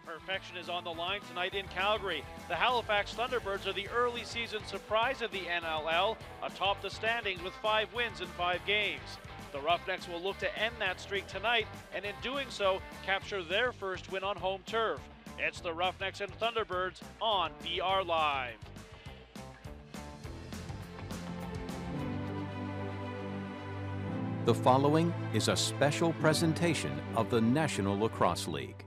Perfection is on the line tonight in Calgary. The Halifax Thunderbirds are the early season surprise of the NLL, atop the standings with 5 wins in 5 games. The Roughnecks will look to end that streak tonight, and in doing so, capture their first win on home turf. It's the Roughnecks and Thunderbirds on BR Live. The following is a special presentation of the National Lacrosse League.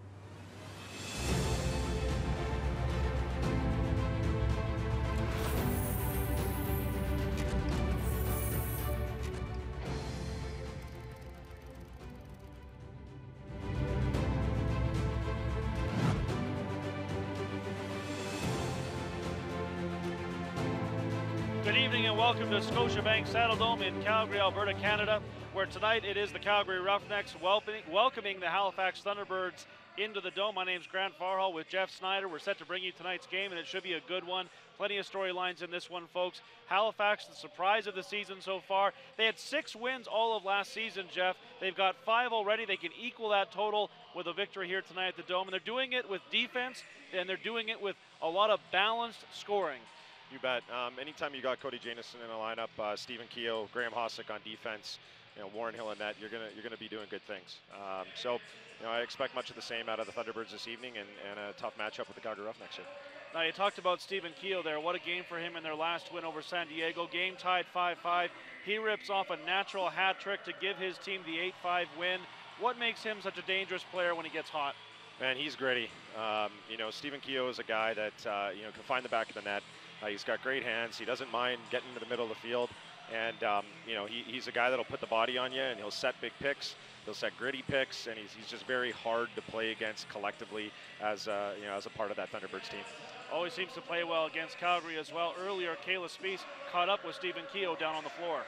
Good evening and welcome to Scotiabank Saddledome in Calgary, Alberta, Canada, where tonight it is the Calgary Roughnecks welcoming the Halifax Thunderbirds into the Dome. My name's Grant Farhall with Jeff Snyder. We're set to bring you tonight's game, and it should be a good one. Plenty of storylines in this one, folks. Halifax, the surprise of the season so far. They had 6 wins all of last season, Jeff. They've got 5 already. They can equal that total with a victory here tonight at the Dome, and they're doing it with defense, and they're doing it with a lot of balanced scoring. You bet. Anytime you got Cody Jamieson in the lineup, Stephen Keogh, Graham Hossack on defense, Warren Hill in net, you're gonna be doing good things. I expect much of the same out of the Thunderbirds this evening, and a tough matchup with the Calgary Roughnecks here. Now, you talked about Stephen Keogh there. What a game for him in their last win over San Diego. Game tied 5-5. He rips off a natural hat trick to give his team the 8-5 win. What makes him such a dangerous player when he gets hot? Man, he's gritty. Stephen Keogh is a guy that can find the back of the net. He's got great hands. He doesn't mind getting into the middle of the field, and he's a guy that'll put the body on you, and he'll set big picks. He'll set gritty picks, and he's just very hard to play against collectively as a part of that Thunderbirds team. Always seems to play well against Calgary as well. Earlier, Kayla Spies caught up with Stephen Keogh down on the floor.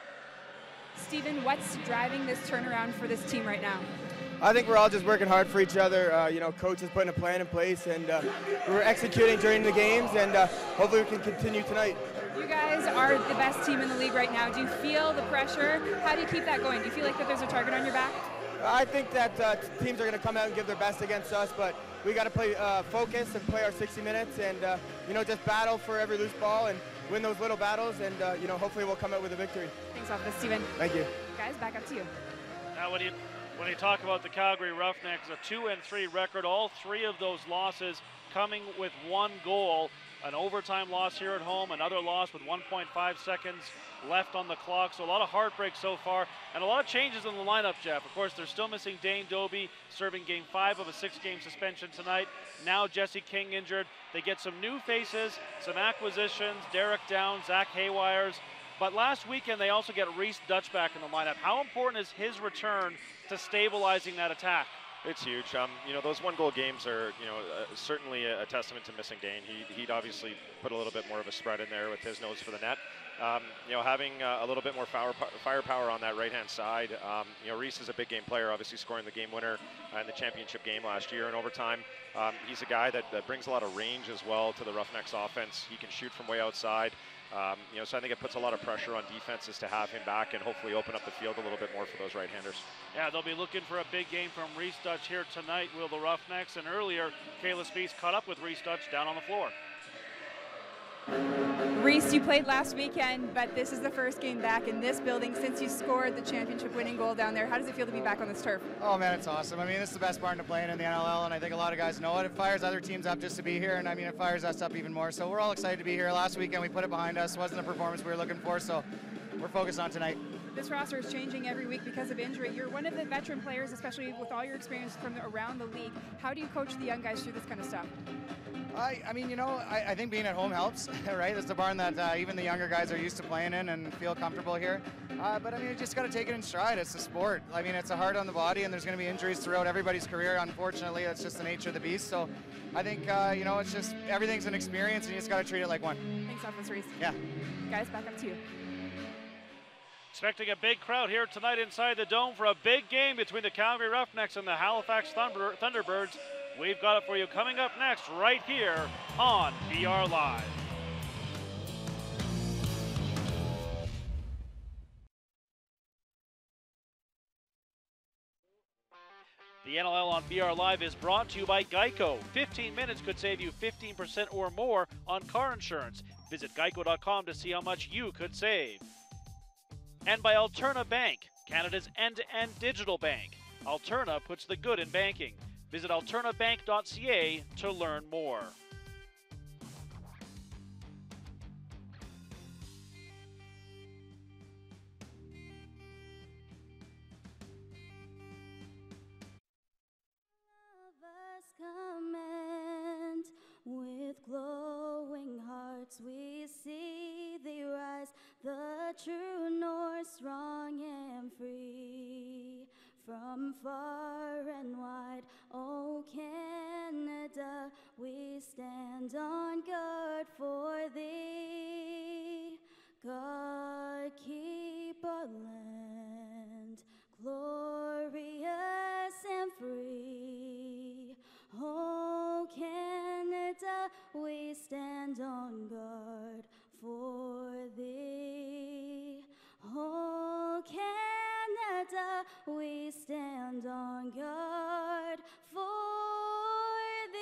Stephen, what's driving this turnaround for this team right now? I think we're all just working hard for each other. Coach is putting a plan in place, and we're executing during the games, and hopefully we can continue tonight. You guys are the best team in the league right now. Do you feel the pressure? How do you keep that going? Do you feel like that there's a target on your back? I think that teams are going to come out and give their best against us, but we got to play focus and play our 60 minutes, and just battle for every loose ball and win those little battles, and hopefully we'll come out with a victory. Thanks, Officer Stephen. Thank you. Guys, back up to you. Now, when you talk about the Calgary Roughnecks, a 2-3 record, all 3 of those losses coming with 1 goal. An overtime loss here at home, another loss with 1.5 seconds left on the clock. So a lot of heartbreak so far, and a lot of changes in the lineup, Jeff. Of course, they're still missing Dane Doby, serving game 5 of a 6-game suspension tonight. Now Jesse King injured. They get some new faces, some acquisitions, Derek Downs, Zach Haywires. But last weekend, they also get Reese Dutch back in the lineup. How important is his return to stabilizing that attack? It's huge. Those 1-goal games are, certainly a testament to missing Dane. He'd obviously put a little bit more of a spread in there with his nose for the net. Having a little bit more firepower on that right-hand side. Reese is a big game player, obviously scoring the game winner in the championship game last year in overtime. He's a guy that brings a lot of range as well to the Roughnecks offense. He can shoot from way outside. So I think it puts a lot of pressure on defenses to have him back and hopefully open up the field a little bit more for those right-handers. Yeah, they'll be looking for a big game from Reese Dutch here tonight, will the Roughnecks. And earlier, Kayla Spies caught up with Reese Dutch down on the floor. Reese, you played last weekend, but this is the first game back in this building since you scored the championship winning goal down there. How does it feel to be back on this turf? Oh man, it's awesome. I mean, this is the best barn to play in the NLL, and I think a lot of guys know it. It fires other teams up just to be here, and I mean, it fires us up even more. So we're all excited to be here. Last weekend we put it behind us. It wasn't the performance we were looking for, so we're focused on tonight. This roster is changing every week because of injury. You're one of the veteran players, especially with all your experience from around the league. How do you coach the young guys through this kind of stuff? I think being at home helps, right? It's the barn that even the younger guys are used to playing in and feel comfortable here. But I mean, you just got to take it in stride. It's a sport. I mean, it's hard on the body, and there's going to be injuries throughout everybody's career. Unfortunately, that's just the nature of the beast. So I think, it's just everything's an experience, and you just got to treat it like one. Thanks, Officer Reese. Yeah. Guys, back up to you. Expecting a big crowd here tonight inside the Dome for a big game between the Calgary Roughnecks and the Halifax Thunderbirds. We've got it for you coming up next right here on BR Live. The NLL on BR Live is brought to you by Geico. 15 minutes could save you 15% or more on car insurance. Visit geico.com to see how much you could save. And by Alterna Bank, Canada's end-to-end digital bank. Alterna puts the good in banking. Visit alternabank.ca to learn more. Command. With glowing hearts we see thee rise, the true North, strong and free. From far and wide, O Canada, we stand on guard for thee. God, keep our land glorious and free. Oh, Canada, we stand on guard for thee. Oh, Canada, we stand on guard for thee.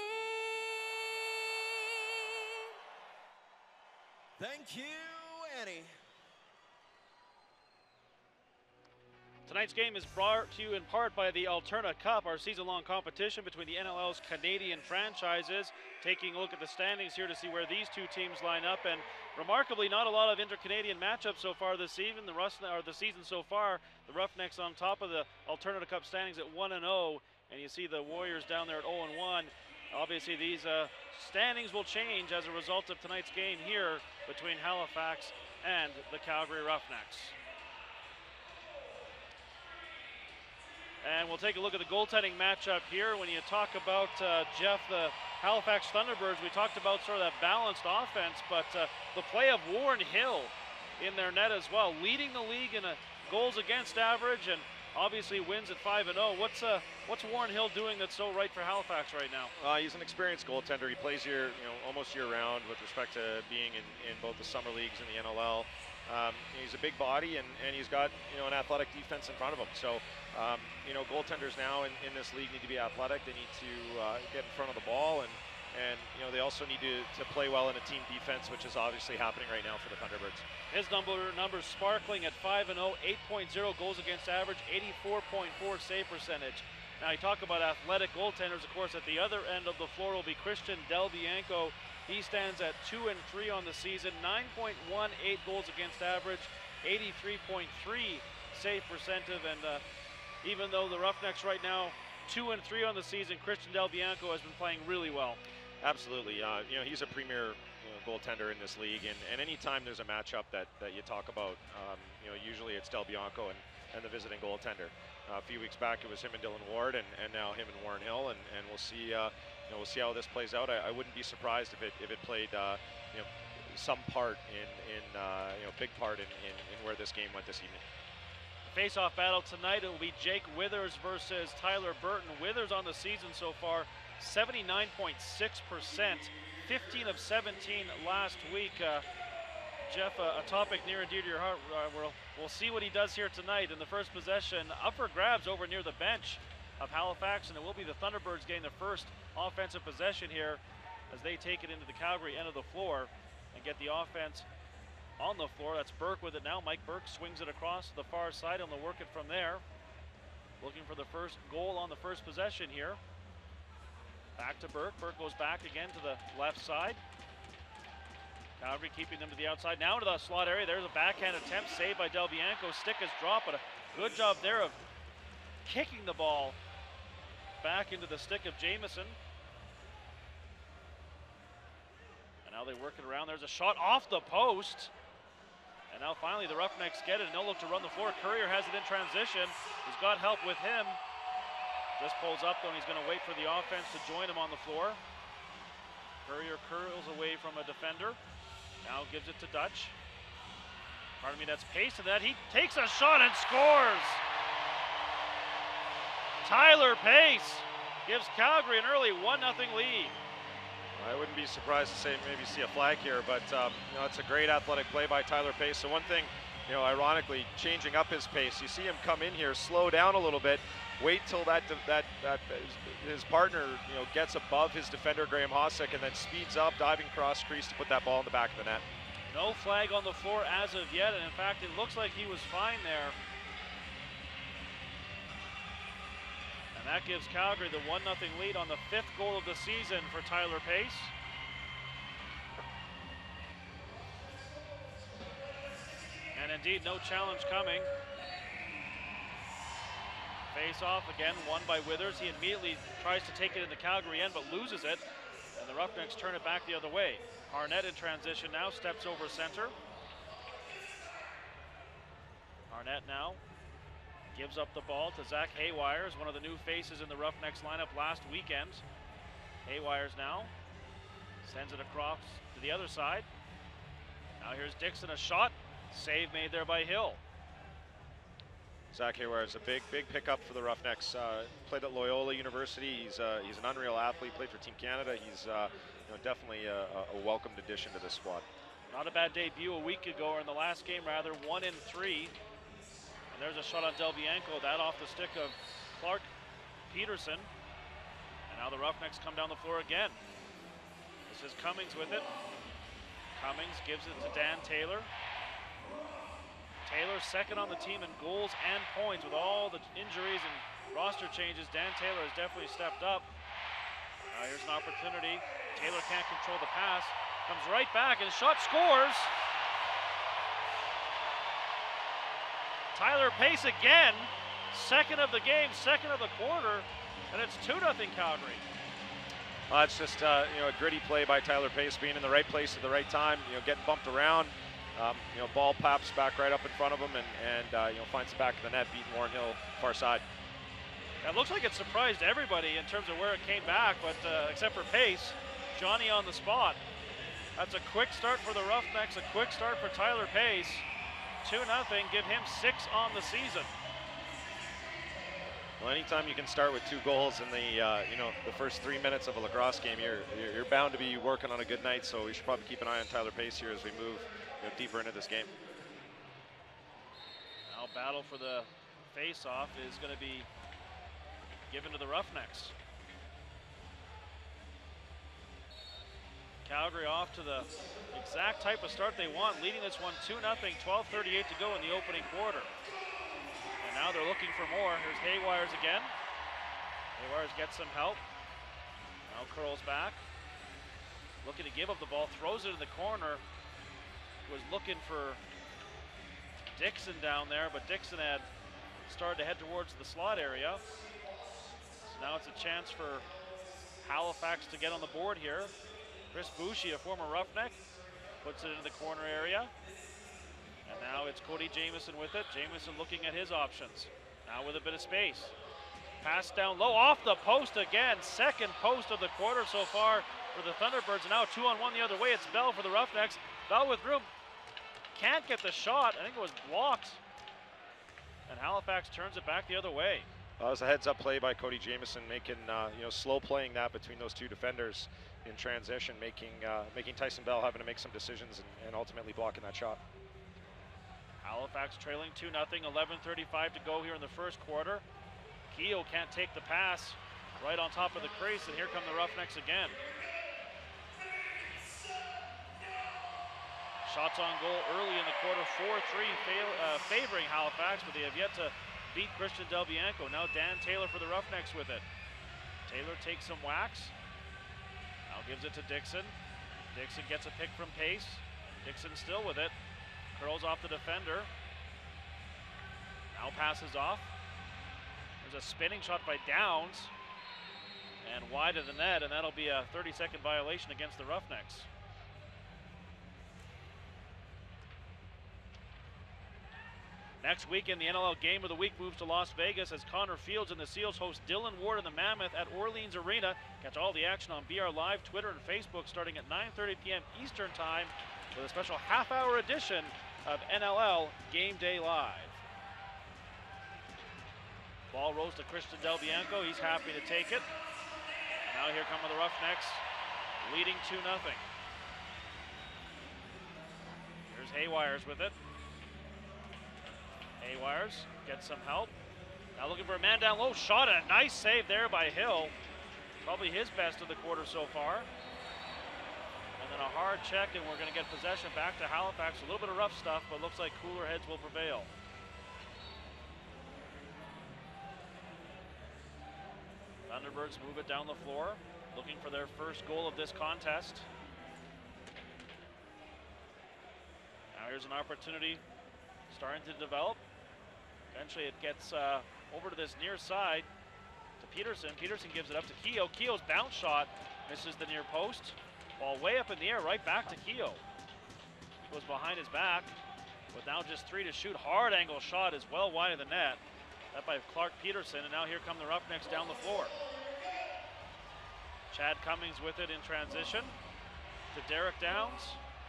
Thank you, Annie. Tonight's game is brought to you in part by the Alterna Cup, our season-long competition between the NLL's Canadian franchises. Taking a look at the standings here to see where these two teams line up, and remarkably, not a lot of inter-Canadian matchups so far this season. The season so far, the Roughnecks on top of the Alterna Cup standings at 1-0, and you see the Warriors down there at 0-1. Obviously, these standings will change as a result of tonight's game here between Halifax and the Calgary Roughnecks. And we'll take a look at the goaltending matchup here. When you talk about, Jeff, the Halifax Thunderbirds, we talked about sort of that balanced offense, but the play of Warren Hill in their net as well, leading the league in a goals against average, and obviously wins at 5-0. What's Warren Hill doing that's so right for Halifax right now? He's an experienced goaltender. He plays almost year-round with respect to being in both the summer leagues and the NLL. He's a big body, and he's got an athletic defense in front of him. So goaltenders now in this league need to be athletic. They need to get in front of the ball, and they also need to play well in a team defense, which is obviously happening right now for the Thunderbirds. His numbers sparkling at 5-0, 8.0 goals against average, 84.4 save percentage. Now you talk about athletic goaltenders, of course, at the other end of the floor will be Christian Del Bianco. He stands at 2-3 on the season, 9.18 goals against average, 83.3 save percentage, and even though the Roughnecks right now 2-3 on the season, Christian Del Bianco has been playing really well. Absolutely. He's a premier goaltender in this league, and anytime there's a matchup that you talk about, usually it's Del Bianco and the visiting goaltender. A few weeks back it was him and Dylan Ward, and now him and Warren Hill, and we'll see we'll see how this plays out. I wouldn't be surprised if it played some part in big part in where this game went this evening. Face-off battle tonight, it will be Jake Withers versus Tyler Burton. Withers on the season so far, 79.6%, 15 of 17 last week. Jeff, a topic near and dear to your heart. We'll see what he does here tonight in the first possession. Up for grabs over near the bench of Halifax, and it will be the Thunderbirds getting the first offensive possession here as they take it into the Calgary end of the floor and get the offense on the floor. That's Burke with it now. Mike Burke swings it across to the far side, and they'll work it from there. Looking for the first goal on the first possession here. Back to Burke. Burke goes back again to the left side. Calgary keeping them to the outside. Now to the slot area. There's a backhand attempt saved by Del Bianco. Stick is dropped, but a good job there of kicking the ball back into the stick of Jamieson. And now they work it around. There's a shot off the post. And now finally the Roughnecks get it, and they'll look to run the floor. Courier has it in transition. He's got help with him. Just pulls up though, and he's going to wait for the offense to join him on the floor. Courier curls away from a defender. Now gives it to Dutch. Pardon me, that's pace to that. He takes a shot and scores! Tyler Pace gives Calgary an early 1-0 lead. I wouldn't be surprised to say maybe see a flag here, but it's a great athletic play by Tyler Pace. So one thing you know, ironically, changing up his pace. You see him come in here, slow down a little bit, wait till his partner, you know, gets above his defender, Graham Hossack, and then speeds up, diving cross crease to put that ball in the back of the net. No flag on the floor as of yet, and in fact, it looks like he was fine there. And that gives Calgary the 1-0 lead on the 5th goal of the season for Tyler Pace. And indeed, no challenge coming. Face off again, won by Withers. He immediately tries to take it in the Calgary end, but loses it. And the Roughnecks turn it back the other way. Arnett in transition now, steps over center. Arnett now gives up the ball to Zach Haywires, one of the new faces in the Roughnecks lineup last weekend. Haywires now sends it across to the other side. Now here's Dixon, a shot. Save made there by Hill. Zach Haywire is a big pickup for the Roughnecks. Played at Loyola University. He's an unreal athlete. Played for Team Canada. He's you know, definitely a welcomed addition to this squad. Not a bad debut a week ago, or in the last game rather, 1 in 3. And there's a shot on Del Bianco, that off the stick of Clark Peterson. And now the Roughnecks come down the floor again. This is Cummings with it. Cummings gives it to Dan Taylor. Taylor second on the team in goals and points. With all the injuries and roster changes, Dan Taylor has definitely stepped up. Here's an opportunity. Taylor can't control the pass. Comes right back and shot scores. Tyler Pace again. Second of the game, second of the quarter, and it's 2-0 Calgary. It's just you know, a gritty play by Tyler Pace, being in the right place at the right time. You know, getting bumped around. You know, ball pops back right up in front of him, and you know, finds the back of the net, beating Warren Hill far side. It looks like it surprised everybody in terms of where it came back, but except for Pace, Johnny on the spot. That's a quick start for the Roughnecks, a quick start for Tyler Pace. 2-0, give him 6 on the season. Well, anytime you can start with 2 goals in the you know, the first 3 minutes of a lacrosse game, you're bound to be working on a good night. So we should probably keep an eye on Tyler Pace here as we move, you know, deeper into this game. Now battle for the face-off is going to be given to the Roughnecks. Calgary off to the exact type of start they want, leading this one 2-0, 12:38 to go in the opening quarter. And now they're looking for more. Here's Haywires again. Haywires gets some help. Now curls back. Looking to give up the ball, throws it in the corner. Was looking for Dixon down there, but Dixon had started to head towards the slot area. So now it's a chance for Halifax to get on the board here. Chris Boucher, a former Roughneck, puts it into the corner area. And now it's Cody Jamieson with it. Jamieson looking at his options. Now with a bit of space. Pass down low, off the post again. Second post of the quarter so far for the Thunderbirds. And now 2-on-1 the other way. It's Bell for the Roughnecks. Bell with room. Can't get the shot. I think it was blocked. And Halifax turns it back the other way. That was a heads-up play by Cody Jamieson, making you know, slow playing that between those 2 defenders in transition, making Tyson Bell having to make some decisions and ultimately blocking that shot. Halifax trailing 2-0, 11:35 to go here in the first quarter. Keogh can't take the pass right on top of the crease, and here come the Roughnecks again. Shots on goal early in the quarter, 4-3 favoring Halifax, but they have yet to beat Christian Del Bianco. Now Dan Taylor for the Roughnecks with it. Taylor takes some whacks. Now gives it to Dixon. Dixon gets a pick from Pace. Dixon still with it. Curls off the defender. Now passes off. There's a spinning shot by Downs. And wide of the net, and that'll be a 30-second violation against the Roughnecks. Next weekend, the NLL Game of the Week moves to Las Vegas as Connor Fields and the Seals host Dylan Ward and the Mammoth at Orleans Arena. Catch all the action on BR Live, Twitter, and Facebook starting at 9:30 p.m. Eastern Time with a special half-hour edition of NLL Game Day Live. Ball rolls to Christian Del Bianco. He's happy to take it. Now here come the Roughnecks, leading 2-0. Here's Haywires with it. Haywires gets some help. Now looking for a man down low. Shot and a nice save there by Hill. Probably his best of the quarter so far. And then a hard check, and we're going to get possession back to Halifax. A little bit of rough stuff, but looks like cooler heads will prevail. Thunderbirds move it down the floor, looking for their first goal of this contest. Now here's an opportunity starting to develop. Eventually it gets over to this near side to Peterson. Peterson gives it up to Keogh. Keogh's bounce shot misses the near post. Ball way up in the air, right back to Keogh. Goes behind his back, with now just 3 to shoot. Hard angle shot is well wide of the net. That by Clark Peterson, and now here come the Roughnecks down the floor. Chad Cummings with it in transition to Derek Downs.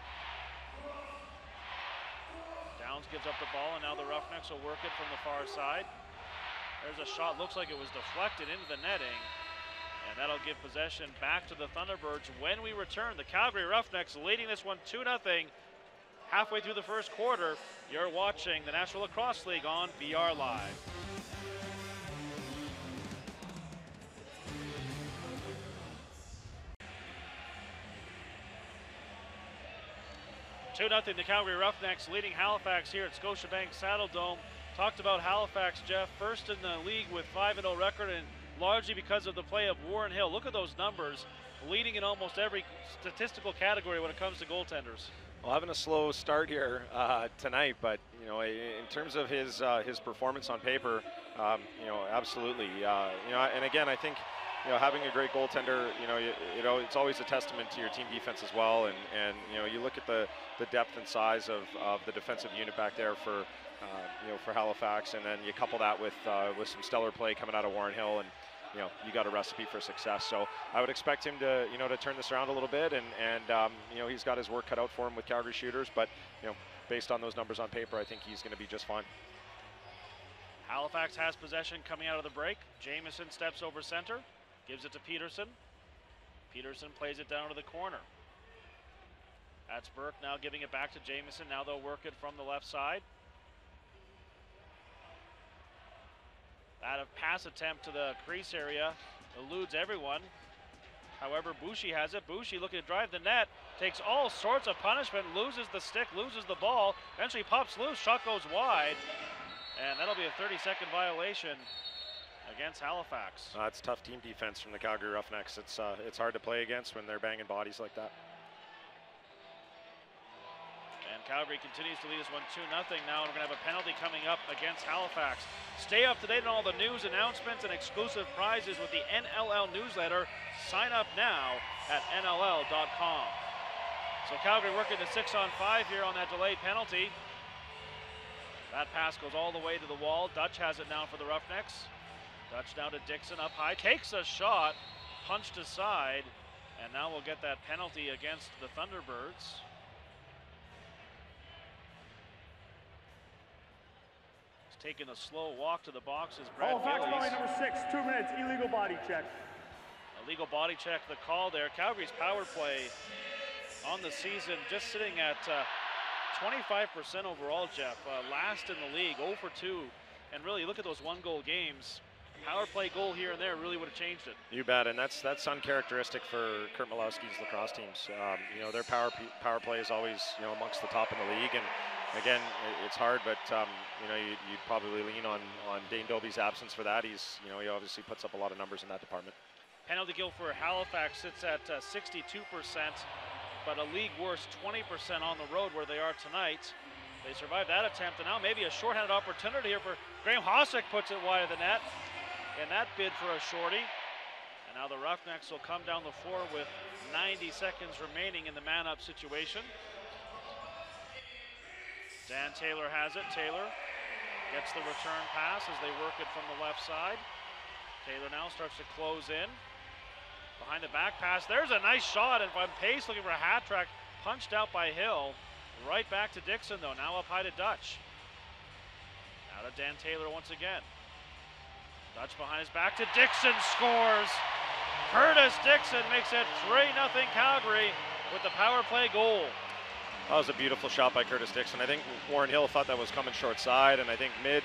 Downs gives up the ball, and now the Roughnecks will work it from the far side. There's a shot, looks like it was deflected into the netting, and that'll give possession back to the Thunderbirds when we return. The Calgary Roughnecks leading this one 2-0. Halfway through the first quarter, you're watching the National Lacrosse League on BR Live. (2-0) the Calgary Roughnecks leading Halifax here at Scotiabank Saddledome. Talked about Halifax, Jeff, first in the league with 5-0 record, and largely because of the play of Warren Hill. Look at those numbers, leading in almost every statistical category when it comes to goaltenders. Well, having a slow start here tonight, but you know, in terms of his performance on paper, you know, absolutely. You know, and again, I think, you know, having a great goaltender, you know, it's always a testament to your team defense as well. And you know, you look at the depth and size of the defensive unit back there for you know, for Halifax, and then you couple that with some stellar play coming out of Warren Hill, and you know, you got a recipe for success. So I would expect him to, you know, to turn this around a little bit, and you know, he's got his work cut out for him with Calgary shooters, but you know, based on those numbers on paper, I think he's going to be just fine. Halifax has possession coming out of the break. Jamieson steps over center, gives it to Peterson. Peterson plays it down to the corner. That's Burke now giving it back to Jamieson. Now they'll work it from the left side. That pass attempt to the crease area eludes everyone. However, Boucher has it. Boucher looking to drive the net, takes all sorts of punishment, loses the stick, loses the ball, eventually pops loose, shot goes wide, and that'll be a 30-second violation against Halifax. It's tough team defense from the Calgary Roughnecks. It's hard to play against when they're banging bodies like that. And Calgary continues to lead us 1-2-0 now, and we're going to have a penalty coming up against Halifax. Stay up to date on all the news, announcements, and exclusive prizes with the NLL newsletter. Sign up now at NLL.com. So Calgary working the 6-on-5 here on that delayed penalty. That pass goes all the way to the wall. Dutch has it now for the Roughnecks. Dutch now to Dixon up high, takes a shot, punched aside, and now we'll get that penalty against the Thunderbirds. Taking a slow walk to the box is Brad Gillies. Number 6, 2 minutes, illegal body check. Illegal body check, the call there. Calgary's power play on the season just sitting at 25% overall, Jeff. Last in the league, 0 for 2. And really, look at those one-goal games. Power play goal here and there really would have changed it. You bet, and that's uncharacteristic for Kurt Malowski's lacrosse teams. You know, their power play is always, you know, amongst the top in the league, and again, it's hard, but you know, you'd probably lean on Dane Dobie's absence for that. He's, you know, he obviously puts up a lot of numbers in that department. Penalty kill for Halifax sits at 62%, but a league worst 20% on the road where they are tonight. They survived that attempt, and now maybe a shorthanded opportunity here for Graham Hossack, puts it wide of the net in that bid for a shorty. And now the Roughnecks will come down the floor with 90 seconds remaining in the man-up situation. Dan Taylor has it. Taylor gets the return pass as they work it from the left side. Taylor now starts to close in. Behind the back pass, there's a nice shot, and Van Pace looking for a hat trick, punched out by Hill. Right back to Dixon though, now up high to Dutch. Now to Dan Taylor once again. Dutch behind his back to Dixon, scores! Curtis Dixon makes it 3-0 Calgary with the power play goal. That was a beautiful shot by Curtis Dixon. I think Warren Hill thought that was coming short side, and I think mid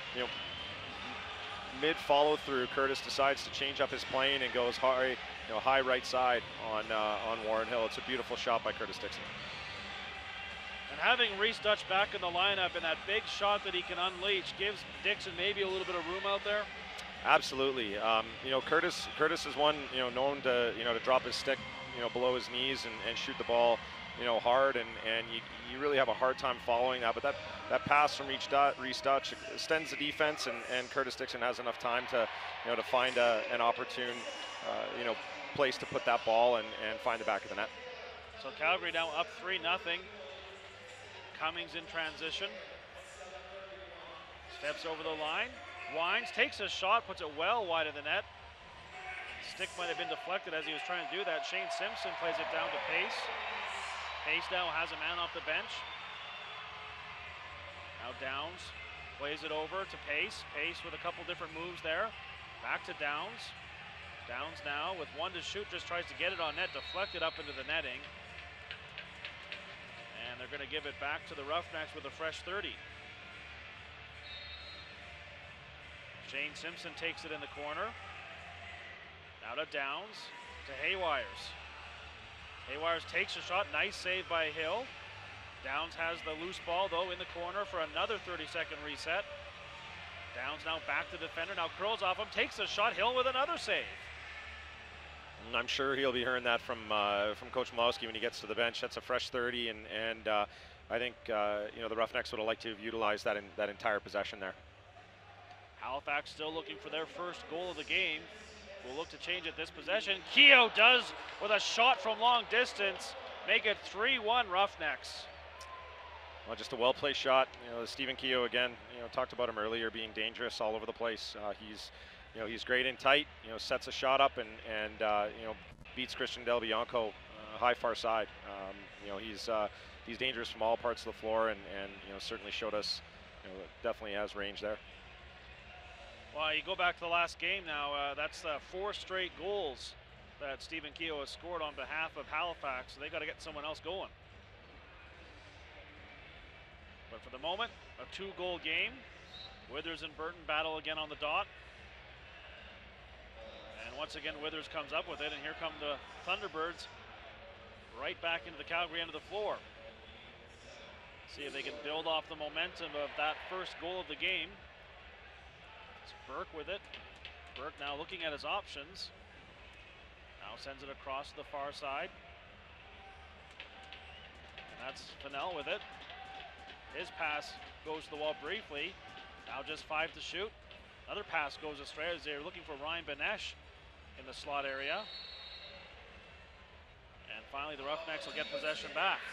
follow through, Curtis decides to change up his plane and goes high, high right side on Warren Hill. It's a beautiful shot by Curtis Dixon. And having Reese Dutch back in the lineup and that big shot that he can unleash gives Dixon maybe a little bit of room out there. Absolutely. Curtis is one known to to drop his stick below his knees and shoot the ball hard, and you really have a hard time following that. But that pass from Reese Dutch extends the defense, and Curtis Dixon has enough time to to find an opportune place to put that ball and find the back of the net. So Calgary now up 3-0. Cummings in transition. Steps over the line. Wines takes a shot, puts it well wide of the net. Stick might have been deflected as he was trying to do that. Shane Simpson plays it down to Pace. Pace now has a man off the bench. Now Downs plays it over to Pace. Pace with a couple different moves there. Back to Downs. Downs now with one to shoot, just tries to get it on net, deflected up into the netting. And they're going to give it back to the Roughnecks with a fresh 30. Shane Simpson takes it in the corner. Now to Downs, to Haywires. Haywires takes a shot, nice save by Hill. Downs has the loose ball though in the corner for another 30-second reset. Downs now back to defender, now curls off him, takes a shot, Hill with another save. I'm sure he'll be hearing that from Coach Malowski when he gets to the bench. That's a fresh 30, and I think the Roughnecks would have liked to have utilized that entire possession there. Halifax still looking for their first goal of the game. Will look to change it this possession. Keogh does with a shot from long distance, make it 3-1 Roughnecks. Well, just a well-placed shot. Stephen Keogh again. Talked about him earlier, being dangerous all over the place. He's great in tight. Sets a shot up and beats Christian Del Bianco high far side. He's dangerous from all parts of the floor, and certainly showed us definitely has range there. Well, you go back to the last game now. That's 4 straight goals that Stephen Keogh has scored on behalf of Halifax. So they got to get someone else going. But for the moment, a 2-goal game. Withers and Burton battle again on the dot. And once again, Withers comes up with it, and here come the Thunderbirds right back into the Calgary end of the floor. See if they can build off the momentum of that first goal of the game. It's Burke with it. Burke now looking at his options. Now sends it across to the far side. And that's Fennell with it. His pass goes to the wall briefly. Now just 5 to shoot. Another pass goes astray as they're looking for Ryan Benesh in the slot area. And finally the Roughnecks will get possession back.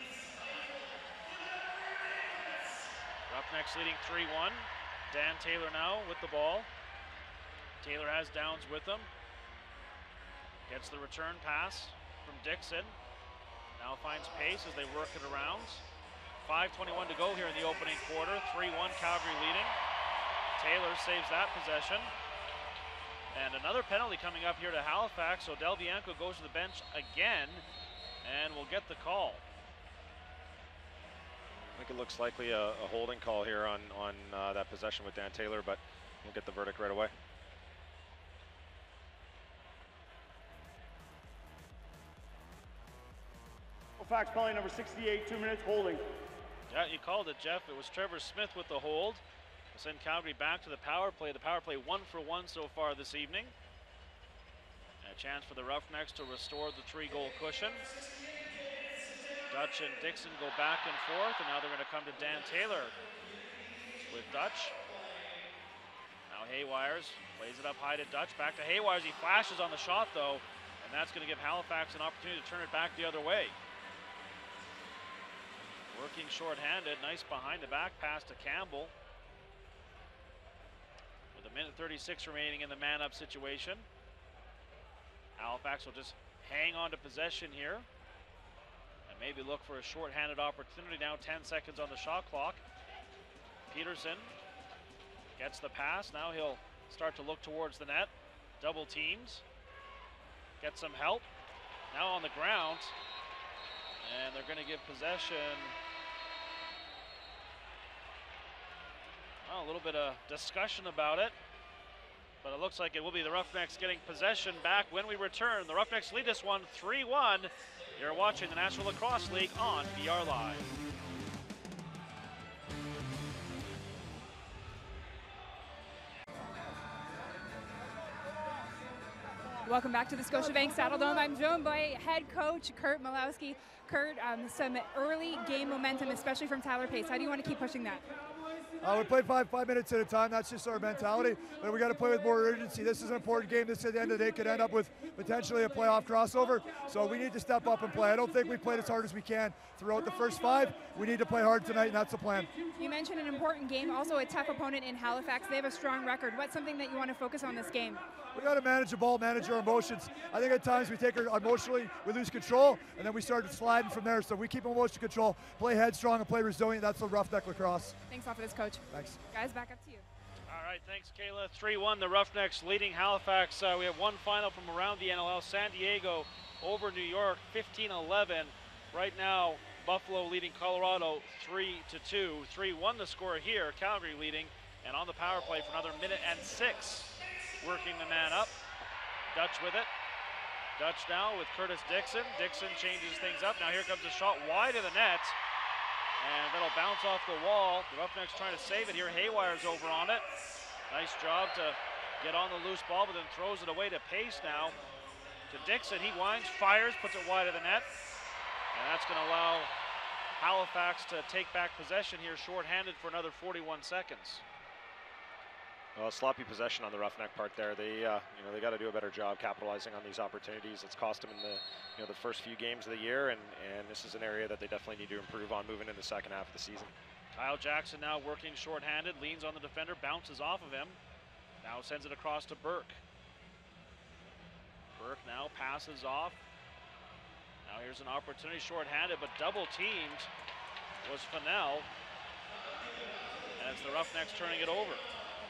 Roughnecks leading 3-1. Dan Taylor now with the ball. Taylor has Downs with him. Gets the return pass from Dixon. Now finds pace as they work it around. 5:21 to go here in the opening quarter. 3-1 Calgary leading. Taylor saves that possession. And another penalty coming up here to Halifax. So Del Bianco goes to the bench again and will get the call. I think it looks likely a holding call here on that possession with Dan Taylor, but we'll get the verdict right away. Halifax calling number 68, 2 minutes holding. Yeah, you called it, Jeff. It was Trevor Smith with the hold. We'll send Calgary back to the power play. The power play 1 for 1 so far this evening. And a chance for the Roughnecks to restore the 3-goal cushion. Dutch and Dixon go back and forth, and now they're going to come to Dan Taylor with Dutch. Now Haywires plays it up high to Dutch, back to Haywires. He flashes on the shot though, and that's going to give Halifax an opportunity to turn it back the other way. Working short-handed, nice behind the back pass to Campbell. With 1:36 remaining in the man-up situation. Halifax will just hang on to possession here. Maybe look for a short-handed opportunity now. 10 seconds on the shot clock. Peterson gets the pass. Now he'll start to look towards the net. Double teams. Get some help. Now on the ground. And they're going to give possession. Well, a little bit of discussion about it, but it looks like it will be the Roughnecks getting possession back when we return. The Roughnecks lead this one 3-1. You're watching the National Lacrosse League on PR Live. Welcome back to the Scotiabank Saddledome. I'm joined by head coach Kurt Malowski. Kurt, some early game momentum, especially from Tyler Pace. How do you want to keep pushing that? We played five minutes at a time. That's just our mentality. But we got to play with more urgency. This is an important game. This, at the end of the day, could end up with potentially a playoff crossover. So we need to step up and play. I don't think we played as hard as we can throughout the first 5. We need to play hard tonight, and that's the plan. You mentioned an important game, also a tough opponent in Halifax. They have a strong record. What's something that you want to focus on this game? We got to manage the ball, manage our emotions. I think at times we take our emotionally, we lose control, and then we start sliding from there. So we keep emotional control, play headstrong, and play resilient. That's the Roughneck Lacrosse. Thanks a lot for this, Coach. Thanks. Guys, back up to you. All right, thanks, Kayla. 3-1, the Roughnecks leading Halifax. We have one final from around the NLL. San Diego over New York, 15-11. Right now, Buffalo leading Colorado 3-2. 3-1 the score here. Calgary leading, and on the power play for another minute and 6. Working the man up. Dutch with it. Dutch now with Curtis Dixon. Dixon changes things up. Now here comes a shot wide of the net. And that'll bounce off the wall. The Roughnecks trying to save it here. Haywire's over on it. Nice job to get on the loose ball, but then throws it away to Pace now. To Dixon, he winds, fires, puts it wide of the net. And that's going to allow Halifax to take back possession here, shorthanded for another 41 seconds. Well, sloppy possession on the Roughneck part there. They, they got to do a better job capitalizing on these opportunities. It's cost them in the, the first few games of the year, and this is an area that they definitely need to improve on moving into the second half of the season. Kyle Jackson now working shorthanded, leans on the defender, bounces off of him. Now sends it across to Burke. Burke now passes off. Now here's an opportunity, shorthanded, but double teamed was Fennell. And it's the Roughnecks turning it over.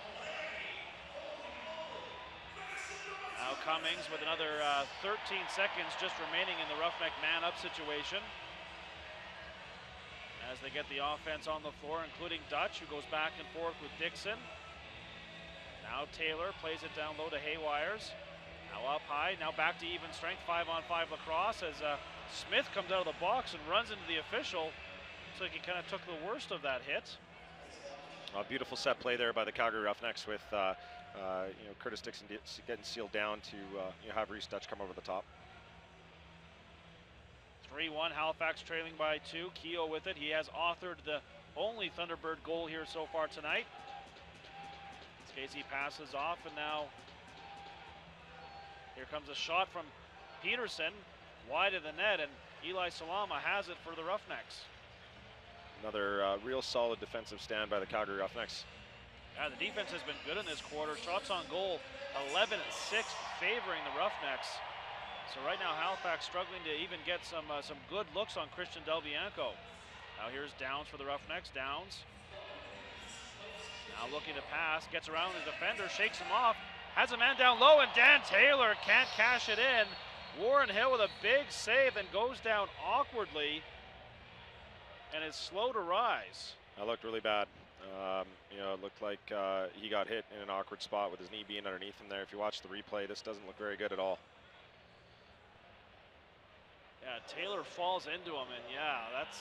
Now Cummings with another 13 seconds just remaining in the Roughneck man-up situation. As they get the offense on the floor, including Dutch, who goes back and forth with Dixon. Now Taylor plays it down low to Haywires. Now up high, now back to even strength, 5-on-5 lacrosse as Smith comes out of the box and runs into the official. So he kind of took the worst of that hit. A beautiful set play there by the Calgary Roughnecks with Curtis Dixon getting sealed down to have Reese Dutch come over the top. 3-1, Halifax trailing by 2. Keogh with it. He has authored the only Thunderbird goal here so far tonight. Casey passes off, and now here comes a shot from Peterson, wide of the net, and Eli Salama has it for the Roughnecks. Another real solid defensive stand by the Calgary Roughnecks. Yeah, the defense has been good in this quarter. Shots on goal, 11-6, favoring the Roughnecks. So right now, Halifax struggling to even get some good looks on Christian Del Bianco. Now here's Downs for the Roughnecks. Downs now looking to pass, gets around the defender, shakes him off, has a man down low, and Dan Taylor can't cash it in. Warren Hill with a big save, then goes down awkwardly and is slow to rise. That looked really bad. It looked like he got hit in an awkward spot with his knee being underneath him there. If you watch the replay, this doesn't look very good at all. Yeah, Taylor falls into him, and yeah, that's...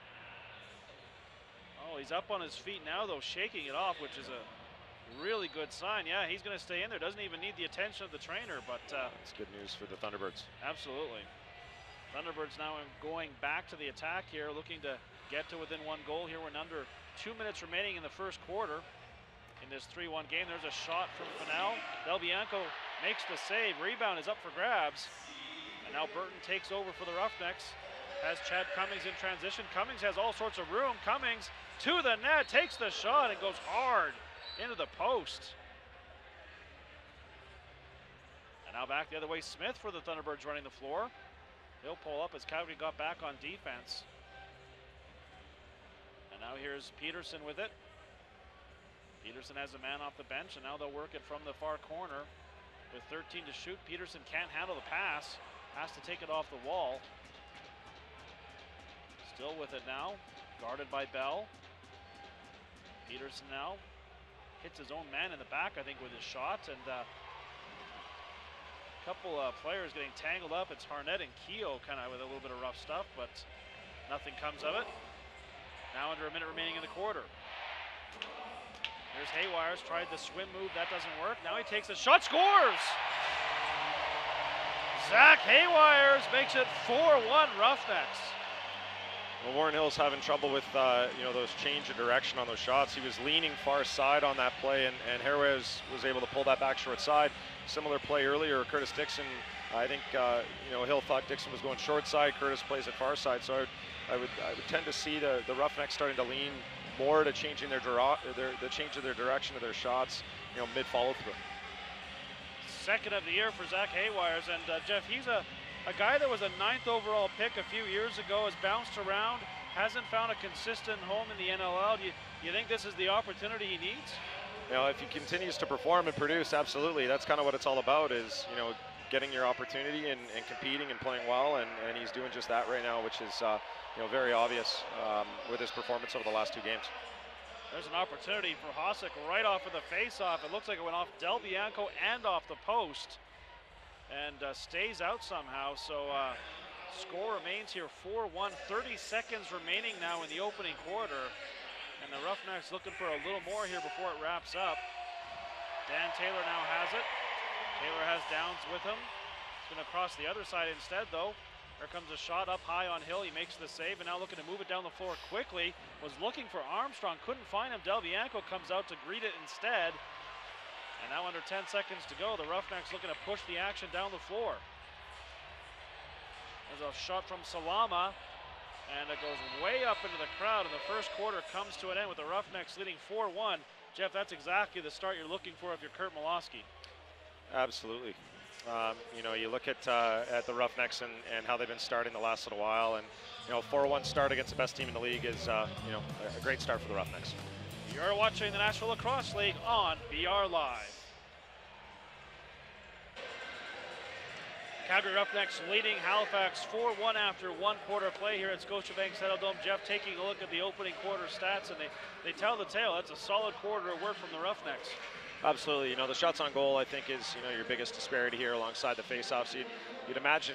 Oh, he's up on his feet now, though, shaking it off, which is a really good sign. Yeah, he's going to stay in there. Doesn't even need the attention of the trainer, but... It's good news for the Thunderbirds. Absolutely. Thunderbirds now going back to the attack here, looking to get to within 1 goal here. We're under 2 minutes remaining in the first quarter in this 3-1 game. There's a shot from Fennell. Del Bianco makes the save. Rebound is up for grabs. And now Burton takes over for the Roughnecks. Has Chad Cummings in transition. Cummings has all sorts of room. Cummings to the net, takes the shot and goes hard into the post. And now back the other way, Smith for the Thunderbirds running the floor. He'll pull up as Calgary got back on defense. And now here's Peterson with it. Peterson has a man off the bench, and now they'll work it from the far corner. With 13 to shoot, Peterson can't handle the pass. Has to take it off the wall. Still with it now, guarded by Bell. Peterson now hits his own man in the back, I think, with his shot, and a couple players getting tangled up. It's Harnett and Keogh kind of with a little bit of rough stuff, but nothing comes of it. Now under a minute remaining in the quarter. Here's Haywires, tried the swim move, that doesn't work. Now he takes a shot, scores! Zach Haywires makes it 4-1 Roughnecks. Well, Warren Hill's having trouble with those change of direction on those shots. He was leaning far side on that play, and Haywires was able to pull that back short side. Similar play earlier, Curtis Dixon. I think Hill thought Dixon was going short side. Curtis plays it far side, so I would tend to see the Roughnecks starting to lean more to changing the change of their direction of their shots, mid follow through. Second of the year for Zach Haywires, and Jeff, he's a guy that was a 9th overall pick a few years ago, has bounced around, hasn't found a consistent home in the NLL. Do you think this is the opportunity he needs? If he continues to perform and produce, absolutely. That's kind of what it's all about, is getting your opportunity and competing and playing well, and he's doing just that right now, which is very obvious with his performance over the last 2 games. There's an opportunity for Hossack right off of the face-off. It looks like it went off Del Bianco and off the post, and stays out somehow. So score remains here 4-1. 30 seconds remaining now in the opening quarter, and the Roughnecks looking for a little more here before it wraps up. Dan Taylor now has it. Taylor has Downs with him. He's going to cross the other side instead, though. Here comes a shot up high on Hill. He makes the save, and now looking to move it down the floor quickly. Was looking for Armstrong, couldn't find him. Del Bianco comes out to greet it instead. And now under 10 seconds to go, the Roughnecks looking to push the action down the floor. There's a shot from Salama, and it goes way up into the crowd, and the first quarter comes to an end with the Roughnecks leading 4-1. Jeff, that's exactly the start you're looking for if you're Kurt Malosky. Absolutely. You look at the Roughnecks and how they've been starting the last little while, and 4-1 start against the best team in the league is a great start for the Roughnecks. You're watching the National Lacrosse League on BR Live. Calgary Roughnecks leading Halifax 4-1 after 1 quarter play here at Scotiabank Saddledome. Jeff, taking a look at the opening quarter stats, and they tell the tale. That's a solid quarter of work from the Roughnecks. Absolutely. The shots on goal, I think, is your biggest disparity here alongside the faceoffs. You'd imagine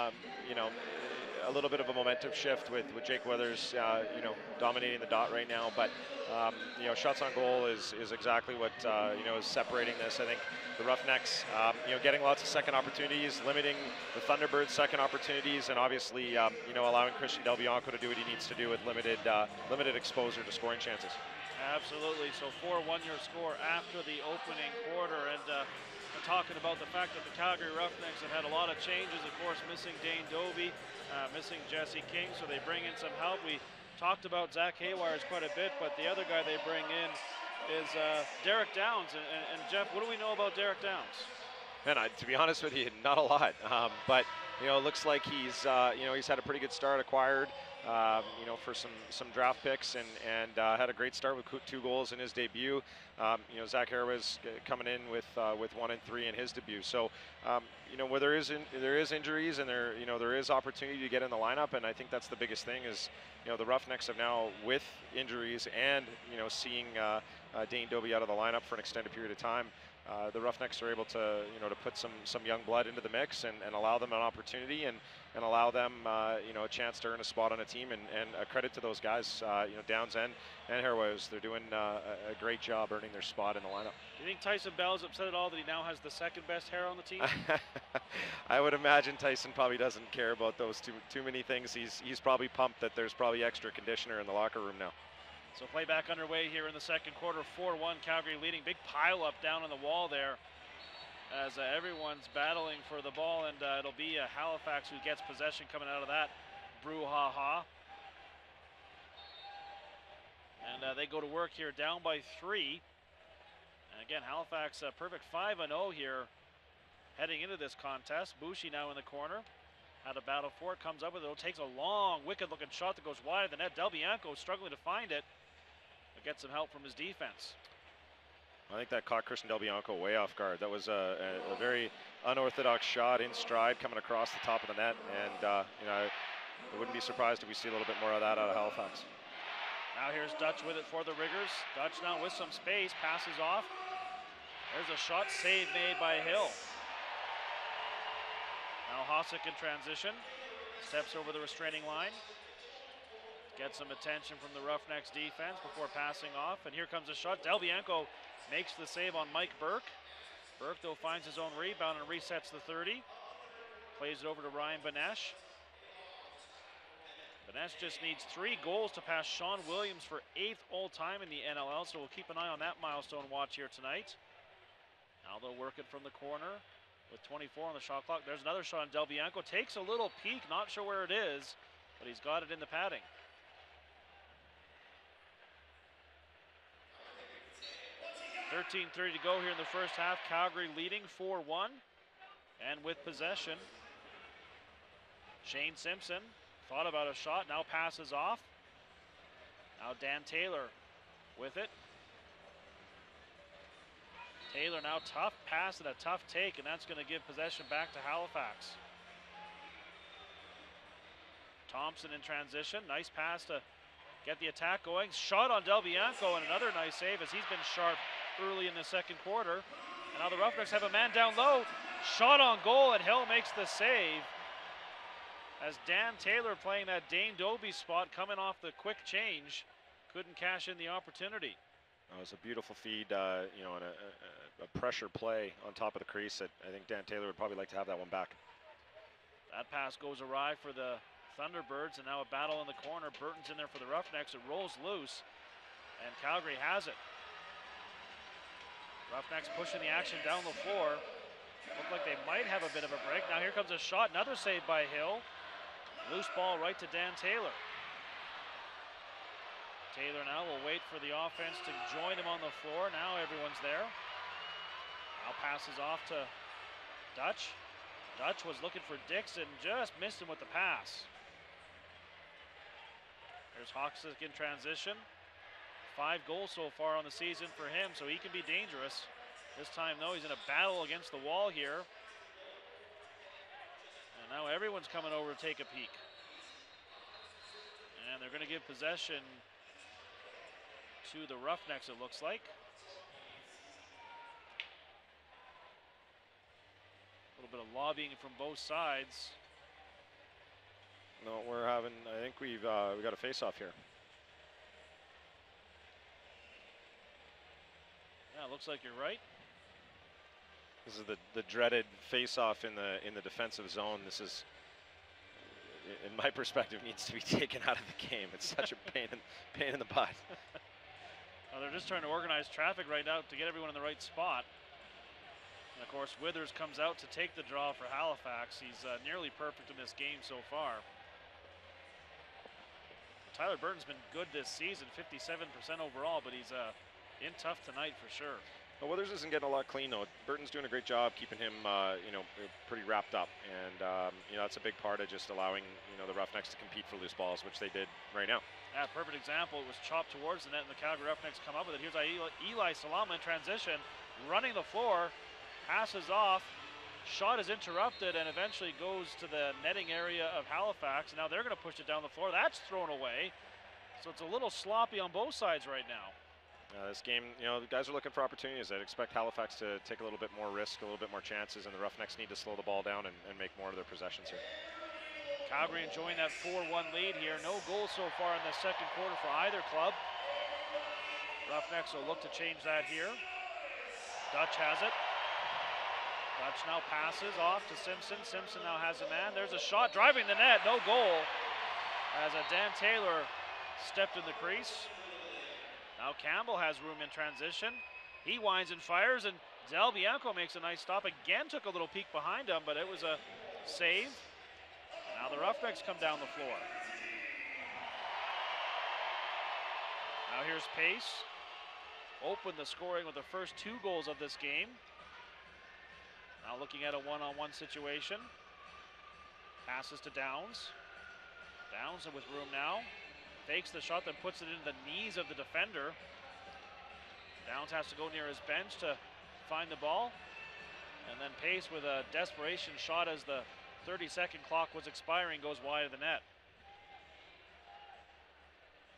a little bit of a momentum shift with Jake Withers dominating the dot right now, but shots on goal is exactly what is separating this. I think the Roughnecks getting lots of second opportunities, limiting the Thunderbirds' second opportunities, and obviously allowing Christian Del Bianco to do what he needs to do with limited exposure to scoring chances. Absolutely. So 4-1 your score after the opening quarter, and we're talking about the fact that the Calgary Roughnecks have had a lot of changes. Of course, missing Dane Dobie, missing Jesse King, so they bring in some help. We talked about Zach Haywires quite a bit, but the other guy they bring in is Derek Downs. And Jeff, what do we know about Derek Downs? Man, to be honest with you, not a lot. But it looks like he's had a pretty good start, acquired for some draft picks, and had a great start with 2 goals in his debut. Zach Haywires coming in with 1 and 3 in his debut. So where there is injuries, and there is opportunity to get in the lineup, and I think that's the biggest thing is the Roughnecks have now, with injuries and seeing Dane Dobie out of the lineup for an extended period of time, the Roughnecks are able to put some young blood into the mix and allow them an opportunity and allow them a chance to earn a spot on a team, and a credit to those guys, Downs and Haywires. They're doing a great job earning their spot in the lineup. Do you think Tyson Bell is upset at all that he now has the second best hair on the team? I would imagine Tyson probably doesn't care about those too many things. He's probably pumped that there's probably extra conditioner in the locker room now. So play back underway here in the second quarter, 4-1, Calgary leading. Big pile up down on the wall there as everyone's battling for the ball, and it'll be Halifax who gets possession coming out of that brouhaha. And they go to work here down by 3. And again, Halifax perfect 5-0 here heading into this contest. Boucher now in the corner. Had a battle for it, comes up with it. Takes a long, wicked-looking shot that goes wide of the net. Del Bianco struggling to find it, but gets some help from his defense. I think that caught Christian Del Bianco way off guard. That was a very unorthodox shot in stride coming across the top of the net, and I wouldn't be surprised if we see a little bit more of that out of Halifax. Now here's Dutch with it for the Riggers. Dutch now with some space, passes off. There's a shot save made by Hill. Now Hossack in transition, steps over the restraining line. Gets some attention from the Roughnecks defense before passing off, and here comes a shot. Del Bianco makes the save on Mike Burke. Burke, though, finds his own rebound and resets the 30. Plays it over to Ryan Benesh. Benesh just needs 3 goals to pass Sean Williams for 8th all-time in the NLL, so we'll keep an eye on that milestone watch here tonight. Now they'll work it from the corner with 24 on the shot clock. There's another shot on Del Bianco. Takes a little peek, not sure where it is, but he's got it in the padding. 13:30 to go here in the first half. Calgary leading 4-1. And with possession, Shane Simpson thought about a shot, now passes off. Now Dan Taylor with it. Taylor now tough pass and a tough take, and that's going to give possession back to Halifax. Thompson in transition, nice pass to get the attack going. Shot on Del Bianco, and another nice save as he's been sharp early in the second quarter. And now the Roughnecks have a man down low. Shot on goal, and Hill makes the save. As Dan Taylor, playing that Dane Dobie spot, coming off the quick change, couldn't cash in the opportunity. It was a beautiful feed, you know, and a pressure play on top of the crease that I think Dan Taylor would probably like to have that one back. That pass goes awry for the Thunderbirds, and now a battle in the corner. Burton's in there for the Roughnecks. It rolls loose, and Calgary has it. Roughnecks pushing the action down the floor. Looked like they might have a bit of a break. Now here comes a shot, another save by Hill. Loose ball right to Dan Taylor. Taylor now will wait for the offense to join him on the floor. Now everyone's there. Now passes off to Dutch. Dutch was looking for Dixon, just missed him with the pass. There's Hossack in transition. 5 goals so far on the season for him, so he can be dangerous. This time, though, he's in a battle against the wall here. And now everyone's coming over to take a peek. And they're going to give possession to the Roughnecks, it looks like. A little bit of lobbying from both sides. No, we're having, I think we got a face-off here. Yeah, it looks like you're right. This is the dreaded face-off in the defensive zone. This is, in my perspective, needs to be taken out of the game. It's such a pain in the butt. Well, they're just trying to organize traffic right now to get everyone in the right spot. And of course, Withers comes out to take the draw for Halifax. He's nearly perfect in this game so far. Tyler Burton's been good this season, 57% overall, but he's in tough tonight for sure. Well, Withers isn't getting a lot clean though. Burton's doing a great job keeping him, you know, pretty wrapped up, and you know, that's a big part of just allowing, you know, the Roughnecks to compete for loose balls, which they did right now. Yeah, perfect example. It was chopped towards the net, and the Calgary Roughnecks come up with it. Here's Eli Salama in transition, running the floor, passes off. Shot is interrupted and eventually goes to the netting area of Halifax. Now they're going to push it down the floor. That's thrown away. So it's a little sloppy on both sides right now. This game, you know, the guys are looking for opportunities. I'd expect Halifax to take a little bit more risk, a little bit more chances, and the Roughnecks need to slow the ball down and make more of their possessions here. Calgary enjoying that 4-1 lead here. No goals so far in the second quarter for either club. Roughnecks will look to change that here. Dutch has it. Dutch now passes off to Simpson. Simpson now has a man. There's a shot driving the net. No goal. As Dan Taylor stepped in the crease. Now Campbell has room in transition. He winds and fires, and Del Bianco makes a nice stop. Again, took a little peek behind him, but it was a save. Now the Roughnecks come down the floor. Now here's Pace. Open the scoring with the first 2 goals of this game. Now looking at a one-on-one situation. Passes to Downs. Downs with room now. Fakes the shot, then puts it into the knees of the defender. Downs has to go near his bench to find the ball. And then Pace with a desperation shot as the 30-second clock was expiring goes wide of the net.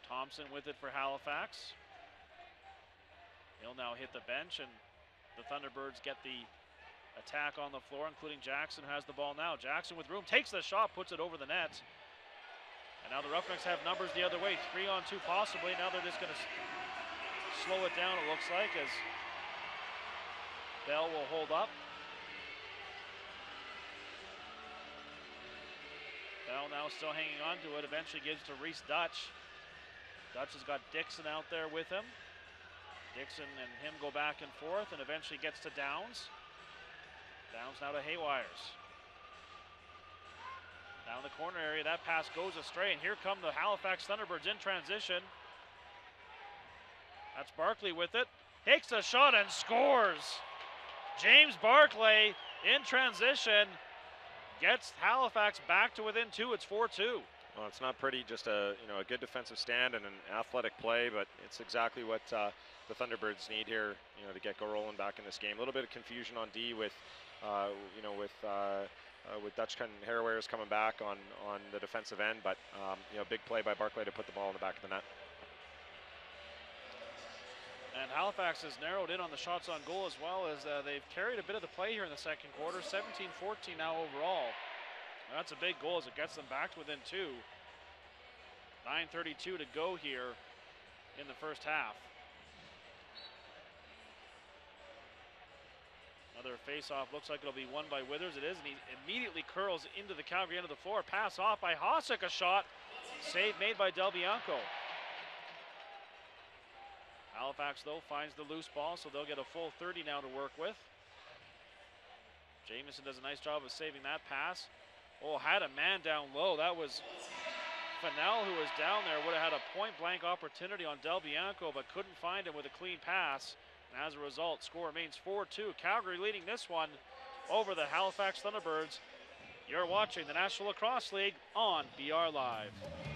Thompson with it for Halifax. He'll now hit the bench, and the Thunderbirds get the attack on the floor, including Jackson, who has the ball now. Jackson with room, takes the shot, puts it over the net. And now the Roughnecks have numbers the other way, 3-on-2 possibly. Now they're just going to slow it down, it looks like, as Bell will hold up. Bell now still hanging on to it, eventually gives to Reese Dutch. Dutch has got Dixon out there with him. Dixon and him go back and forth, and eventually gets to Downs. Downs now to Haywires. Down the corner area, that pass goes astray, and here come the Halifax Thunderbirds in transition. That's Barclay with it. Takes a shot and scores. James Barclay in transition gets Halifax back to within 2. It's 4-2. Well, it's not pretty, just a good defensive stand and an athletic play, but it's exactly what the Thunderbirds need here, to get rolling back in this game. A little bit of confusion on D with Dutch and Haywires coming back on the defensive end, but big play by Barclay to put the ball in the back of the net. And Halifax has narrowed in on the shots on goal, as well as they've carried a bit of the play here in the second quarter. 17-14 now overall. That's a big goal as it gets them back to within 2. 9:32 to go here in the first half. Another face-off, looks like it'll be won by Withers. It is, and he immediately curls into the Calgary end of the floor. Pass off by Hossack, a shot. Save made by Del Bianco. Halifax, though, finds the loose ball, so they'll get a full 30 now to work with. Jamieson does a nice job of saving that pass. Oh, had a man down low. That was Fennell, who was down there, would have had a point-blank opportunity on Del Bianco, but couldn't find him with a clean pass. And as a result, score remains 4-2. Calgary leading this one over the Halifax Thunderbirds. You're watching the National Lacrosse League on BR Live.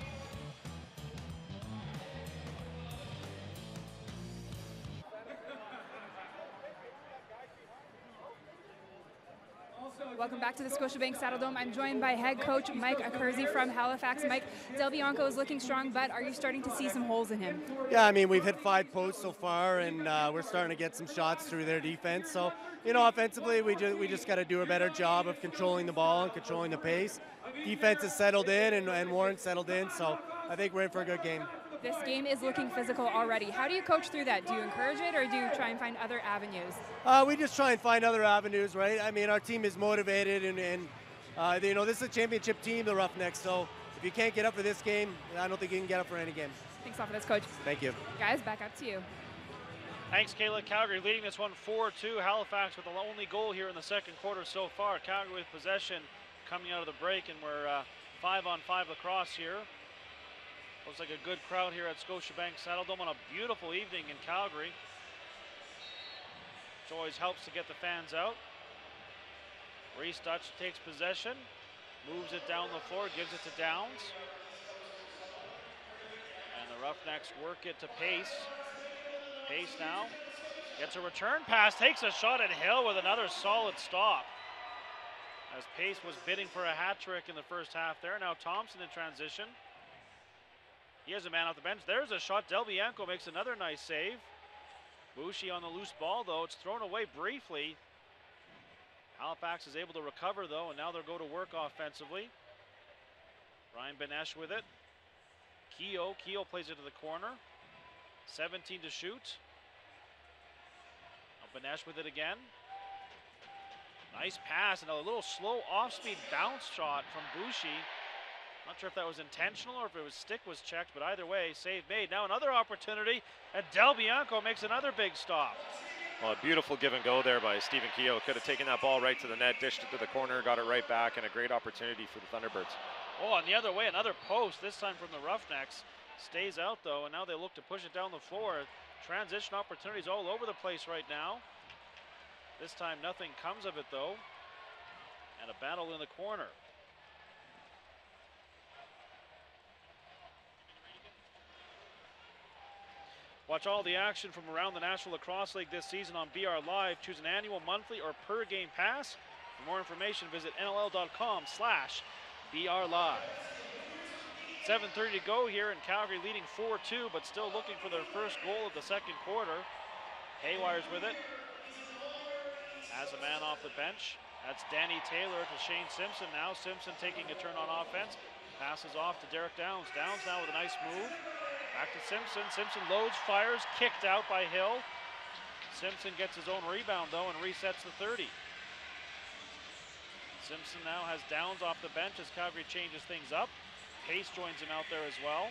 Welcome back to the Scotiabank Saddledome. I'm joined by head coach Mike Accursi from Halifax. Mike, Del Bianco is looking strong, but are you starting to see some holes in him? Yeah, I mean, we've hit 5 posts so far, and we're starting to get some shots through their defense. So, offensively, we just got to do a better job of controlling the ball and controlling the pace. Defense is settled in, and Warren's settled in, so I think we're in for a good game. This game is looking physical already. How do you coach through that? Do you encourage it, or do you try and find other avenues? We just try and find other avenues, right? I mean, our team is motivated, and this is a championship team, the Roughnecks, so if you can't get up for this game, I don't think you can get up for any game. Thanks a lot for this, Coach. Thank you. Guys, back up to you. Thanks, Kayla. Calgary leading this one 4-2. Halifax with the only goal here in the second quarter so far. Calgary with possession coming out of the break, and we're 5-on-5 lacrosse here. Looks like a good crowd here at Scotiabank Saddledome on a beautiful evening in Calgary, which always helps to get the fans out. Reese Dutch takes possession, moves it down the floor, gives it to Downs. And the Roughnecks work it to Pace. Pace now gets a return pass, takes a shot at Hill with another solid stop. As Pace was bidding for a hat trick in the first half there. Now Thompson in transition. He has a man off the bench. There's a shot. Del Bianco makes another nice save. Boucher on the loose ball, though. It's thrown away briefly. Halifax is able to recover, though, and now they'll go to work offensively. Ryan Benesh with it. Keogh plays it to the corner. 17 to shoot. Now Benesh with it again. Nice pass and a little slow off-speed bounce shot from Boucher. Not sure if that was intentional or if it was stick was checked, but either way, save made. Now another opportunity, and Del Bianco makes another big stop. Well, a beautiful give and go there by Stephen Keogh. Could have taken that ball right to the net, dished it to the corner, got it right back, and a great opportunity for the Thunderbirds. Oh, and the other way, another post, this time from the Roughnecks. Stays out, though, and now they look to push it down the floor. Transition opportunities all over the place right now. This time nothing comes of it, though. And a battle in the corner. Watch all the action from around the National Lacrosse League this season on BR Live. Choose an annual, monthly, or per game pass. For more information, visit nll.com/BR Live. 7:30 to go here, and Calgary leading 4-2, but still looking for their first goal of the second quarter. Haywire's with it. Has a man off the bench. That's Danny Taylor to Shane Simpson now. Simpson taking a turn on offense. Passes off to Derek Downs. Downs now with a nice move. Back to Simpson. Simpson loads, fires, kicked out by Hill. Simpson gets his own rebound though and resets the 30. Simpson now has Downs off the bench as Calgary changes things up. Pace joins him out there as well.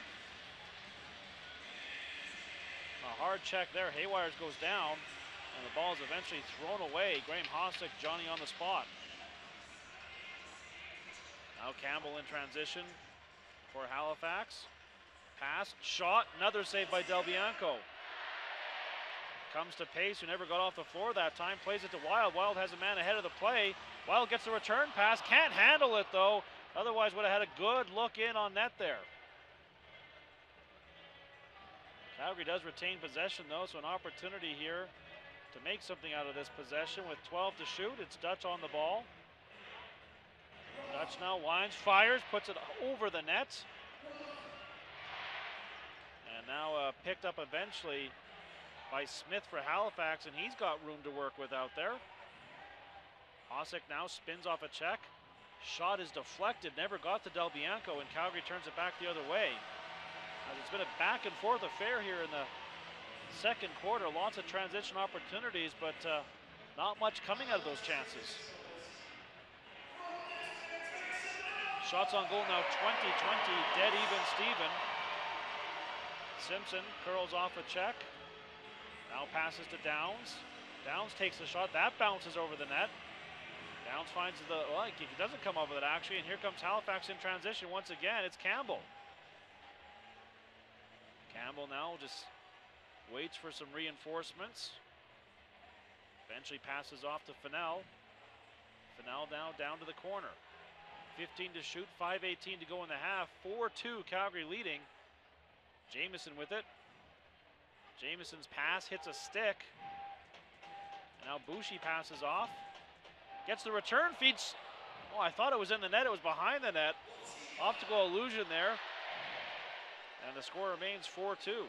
A hard check there. Haywires goes down, and the ball is eventually thrown away. Graham Hossack, Johnny on the spot. Now Campbell in transition for Halifax. Pass, shot, another save by Del Bianco. Comes to Pace, who never got off the floor that time. Plays it to Wild. Wild has a man ahead of the play. Wild gets the return pass. Can't handle it though. Otherwise would have had a good look in on net there. Calgary does retain possession though, so an opportunity here to make something out of this possession with 12 to shoot. It's Dutch on the ball. Dutch now winds, fires, puts it over the net. And now picked up eventually by Smith for Halifax, and he's got room to work with out there. Hossack now spins off a check. Shot is deflected, never got to Del Bianco, and Calgary turns it back the other way. As it's been a back and forth affair here in the second quarter. Lots of transition opportunities, but not much coming out of those chances. Shots on goal now 20-20, dead even Steven. Simpson curls off a check. Now passes to Downs. Downs takes the shot, that bounces over the net. Downs finds he doesn't come up with it actually, and here comes Halifax in transition once again. It's Campbell. Campbell now just waits for some reinforcements. Eventually passes off to Fennell. Fennell now down to the corner. 15 to shoot, 5:18 to go in the half. 4-2 Calgary leading. Jamieson with it. Jamieson's pass hits a stick. And now Boucher passes off. Gets the return, feeds. Oh, I thought it was in the net. It was behind the net. Optical illusion there. And the score remains 4-2.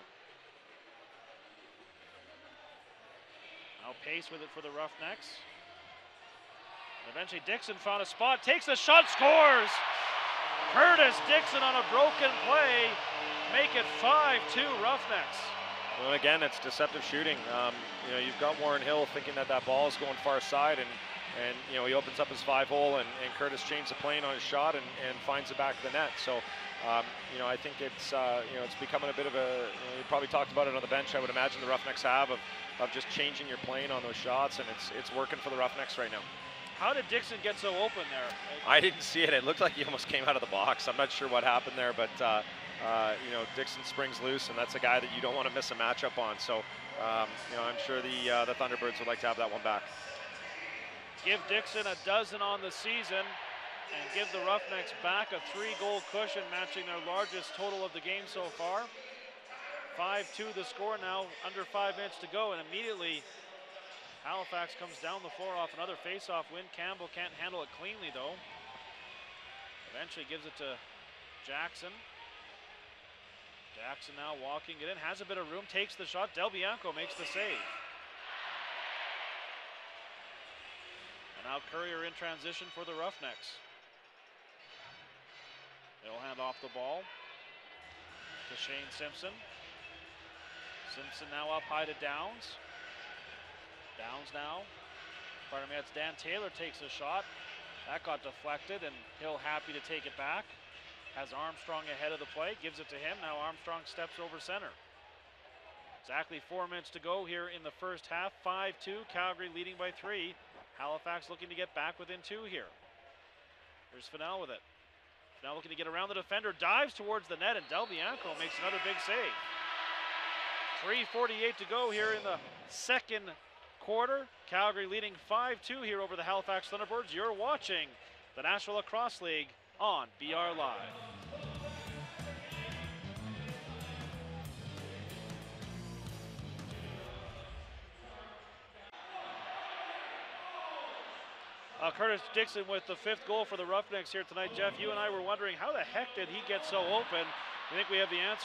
Now Pace with it for the Roughnecks. And eventually Dixon found a spot, takes a shot, scores! Curtis Dixon on a broken play. Make it 5-2 Roughnecks. Well, again, it's deceptive shooting. You've got Warren Hill thinking that ball is going far side, and he opens up his 5-hole, and Curtis changed the plane on his shot and finds the back of the net. So, I think it's becoming a bit of a. You probably talked about it on the bench. I would imagine the Roughnecks have of just changing your plane on those shots, and it's working for the Roughnecks right now. How did Dixon get so open there? I didn't see it. It looked like he almost came out of the box. I'm not sure what happened there, but Dixon springs loose, and that's a guy that you don't want to miss a matchup on. So, I'm sure the Thunderbirds would like to have that one back. Give Dixon a dozen on the season and give the Roughnecks back a 3-goal cushion, matching their largest total of the game so far. 5-2 the score now, under 5 minutes to go, and immediately Halifax comes down the floor off another face-off win. Campbell can't handle it cleanly though. Eventually gives it to Jackson. Jackson now walking it in, has a bit of room, takes the shot. Del Bianco makes the save. And now Courier in transition for the Roughnecks. They'll hand off the ball to Shane Simpson. Simpson now up high to Downs. Downs now. That's Dan Taylor takes a shot. That got deflected, and Hill happy to take it back. Has Armstrong ahead of the play, gives it to him. Now Armstrong steps over center. Exactly 4 minutes to go here in the first half. 5-2, Calgary leading by 3. Halifax looking to get back within 2 here. Here's Fennell with it. Fennell looking to get around the defender, dives towards the net, and Del Bianco makes another big save. 3:48 to go here in the second quarter. Calgary leading 5-2 here over the Halifax Thunderbirds. You're watching the National Lacrosse League on BR Live. Curtis Dixon with the 5th goal for the Roughnecks here tonight. Jeff, you and I were wondering how the heck did he get so open? I think we have the answer.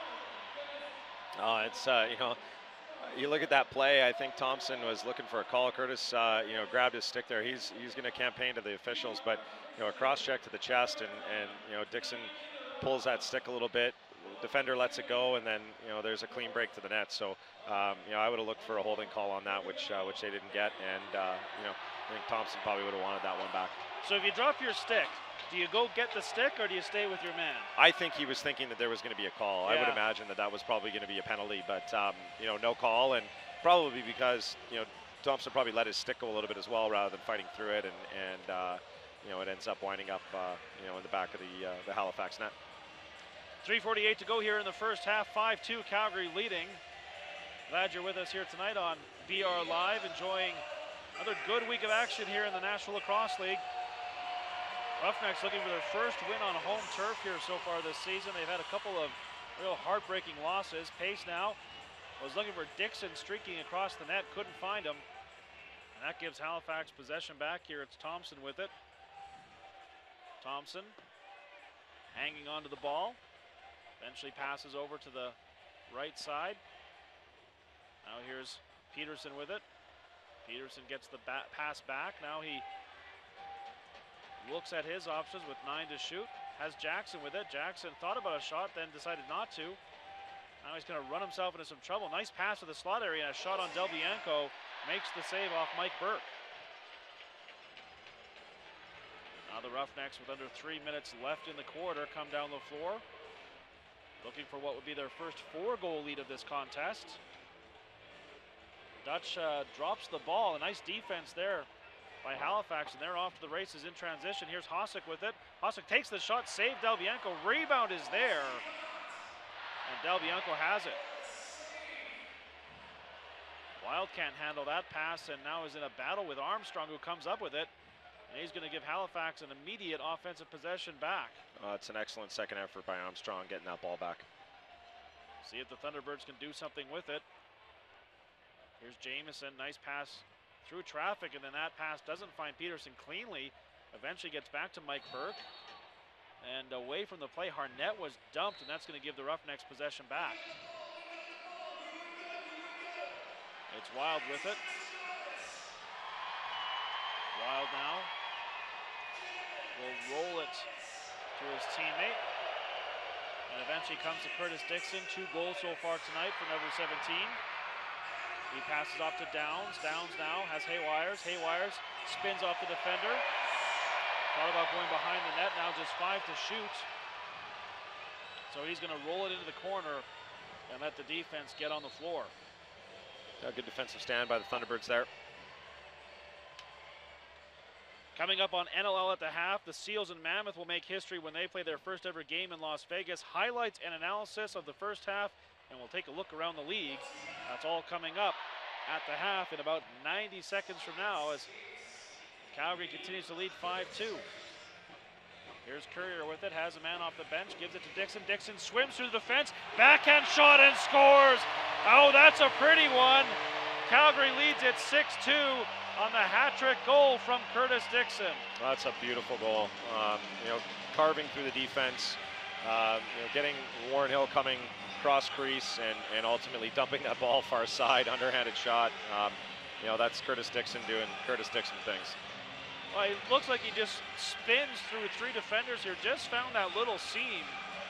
Oh, it's, you look at that play, I think Thompson was looking for a call. Curtis, grabbed his stick there. He's going to campaign to the officials, but, a cross check to the chest, and Dixon pulls that stick a little bit. Defender lets it go, and then, there's a clean break to the net. So, I would have looked for a holding call on that, which they didn't get, and, I think Thompson probably would have wanted that one back. So if you drop your stick, do you go get the stick or do you stay with your man? I think he was thinking that there was going to be a call. Yeah. I would imagine that was probably going to be a penalty, but no call, and probably because Thompson probably let his stick go a little bit as well rather than fighting through it, and it ends up winding up in the back of the Halifax net. 3:48 to go here in the first half. 5-2 Calgary leading. Glad you're with us here tonight on BR Live, enjoying another good week of action here in the National Lacrosse League. Roughnecks looking for their first win on home turf here so far this season. They've had a couple of real heartbreaking losses. Pace now was looking for Dixon streaking across the net, couldn't find him. And that gives Halifax possession back here. It's Thompson with it. Thompson hanging onto the ball. Eventually passes over to the right side. Now here's Peterson with it. Peterson gets the pass back. Now he looks at his options with 9 to shoot. Has Jackson with it. Jackson thought about a shot, then decided not to. Now he's going to run himself into some trouble. Nice pass to the slot area and a shot on Del Bianco. Makes the save off Mike Burke. Now the Roughnecks, with under 3 minutes left in the quarter, come down the floor, looking for what would be their first 4-goal lead of this contest. Dutch drops the ball. A nice defense there by Halifax, and they're off to the races in transition. Here's Hossack with it. Hossack takes the shot, saved Del Bianco. Rebound is there, and Del Bianco has it. Wild can't handle that pass, and now is in a battle with Armstrong, who comes up with it. And he's going to give Halifax an immediate offensive possession back. It's an excellent second effort by Armstrong getting that ball back. See if the Thunderbirds can do something with it. Here's Jamieson, nice pass through traffic, and then that pass doesn't find Peterson cleanly. Eventually gets back to Mike Burke. And away from the play, Harnett was dumped, and that's going to give the Roughnecks possession back. It's Wild with it. Wild now will roll it to his teammate. And eventually comes to Curtis Dixon. 2 goals so far tonight for number 17. He passes off to Downs. Downs now has Haywires. Haywires spins off the defender. Thought about going behind the net. Now just 5 to shoot. So he's going to roll it into the corner and let the defense get on the floor. A good defensive stand by the Thunderbirds there. Coming up on NLL at the half, the Seals and Mammoth will make history when they play their first ever game in Las Vegas. Highlights and analysis of the first half, and we'll take a look around the league. That's all coming up at the half in about 90 seconds from now as Calgary continues to lead 5-2. Here's Courier with it, has a man off the bench, gives it to Dixon. Dixon swims through the defense, backhand shot and scores. Oh, that's a pretty one. Calgary leads it 6-2 on the hat-trick goal from Curtis Dixon. That's a beautiful goal. Carving through the defense, getting Warren Hill coming cross crease and ultimately dumping that ball far side, underhanded shot. That's Curtis Dixon doing Curtis Dixon things. Well, it looks like he just spins through 3 defenders here, just found that little seam.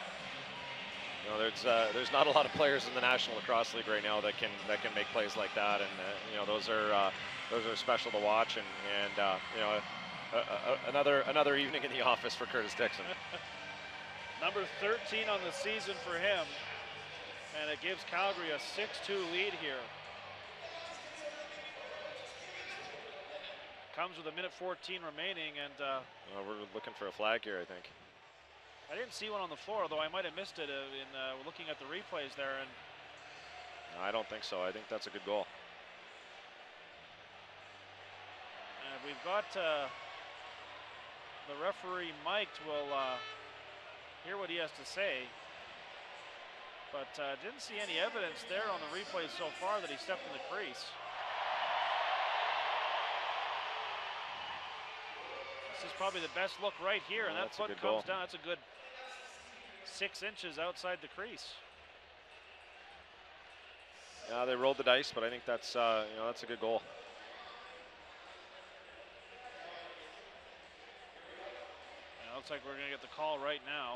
There's not a lot of players in the National Lacrosse League right now that can make plays like that, and those are special to watch, and another evening in the office for Curtis Dixon. Number 13 on the season for him, and it gives Calgary a 6-2 lead here. Comes with 1:14 remaining, and we're looking for a flag here, I think. I didn't see one on the floor, although I might have missed it in looking at the replays there. And no, I don't think so. I think that's a good goal. We've got the referee mic'd. We'll hear what he has to say. But didn't see any evidence there on the replays so far that he stepped in the crease. This is probably the best look right here, and that foot comes down. That's a good 6 inches outside the crease. Yeah, they rolled the dice, but I think that's that's a good goal. It looks like we're going to get the call right now.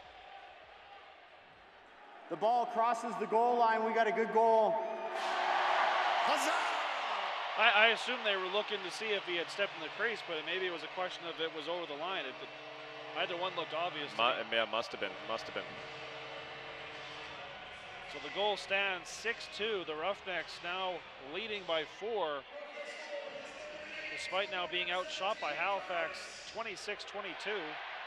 The ball crosses the goal line. We got a good goal. I assume they were looking to see if he had stepped in the crease, but maybe it was a question of it was over the line. Either one looked obvious. Yeah, must have been. So the goal stands 6-2. The Roughnecks now leading by 4, despite now being outshot by Halifax 26-22.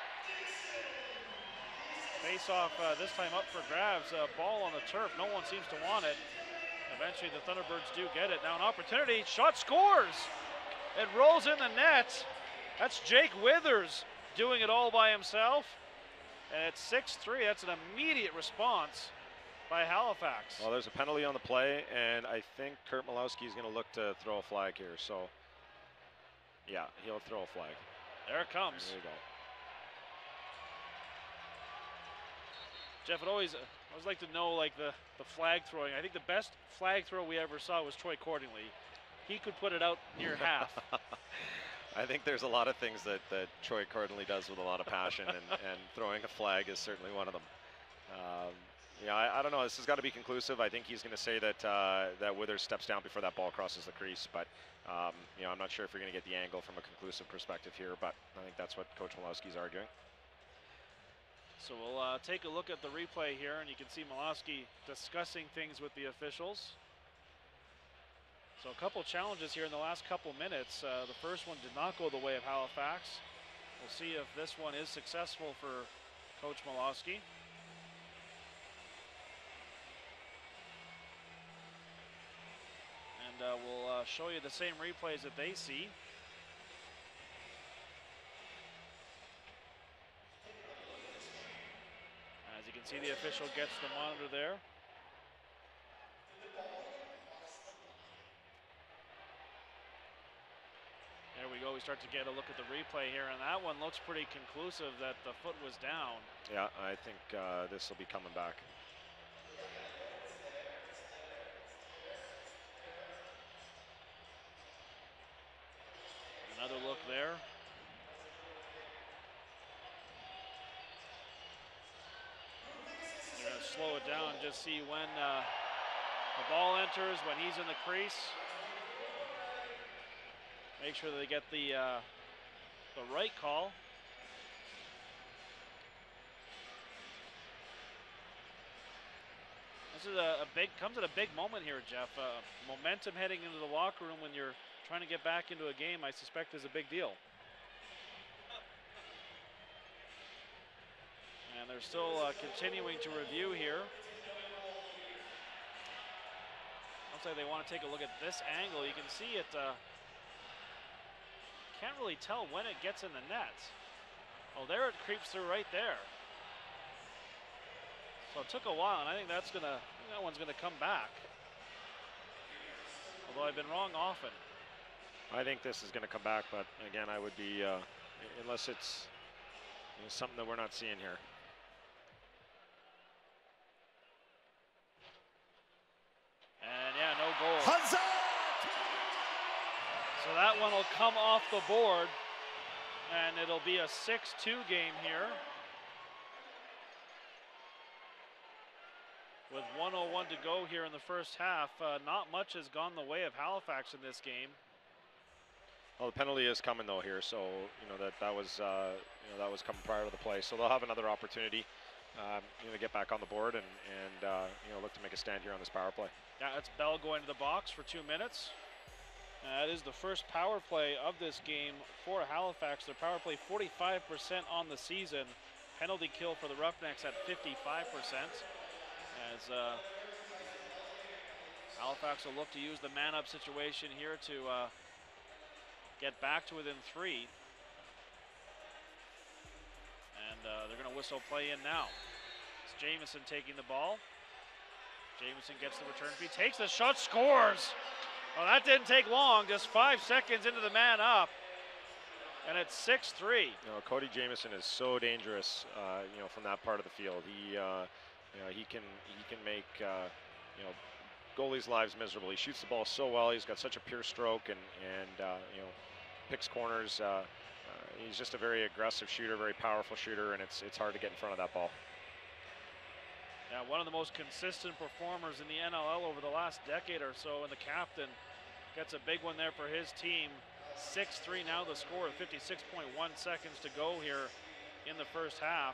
Face-off this time up for grabs. Ball on the turf. No one seems to want it. Eventually the Thunderbirds do get it. Now an opportunity. Shot scores. It rolls in the net. That's Jake Withers doing it all by himself. And it's 6-3. That's an immediate response by Halifax. Well, there's a penalty on the play, and I think Kurt Malowski is going to look to throw a flag here. So, yeah, he'll throw a flag. There it comes. There you go. Jeff, I always like to know like the flag throwing. I think the best flag throw we ever saw was Troy Cordingley. He could put it out near half. I think there's a lot of things that Troy Cordingley does with a lot of passion, and throwing a flag is certainly one of them. Yeah, I don't know. This has got to be conclusive. I think he's going to say that that Withers steps down before that ball crosses the crease. But I'm not sure if you're going to get the angle from a conclusive perspective here. But I think that's what Coach Malowski's arguing. So we'll take a look at the replay here, and you can see Malowski discussing things with the officials. So a couple challenges here in the last couple minutes. The first one did not go the way of Halifax. We'll see if this one is successful for Coach Malowski. And we'll show you the same replays that they see. As you can see, the official gets the monitor there. There we go. We start to get a look at the replay here, and that one looks pretty conclusive that the foot was down. Yeah, I think this will be coming back. Another look there. They're going to slow it down and just see when the ball enters, when he's in the crease. Make sure that they get the right call. This is comes at a big moment here, Jeff. Momentum heading into the locker room when you're trying to get back into a game, I suspect, is a big deal. And they're still continuing to review here. Looks like they want to take a look at this angle. You can see it. Can't really tell when it gets in the net. Oh, there it creeps through right there. So it took a while, and I think that one's gonna come back. Although I've been wrong often. I think this is going to come back, but again, I would be unless it's something that we're not seeing here. And yeah, no goal. So that one will come off the board, and it'll be a 6-2 game here. With 1:01 to go here in the first half, not much has gone the way of Halifax in this game. Well, the penalty is coming though here, so that was coming prior to the play. So they'll have another opportunity, to get back on the board and look to make a stand here on this power play. Yeah, that's Bell going to the box for 2 minutes. That is the first power play of this game for Halifax. Their power play 45% on the season. Penalty kill for the Roughnecks at 55%. As Halifax will look to use the man-up situation here to get back to within 3. And they're going to whistle play in now. It's Jamieson taking the ball. Jamieson gets the return feed, takes the shot, scores! Well, that didn't take long, just 5 seconds into the man-up. and it's 6-3. You know, Cody Jamieson is so dangerous, you know, from that part of the field. He, you know, he can make, you know, goalies' lives miserable. He shoots the ball so well. He's got such a pure stroke, and you know, picks corners. He's just a very aggressive shooter, very powerful shooter, and it's hard to get in front of that ball. Yeah, one of the most consistent performers in the NLL over the last decade or so, and the captain gets a big one there for his team. 6-3 now the score with 56.1 seconds to go here in the first half.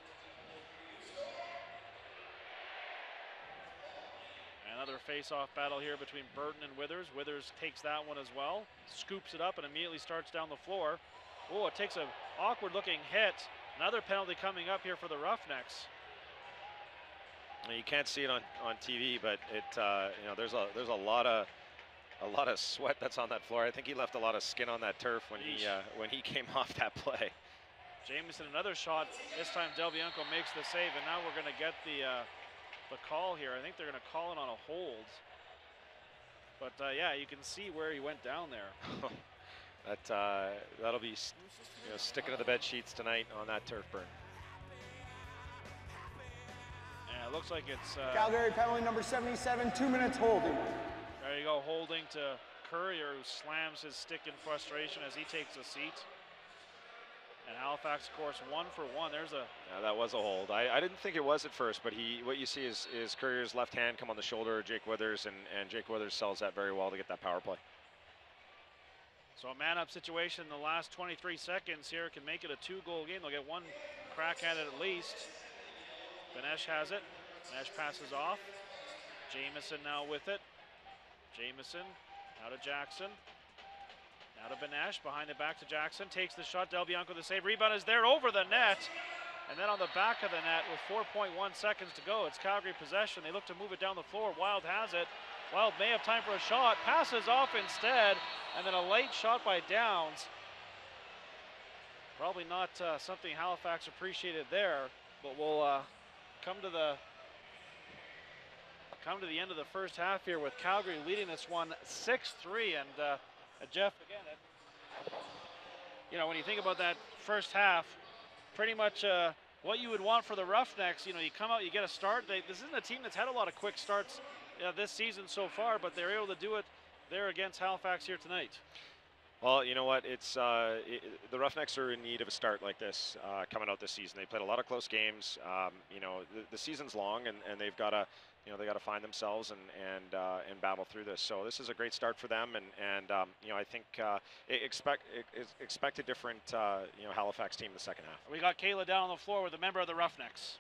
Another face-off battle here between Burton and Withers. Withers takes that one as well, scoops it up and immediately starts down the floor. Oh, it takes an awkward-looking hit. Another penalty coming up here for the Roughnecks. You can't see it on TV, but it you know, there's a lot of sweat that's on that floor. I think he left a lot of skin on that turf when he came off that play. Jamieson, another shot. This time Del Bianco makes the save, and now we're going to get the call here. I think they're going to call it on a hold. But yeah, you can see where he went down there. That'll be, you know, sticking to the bed sheets tonight on that turf burn. Yeah, it looks like it's Calgary penalty number 77, 2 minutes holding. There you go, holding to Courier, who slams his stick in frustration as he takes a seat. And Halifax, of course, 1 for 1. There's a... Yeah, that was a hold. I didn't think it was at first, but what you see is Courier's left hand come on the shoulder of Jake Withers, and Jake Withers sells that very well to get that power play. So a man-up situation in the last 23 seconds here can make it a 2-goal game. They'll get one crack at it at least. Benesh has it. Benesh passes off. Jamieson now with it. Jamieson now to Jackson. Now to Benesh, behind the back to Jackson, takes the shot, Del Bianco the save, rebound is there over the net, and then on the back of the net with 4.1 seconds to go, it's Calgary possession. They look to move it down the floor. Wild has it. Wild may have time for a shot, passes off instead, and then a late shot by Downs. Probably not something Halifax appreciated there, but we'll come to the end of the first half here with Calgary leading this one 6-3, and Jeff, again, you know, when you think about that first half, pretty much what you would want for the Roughnecks. You know, you come out, you get a start. This isn't a team that's had a lot of quick starts this season so far, but they're able to do it there against Halifax here tonight. Well, you know what? It's the Roughnecks are in need of a start like this coming out this season. They played a lot of close games. You know, the season's long, and they've got to, you know, they got to find themselves and battle through this. So this is a great start for them, and you know, I think expect a different you know, Halifax team in the second half. We got Kayla down on the floor with a member of the Roughnecks.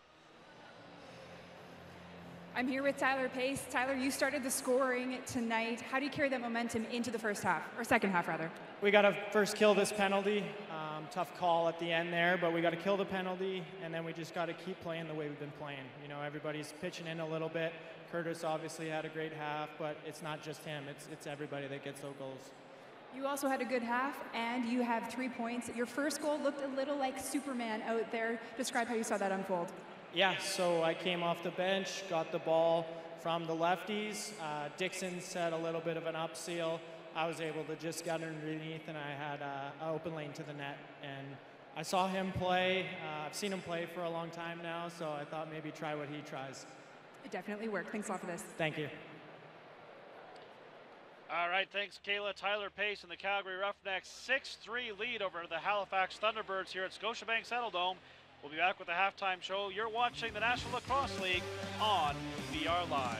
I'm here with Tyler Pace. Tyler, you started the scoring tonight. How do you carry that momentum into the first half, or second half rather? We got to first kill this penalty. Tough call at the end there, but we got to kill the penalty, and then we just got to keep playing the way we've been playing. You know, everybody's pitching in a little bit. Curtis obviously had a great half, but it's not just him. It's everybody that gets those goals. You also had a good half, and you have 3 points. Your first goal looked a little like Superman out there. Describe how you saw that unfold. Yeah, so I came off the bench, got the ball from the lefties. Dixon set a little bit of an up seal. I was able to just get underneath, and I had an open lane to the net. And I saw him play. I've seen him play for a long time now, so I thought maybe try what he tries. It definitely worked. Thanks a lot for this. Thank you. All right, thanks, Kayla. Tyler Pace and the Calgary Roughnecks 6-3 lead over the Halifax Thunderbirds here at Scotiabank Saddledome. We'll be back with the halftime show. You're watching the National Lacrosse League on VR Live.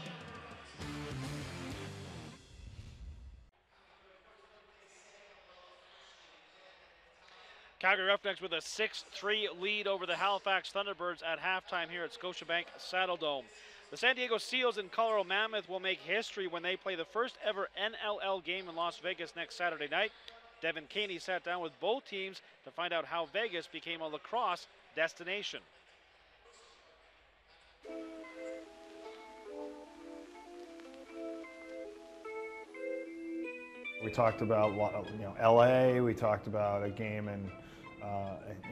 Calgary Roughnecks with a 6-3 lead over the Halifax Thunderbirds at halftime here at Scotiabank Saddledome. The San Diego Seals and Colorado Mammoth will make history when they play the first ever NLL game in Las Vegas next Saturday night. Devin Caney sat down with both teams to find out how Vegas became a lacrosse destination. We talked about, you know, LA, we talked about a game in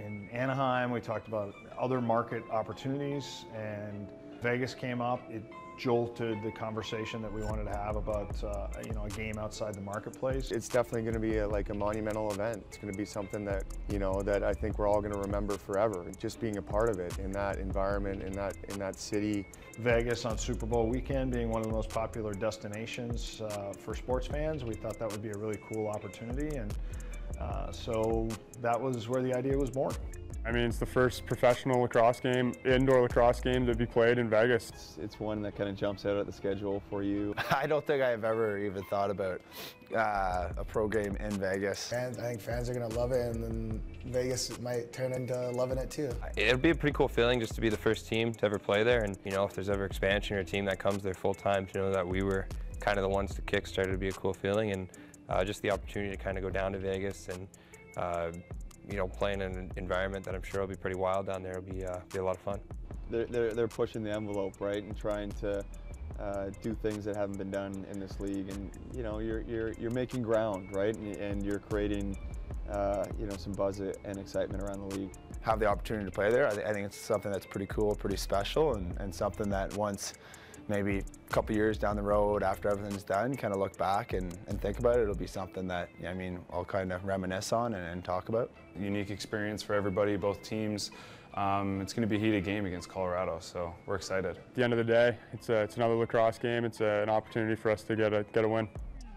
Anaheim, we talked about other market opportunities, and Vegas came up. jolted the conversation that we wanted to have about you know, a game outside the marketplace. It's definitely going to be like a monumental event. It's going to be something that, you know, that I think we're all going to remember forever. Just being a part of it in that environment, in that city. Vegas on Super Bowl weekend being one of the most popular destinations for sports fans, we thought that would be a really cool opportunity, and so that was where the idea was born. I mean, it's the first professional lacrosse game, indoor lacrosse game to be played in Vegas. It's one that kind of jumps out at the schedule for you. I don't think I've ever even thought about a pro game in Vegas. I think fans are going to love it, and then Vegas might turn into loving it too. It'll be a pretty cool feeling just to be the first team to ever play there, and you know, if there's ever expansion or a team that comes there full time, to know that we were kind of the ones to kickstart it would be a cool feeling, and just the opportunity to kind of go down to Vegas and you know, playing in an environment that I'm sure will be pretty wild down there. It'll be a lot of fun. They're pushing the envelope, right, and trying to do things that haven't been done in this league. And you know, you're making ground, right, and you're creating you know, some buzz and excitement around the league. Have the opportunity to play there, I think it's something that's pretty cool, pretty special, and something that once, maybe a couple years down the road after everything's done, kind of look back and think about it. It'll be something that, I mean, I'll kind of reminisce on and talk about. Unique experience for everybody, both teams. It's going to be a heated game against Colorado, so we're excited. At the end of the day, it's another lacrosse game. It's an opportunity for us to get a win.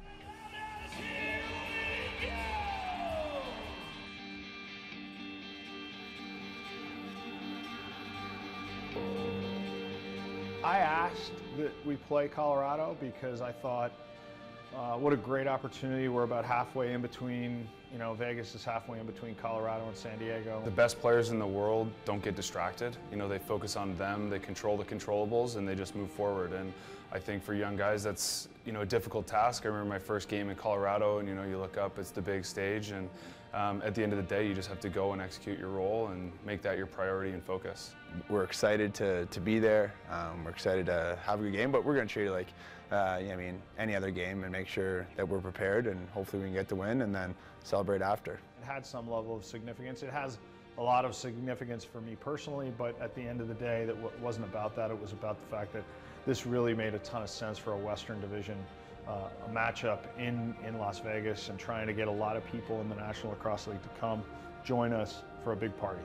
I asked that we play Colorado because I thought, what a great opportunity. We're about halfway in between, you know, Vegas is halfway in between Colorado and San Diego. The best players in the world don't get distracted. You know, they focus on them, they control the controllables, and they just move forward. And I think for young guys, that's, you know, a difficult task. I remember my first game in Colorado, and you know, you look up, it's the big stage, and at the end of the day, you just have to go and execute your role and make that your priority and focus. We're excited to be there. We're excited to have a good game, but we're going to treat it like, I mean, any other game, and make sure that we're prepared, and hopefully we can get the win and then celebrate after. It had some level of significance. It has a lot of significance for me personally, but at the end of the day, that wasn't about that. It was about the fact that this really made a ton of sense for a Western Division a matchup in Las Vegas, and trying to get a lot of people in the National Lacrosse League to come join us for a big party.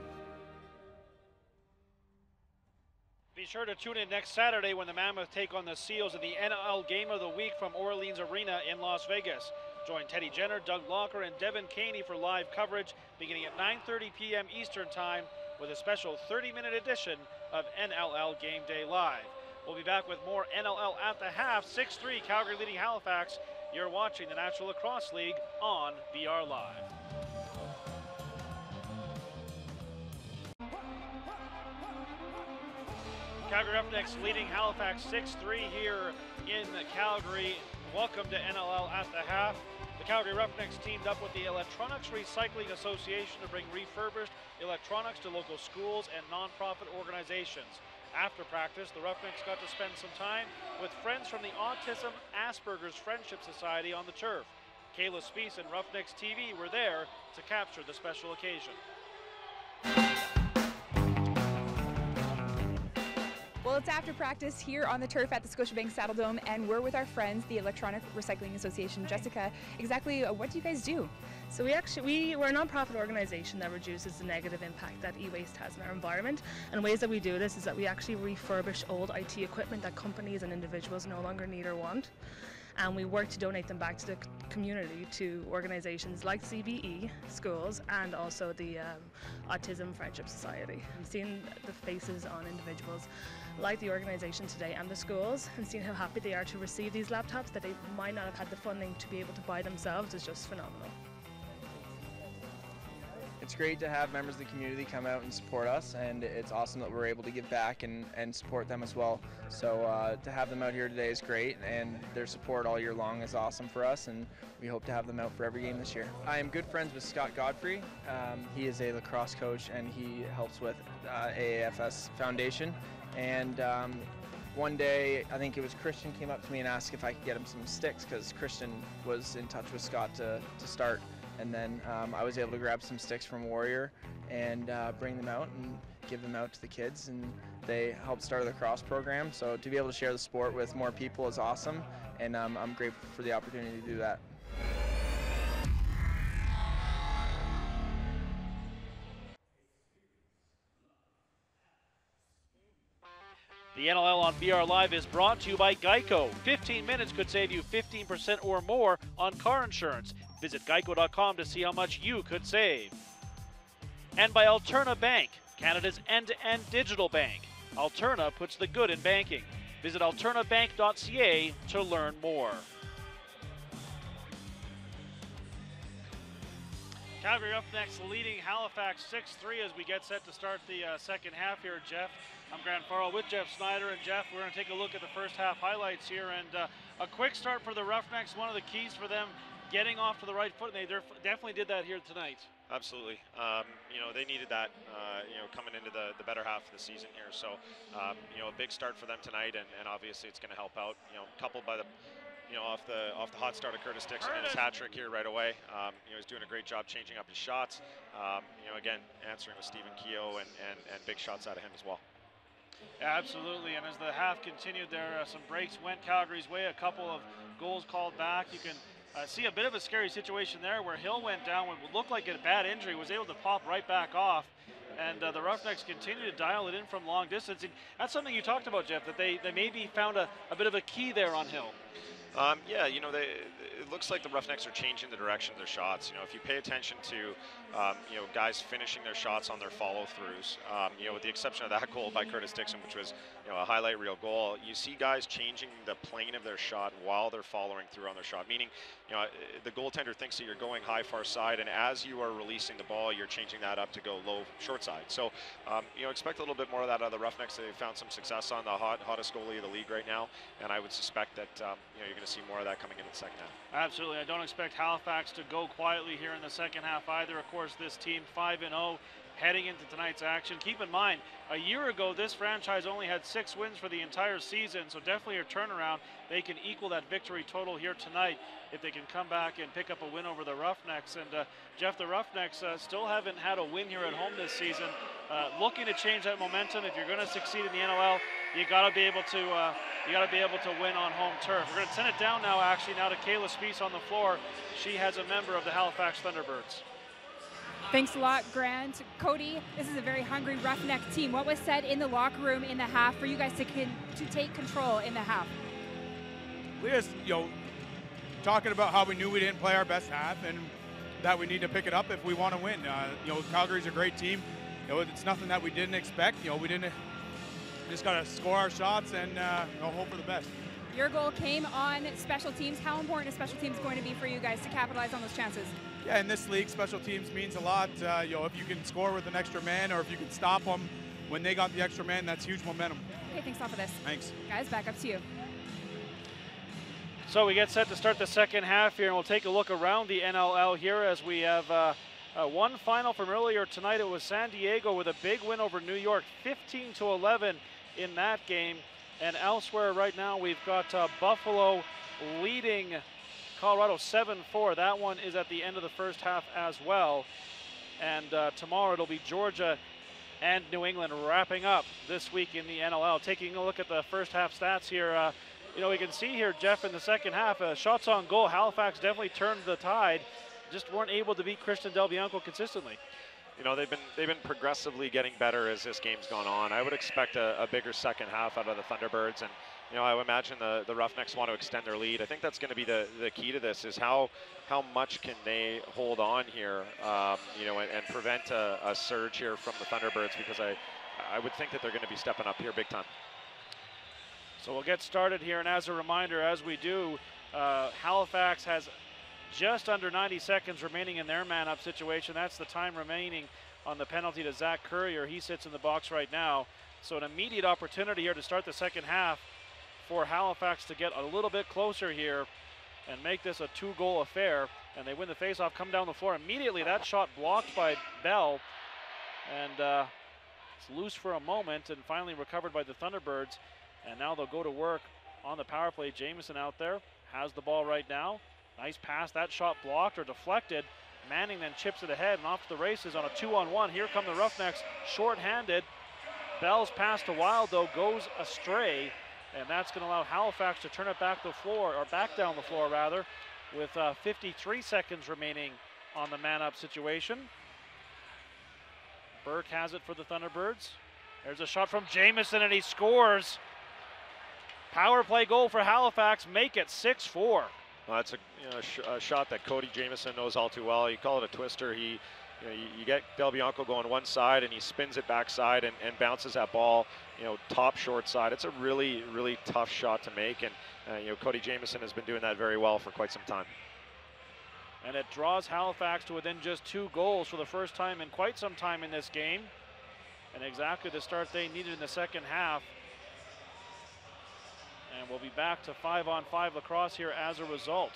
Be sure to tune in next Saturday when the Mammoth take on the Seals in the NL Game of the Week from Orleans Arena in Las Vegas. Join Teddy Jenner, Doug Locker, and Devin Caney for live coverage beginning at 9:30 p.m. Eastern Time with a special 30-minute edition of NLL Game Day Live. We'll be back with more NLL at the half. 6-3 Calgary leading Halifax. You're watching the National Lacrosse League on VR Live. Calgary Roughnecks leading Halifax 6-3 here in Calgary. Welcome to NLL at the half. The Calgary Roughnecks teamed up with the Electronics Recycling Association to bring refurbished electronics to local schools and nonprofit organizations. After practice, the Roughnecks got to spend some time with friends from the Autism Asperger's Friendship Society on the turf. Kayla Speece and Roughnecks TV were there to capture the special occasion. Well, it's after practice here on the turf at the Scotiabank Saddledome, and we're with our friends, the Electronic Recycling Association. Jessica, exactly what do you guys do? So we're a nonprofit organization that reduces the negative impact that e-waste has in our environment. And ways that we do this is that we actually refurbish old IT equipment that companies and individuals no longer need or want. And we work to donate them back to the community, to organizations like CBE, schools, and also the Autism Friendship Society. We've seen the faces on individuals like the organization today and the schools, and seeing how happy they are to receive these laptops that they might not have had the funding to be able to buy themselves is just phenomenal. It's great to have members of the community come out and support us, and it's awesome that we're able to give back and support them as well. So to have them out here today is great, and their support all year long is awesome for us, and we hope to have them out for every game this year. I am good friends with Scott Godfrey. He is a lacrosse coach, and he helps with AAFS Foundation. And one day, I think it was Christian came up to me and asked if I could get him some sticks, because Christian was in touch with Scott to start. And then I was able to grab some sticks from Warrior, and bring them out and give them out to the kids, and they helped start the lacrosse program. So to be able to share the sport with more people is awesome, and I'm grateful for the opportunity to do that. The NLL on BR Live is brought to you by Geico. 15 minutes could save you 15% or more on car insurance. Visit geico.com to see how much you could save. And by Alterna Bank, Canada's end-to-end digital bank. Alterna puts the good in banking. Visit alternabank.ca to learn more. Calgary Roughnecks leading Halifax 6-3 as we get set to start the second half here, Jeff. I'm Grant Farrell with Jeff Snyder, and Jeff, we're going to take a look at the first half highlights here, and a quick start for the Roughnecks, one of the keys for them getting off to the right foot, and they definitely did that here tonight. Absolutely. You know, they needed that, you know, coming into the better half of the season here. So, you know, a big start for them tonight, and obviously it's going to help out, you know, coupled by the, you know, off the hot start of Curtis Dixon and his hat trick here right away. You know, he's doing a great job changing up his shots. You know, again, answering with Stephen Keogh and big shots out of him as well. Yeah, absolutely, and as the half continued there, some breaks went Calgary's way, a couple of goals called back. You can see a bit of a scary situation there where Hill went down with what looked like a bad injury, was able to pop right back off, and the Roughnecks continue to dial it in from long distance. And that's something you talked about, Jeff, that they maybe found a bit of a key there on Hill. Yeah, you know, it looks like the Roughnecks are changing the direction of their shots. You know, if you pay attention to, you know, guys finishing their shots on their follow-throughs, you know, with the exception of that goal by Curtis Dixon, which was, you know, a highlight reel goal, you see guys changing the plane of their shot while they're following through on their shot, meaning, you know, the goaltender thinks that you're going high, far side, and as you are releasing the ball, you're changing that up to go low, short side. So, you know, expect a little bit more of that out of the Roughnecks. They've found some success on the hottest goalie of the league right now, and I would suspect that, you know, you're going to see more of that coming in the second half. Absolutely. I don't expect Halifax to go quietly here in the second half either. Of course, this team 5-0 heading into tonight's action. Keep in mind, a year ago, this franchise only had 6 wins for the entire season, so definitely a turnaround. They can equal that victory total here tonight if they can come back and pick up a win over the Roughnecks. And Jeff, the Roughnecks still haven't had a win here at home this season. Looking to change that momentum. If you're going to succeed in the NLL, you got to be able to win on home turf. We're going to send it down now, actually, now to Kayla Spiess on the floor. She has a member of the Halifax Thunderbirds. Thanks a lot, Grant. Cody, this is a very hungry Roughneck team. What was said in the locker room in the half for you guys to take control in the half? We just, you know, talking about how we knew we didn't play our best half and that we need to pick it up if we want to win. You know, Calgary's a great team. You know, it's nothing that we didn't expect. You know, we just got to score our shots and you know, hope for the best. Your goal came on special teams. How important is special teams going to be for you guys to capitalize on those chances? Yeah, in this league, special teams means a lot. You know, if you can score with an extra man or if you can stop them when they got the extra man, that's huge momentum. Okay, thanks a lot for this. Thanks. Guys, back up to you. So we get set to start the second half here, and we'll take a look around the NLL here as we have one final from earlier tonight. It was San Diego with a big win over New York, 15-11 in that game. And elsewhere right now, we've got Buffalo leading Colorado 7-4. That one is at the end of the first half as well. And tomorrow it'll be Georgia and New England wrapping up this week in the NLL. Taking a look at the first half stats here, you know, we can see here, Jeff, in the second half, shots on goal, Halifax definitely turned the tide. Just weren't able to beat Christian Del Bianco consistently. You know, they've been progressively getting better as this game's gone on. I would expect a bigger second half out of the Thunderbirds, and you know, I would imagine the Roughnecks want to extend their lead. I think that's going to be the key to this, is how much can they hold on here, you know, and prevent a surge here from the Thunderbirds, because I would think that they're going to be stepping up here big time. So we'll get started here, and as a reminder, as we do, Halifax has just under 90 seconds remaining in their man-up situation. That's the time remaining on the penalty to Zach Currier. He sits in the box right now. So an immediate opportunity here to start the second half for Halifax to get a little bit closer here and make this a 2-goal affair. And they win the faceoff, come down the floor. Immediately that shot blocked by Bell. And it's loose for a moment and finally recovered by the Thunderbirds. And now they'll go to work on the power play. Jamieson out there has the ball right now. Nice pass. That shot blocked or deflected. Manning then chips it ahead and off to the races on a 2-on-1. Here come the Roughnecks, short-handed. Bell's pass to Wild, though, goes astray, and that's going to allow Halifax to turn it back the floor, or back down the floor, rather, with 53 seconds remaining on the man-up situation. Burke has it for the Thunderbirds. There's a shot from Jamieson, and he scores. Power play goal for Halifax, make it 6-4. Well, that's a shot that Cody Jamieson knows all too well. You call it a twister. You get Del Bianco going one side, and he spins it backside and bounces that ball, top short side. It's a really, really tough shot to make, and Cody Jamieson has been doing that very well for quite some time. And it draws Halifax to within just 2 goals for the first time in quite some time in this game, and exactly the start they needed in the second half. And we'll be back to 5-on-5 lacrosse here as a result.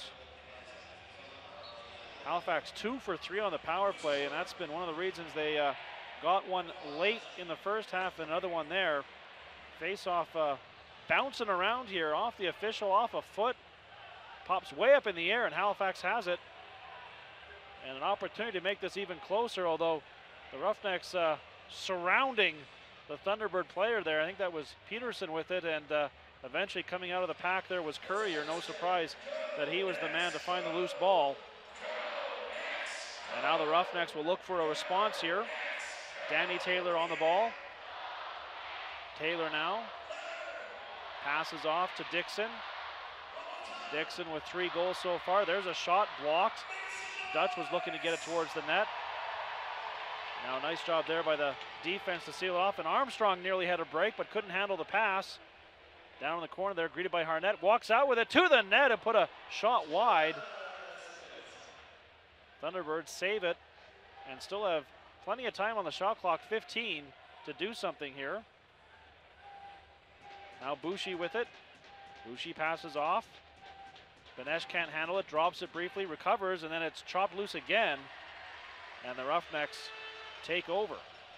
Halifax 2 for 3 on the power play, and that's been one of the reasons they got one late in the first half and another one there. Face-off bouncing around here off the official, off a foot. Pops way up in the air, and Halifax has it. And an opportunity to make this even closer, although the Roughnecks surrounding the Thunderbird player there. I think that was Peterson with it, and eventually coming out of the pack there was Courier. No surprise that he was the man to find the loose ball. And now the Roughnecks will look for a response here. Danny Taylor on the ball. Taylor now passes off to Dixon. Dixon with 3 goals so far. There's a shot blocked. Dutch was looking to get it towards the net. Now a nice job there by the defense to seal it off. And Armstrong nearly had a break but couldn't handle the pass. Down in the corner there, greeted by Harnett. Walks out with it to the net and put a shot wide. Thunderbirds save it and still have plenty of time on the shot clock, 15, to do something here. Now Boucher with it. Boucher passes off. Benesh can't handle it, drops it briefly, recovers, and then it's chopped loose again. And the Roughnecks take over.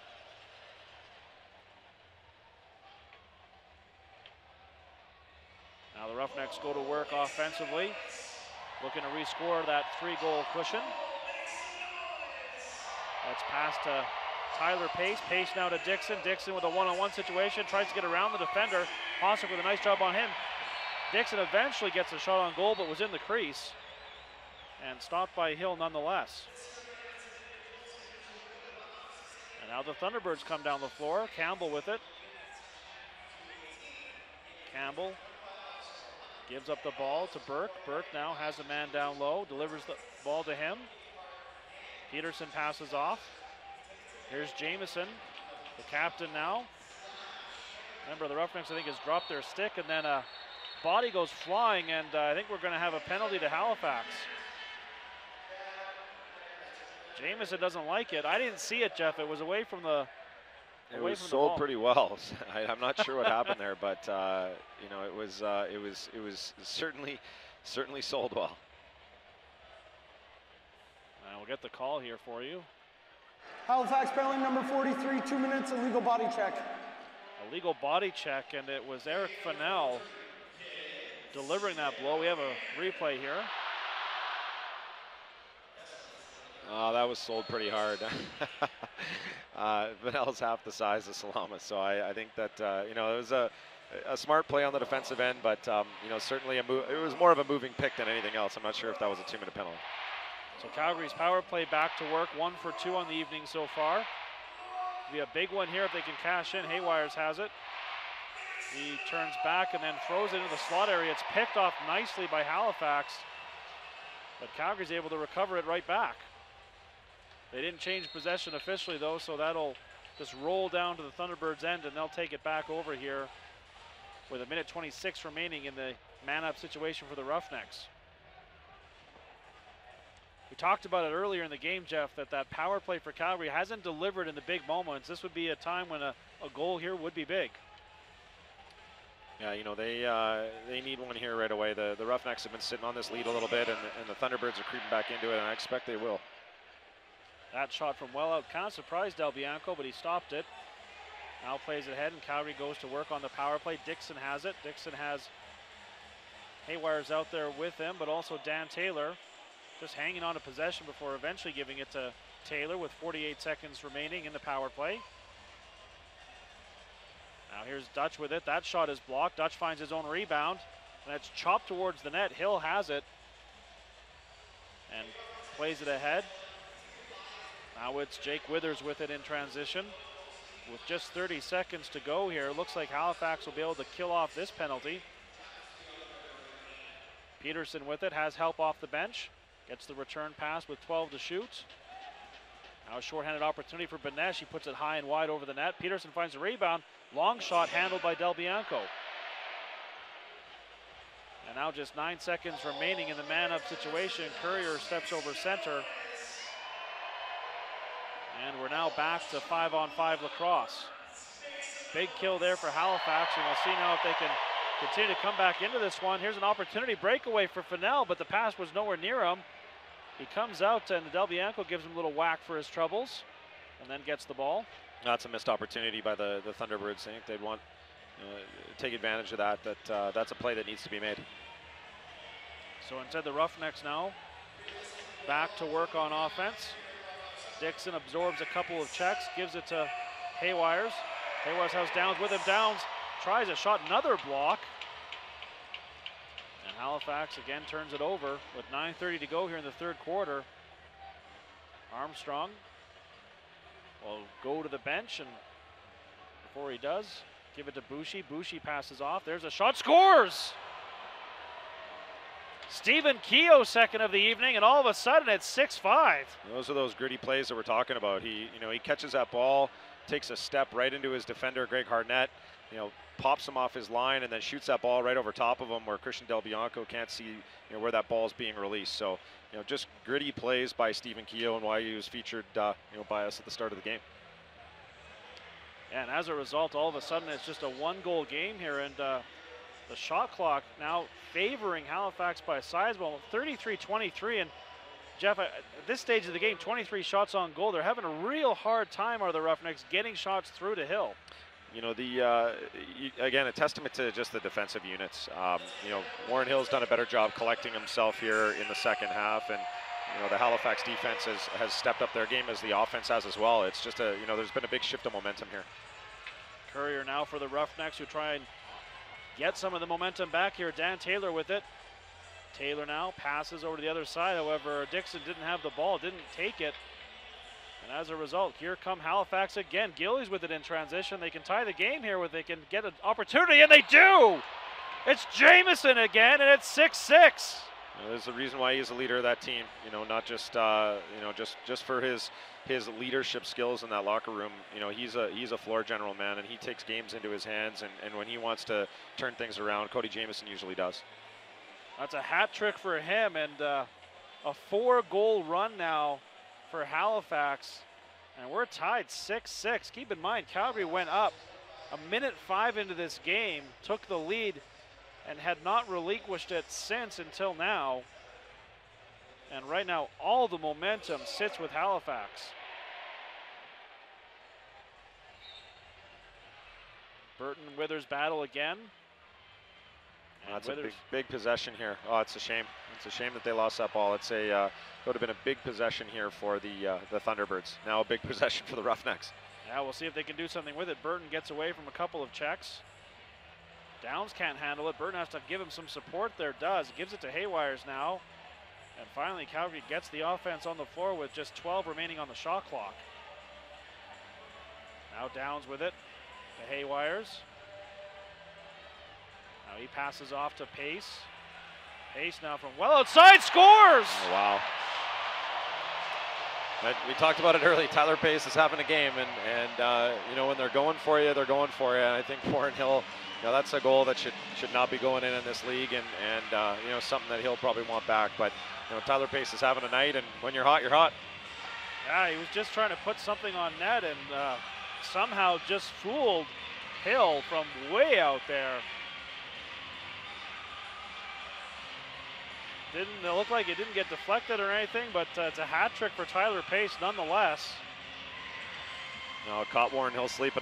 Now the Roughnecks go to work offensively, looking to rescore that 3-goal cushion. That's passed to Tyler Pace. Pace now to Dixon. Dixon with a one-on-one situation, tries to get around the defender. Hossack with a nice job on him. Dixon eventually gets a shot on goal, but was in the crease and stopped by Hill nonetheless. And now the Thunderbirds come down the floor. Campbell with it. Campbell gives up the ball to Burke. Burke now has a man down low, delivers the ball to him. Peterson passes off. Here's Jamieson, the captain now. Remember, the Roughnecks, I think, has dropped their stick, and then a body goes flying, and I think we're going to have a penalty to Halifax. Jamieson doesn't like it. I didn't see it, Jeff. It was away from the It was sold pretty well. I'm not sure what happened there, but it was certainly sold well. We'll get the call here for you. Halifax penalty number 43, 2 minutes, illegal body check. Illegal body check, and it was Eric Fennell delivering that blow. We have a replay here. Oh, that was sold pretty hard. Fennell's half the size of Salamis, so I think that it was a smart play on the defensive end, but certainly it was more of a moving pick than anything else. I'm not sure if that was a 2-minute penalty. So Calgary's power play back to work, 1 for 2 on the evening so far. Be a big one here if they can cash in. Haywires has it. He turns back and then throws it into the slot area. It's picked off nicely by Halifax, but Calgary's able to recover it right back. They didn't change possession officially though, so that'll just roll down to the Thunderbirds' end, and they'll take it back over here with 1:26 remaining in the man-up situation for the Roughnecks. We talked about it earlier in the game, Jeff, that power play for Calgary hasn't delivered in the big moments. This would be a time when a goal here would be big. Yeah, they need one here right away. The Roughnecks have been sitting on this lead a little bit, and the Thunderbirds are creeping back into it, and I expect they will. That shot from well out kind of surprised Del Bianco, but he stopped it. Now plays it ahead, and Calgary goes to work on the power play. Dixon has it. Dixon has Haywires out there with him, but also Dan Taylor just hanging on to possession before eventually giving it to Taylor with 48 seconds remaining in the power play. Now here's Dutch with it. That shot is blocked. Dutch finds his own rebound, and it's chopped towards the net. Hill has it and plays it ahead. Now it's Jake Withers with it in transition. With just 30 seconds to go here, it looks like Halifax will be able to kill off this penalty. Peterson with it, has help off the bench. Gets the return pass with 12 to shoot. Now a shorthanded opportunity for Benesh. He puts it high and wide over the net. Peterson finds a rebound. Long shot handled by Del Bianco. And now just 9 seconds remaining in the man-up situation. Courier steps over center. And we're now back to 5-on-5 lacrosse. Big kill there for Halifax, and we'll see now if they can continue to come back into this one. Here's an opportunity breakaway for Fennell, but the pass was nowhere near him. He comes out, and Del Bianco gives him a little whack for his troubles, and then gets the ball. That's a missed opportunity by the Thunderbirds. I think they'd want to take advantage of that. That's a play that needs to be made. So instead, the Roughnecks now back to work on offense. Dixon absorbs a couple of checks, gives it to Haywires. Haywires has Downs with him. Downs tries a shot, another block. And Halifax again turns it over with 9:30 to go here in the third quarter. Armstrong will go to the bench, and before he does, give it to Boucher. Boucher passes off. There's a shot, scores! Stephen Keogh, second of the evening, and all of a sudden it's 6-5. Those are those gritty plays that we're talking about. He catches that ball, takes a step right into his defender, Greg Harnett, pops him off his line, and then shoots that ball right over top of him where Christian Del Bianco can't see where that ball is being released. So, just gritty plays by Stephen Keogh, and why he was featured by us at the start of the game. And as a result, all of a sudden it's just a one-goal game here, and the shot clock now favoring Halifax by a sizable 33-23. And Jeff, at this stage of the game, 23 shots on goal. They're having a real hard time, are the Roughnecks, getting shots through to Hill. Again, a testament to just the defensive units. Warren Hill's done a better job collecting himself here in the second half, and the Halifax defense has stepped up their game as the offense has as well. It's just there's been a big shift of momentum here. Courier now for the Roughnecks, who try and get some of the momentum back here. Dan Taylor with it. Taylor now passes over to the other side. However, Dixon didn't have the ball, didn't take it. And as a result, here come Halifax again. Gillies with it in transition. They can tie the game here, where they can get an opportunity, and they do! It's Jamieson again, and it's 6-6. There's a reason why he's a leader of that team. Not just just for his leadership skills in that locker room. He's a floor general, man, and he takes games into his hands. And when he wants to turn things around, Cody Jamieson usually does. That's a hat trick for him, and a 4-goal run now for Halifax, and we're tied 6-6. Keep in mind, Calgary went up a minute 5 into this game, took the lead, and had not relinquished it since until now. And right now, all the momentum sits with Halifax. Burton and Withers battle again. That's a big possession here. Oh, it's a shame. It's a shame that they lost that ball. It would have been a big possession here for the Thunderbirds. Now a big possession for the Roughnecks. Yeah, we'll see if they can do something with it. Burton gets away from a couple of checks. Downs can't handle it. Burton has to give him some support there. Gives it to Haywires now. And finally, Calgary gets the offense on the floor with just 12 remaining on the shot clock. Now Downs with it to Haywires. Now he passes off to Pace. Pace now from well outside, scores! Oh, wow. We talked about it early. Tyler Pace is having a game, and when they're going for you, they're going for you. And I think Warren Hill, that's a goal that should not be going in this league, and something that he'll probably want back. But Tyler Pace is having a night, and when you're hot, you're hot. Yeah, he was just trying to put something on net, and somehow just fooled Hill from way out there. It look like it didn't get deflected or anything, but it's a hat trick for Tyler Pace nonetheless. No, caught Warren Hill sleeping.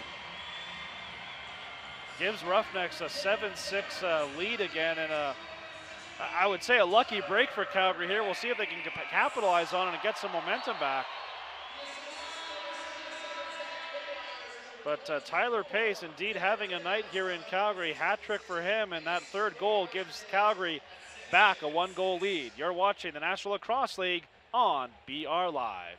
Gives Roughnecks a 7-6 lead again, and a I would say a lucky break for Calgary here. We'll see if they can capitalize on it and get some momentum back. But Tyler Pace indeed having a night here in Calgary. Hat trick for him, and that third goal gives Calgary back a 1-goal lead. You're watching the National Lacrosse League on BR Live.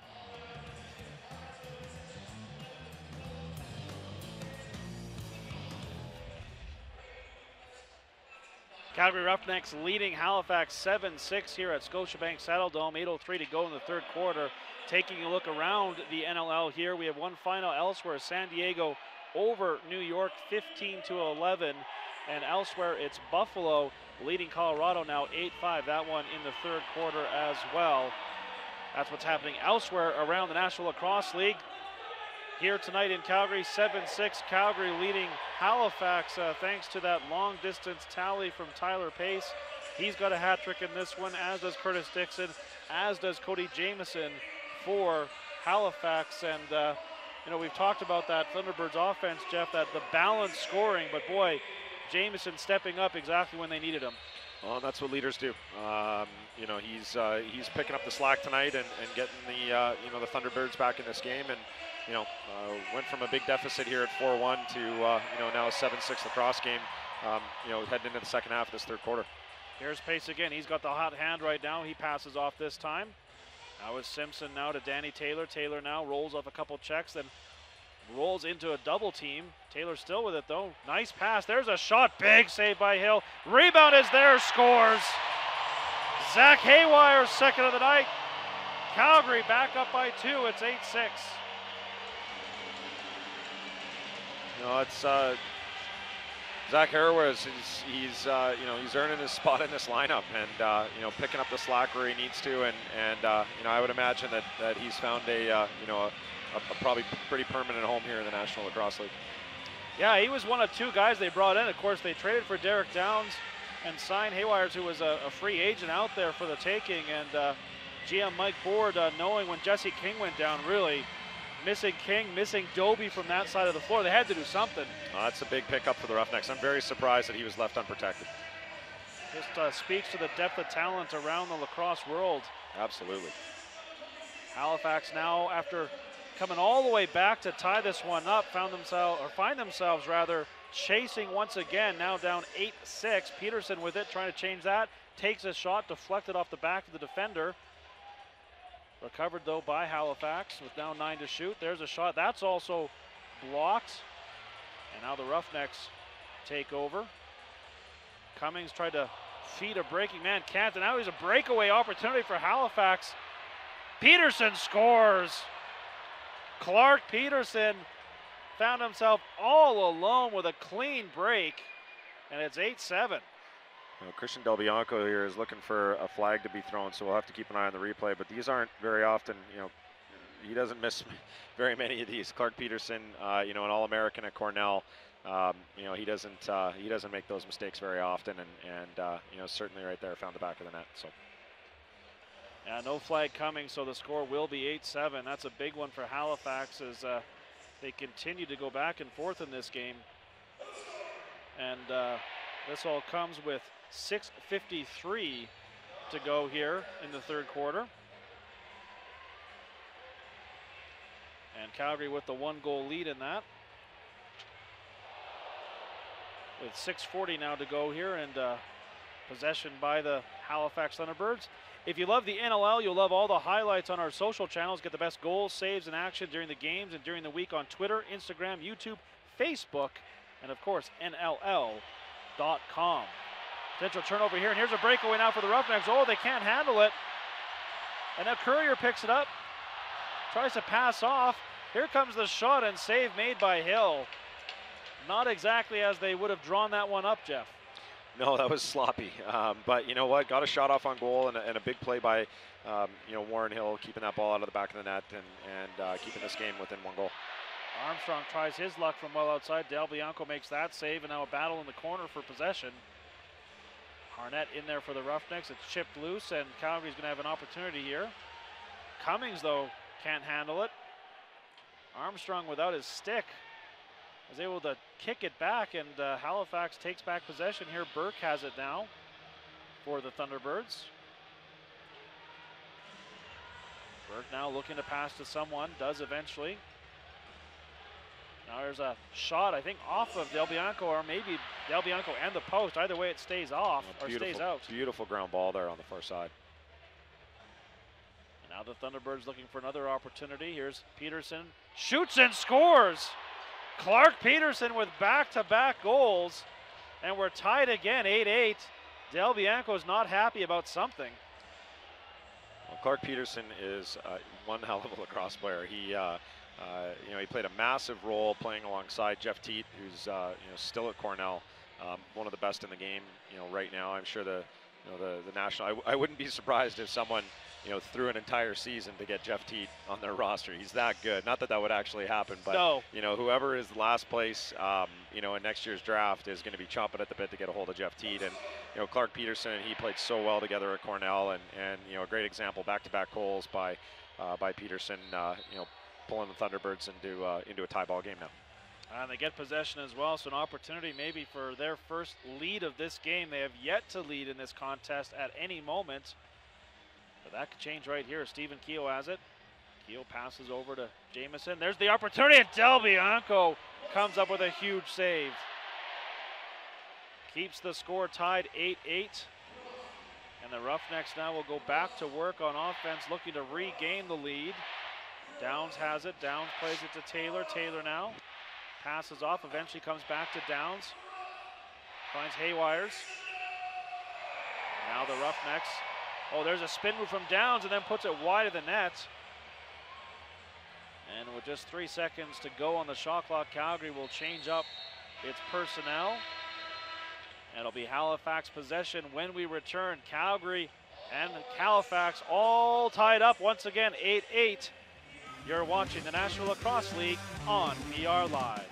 Calgary Roughnecks leading Halifax 7-6 here at Scotiabank Saddledome. 8:03 to go in the third quarter. Taking a look around the NLL here, we have one final elsewhere. San Diego over New York 15-11. And elsewhere, it's Buffalo leading Colorado now 8-5. That one in the third quarter as well. That's what's happening elsewhere around the National Lacrosse League. Here tonight in Calgary, 7-6, Calgary leading Halifax thanks to that long distance tally from Tyler Pace. He's got a hat trick in this one, as does Curtis Dixon, as does Cody Jamieson for Halifax. And you know, we've talked about that Thunderbirds offense, Jeff, that the balanced scoring, but boy, Jamieson stepping up exactly when they needed him. Well, that's what leaders do. You know, he's picking up the slack tonight and getting the you know, the Thunderbirds back in this game, and you know, went from a big deficit here at 4-1 to you know, now a 7-6 lacrosse game. You know, heading into the second half of this third quarter. Here's Pace again. He's got the hot hand right now. He passes off this time. Now it's Simpson now to Danny Taylor. Taylor now rolls off a couple checks, then rolls into a double team. Taylor still with it though. Nice pass. There's a shot. Big save by Hill. Rebound is there. Scores. Zach Haywire, second of the night. Calgary back up by 2. It's 8-6. You know, it's Zach Haywire. He's you know, he's earning his spot in this lineup, and you know, picking up the slack where he needs to, and you know, I would imagine that he's found a you know, a probably pretty permanent home here in the National Lacrosse League. Yeah, he was one of 2 guys they brought in. Of course, they traded for Derek Downs and signed Haywire, who was a free agent out there for the taking. And GM Mike Ford, knowing when Jesse King went down, really missing King, missing Doby from that side of the floor, they had to do something. That's a big pickup for the Roughnecks. I'm very surprised that he was left unprotected. Just speaks to the depth of talent around the lacrosse world. Absolutely. Halifax now, after coming all the way back to tie this one up, find themselves chasing once again, now down 8-6. Peterson with it, trying to change that. Takes a shot, deflected off the back of the defender. Recovered though by Halifax with now 9 to shoot. There's a shot, that's also blocked. And now the Roughnecks take over. Cummings tried to feed a breaking man, can't, and now he's a breakaway opportunity for Halifax. Peterson scores. Clark Peterson found himself all alone with a clean break, and it's 8-7. You know, Christian Del Bianco here is looking for a flag to be thrown, so we'll have to keep an eye on the replay, but these aren't very often, you know, he doesn't miss very many of these. Clark Peterson, you know, an All-American at Cornell, you know, he doesn't make those mistakes very often, and you know, certainly right there found the back of the net. So. Yeah, no flag coming, so the score will be 8-7. That's a big one for Halifax as they continue to go back and forth in this game. And this all comes with 6:53 to go here in the third quarter. And Calgary with the 1-goal lead in that. With 6:40 now to go here, and possession by the Halifax Thunderbirds. If you love the NLL, you'll love all the highlights on our social channels. Get the best goals, saves, and action during the games and during the week on Twitter, Instagram, YouTube, Facebook, and of course, NLL.com. Potential turnover here, and here's a breakaway now for the Roughnecks. Oh, they can't handle it. And now Courier picks it up, tries to pass off. Here comes the shot, and save made by Hill. Not exactly as they would have drawn that one up, Jeff. No, that was sloppy. But you know what? Got a shot off on goal, and a big play by you know, Warren Hill, keeping that ball out of the back of the net and keeping this game within 1 goal. Armstrong tries his luck from well outside. Del Bianco makes that save, and now a battle in the corner for possession. Harnett in there for the Roughnecks. It's chipped loose, and Calgary's going to have an opportunity here. Cummings, though, can't handle it. Armstrong, without his stick, is able to kick it back, and Halifax takes back possession here. Burke has it now. for the Thunderbirds. Burke now looking to pass to someone, does eventually. Now there's a shot, I think, off of Del Bianco, or maybe Del Bianco and the post. Either way, it stays off or stays out. Beautiful ground ball there on the far side. And now the Thunderbirds looking for another opportunity. Here's Peterson, shoots and scores. Clark Peterson with back-to-back goals, and we're tied again, 8-8. Del Bianco's not happy about something. Well, Clark Peterson is one hell of a lacrosse player. He he played a massive role playing alongside Jeff Teat, who's still at Cornell, one of the best in the game. Right now, I'm sure the national. I wouldn't be surprised if someone threw an entire season to get Jeff Teat on their roster. He's that good. Not that would actually happen, but no. Whoever is last place, in next year's draft is going to be chomping at the bit to get a hold of Jeff Teat. And Clark Peterson and he played so well together at Cornell, and a great example, back-to-back goals by Peterson. Pulling the Thunderbirds into a tie ball game now. And they get possession as well, so an opportunity maybe for their first lead of this game. They have yet to lead in this contest at any moment. But that could change right here. Stephen Keogh has it. Keogh passes over to Jamieson. There's the opportunity, and Del Bianco comes up with a huge save. Keeps the score tied 8-8. And the Roughnecks now will go back to work on offense, looking to regain the lead. Downs has it. Downs plays it to Taylor. Taylor now passes off. Eventually comes back to Downs. Finds Haywires. Now the Roughnecks. Oh, there's a spin move from Downs and then puts it wide of the net. And with just 3 seconds to go on the shot clock, Calgary will change up its personnel. And it'll be Halifax possession when we return. Calgary and Halifax all tied up once again, 8-8. You're watching the National Lacrosse League on PR Live.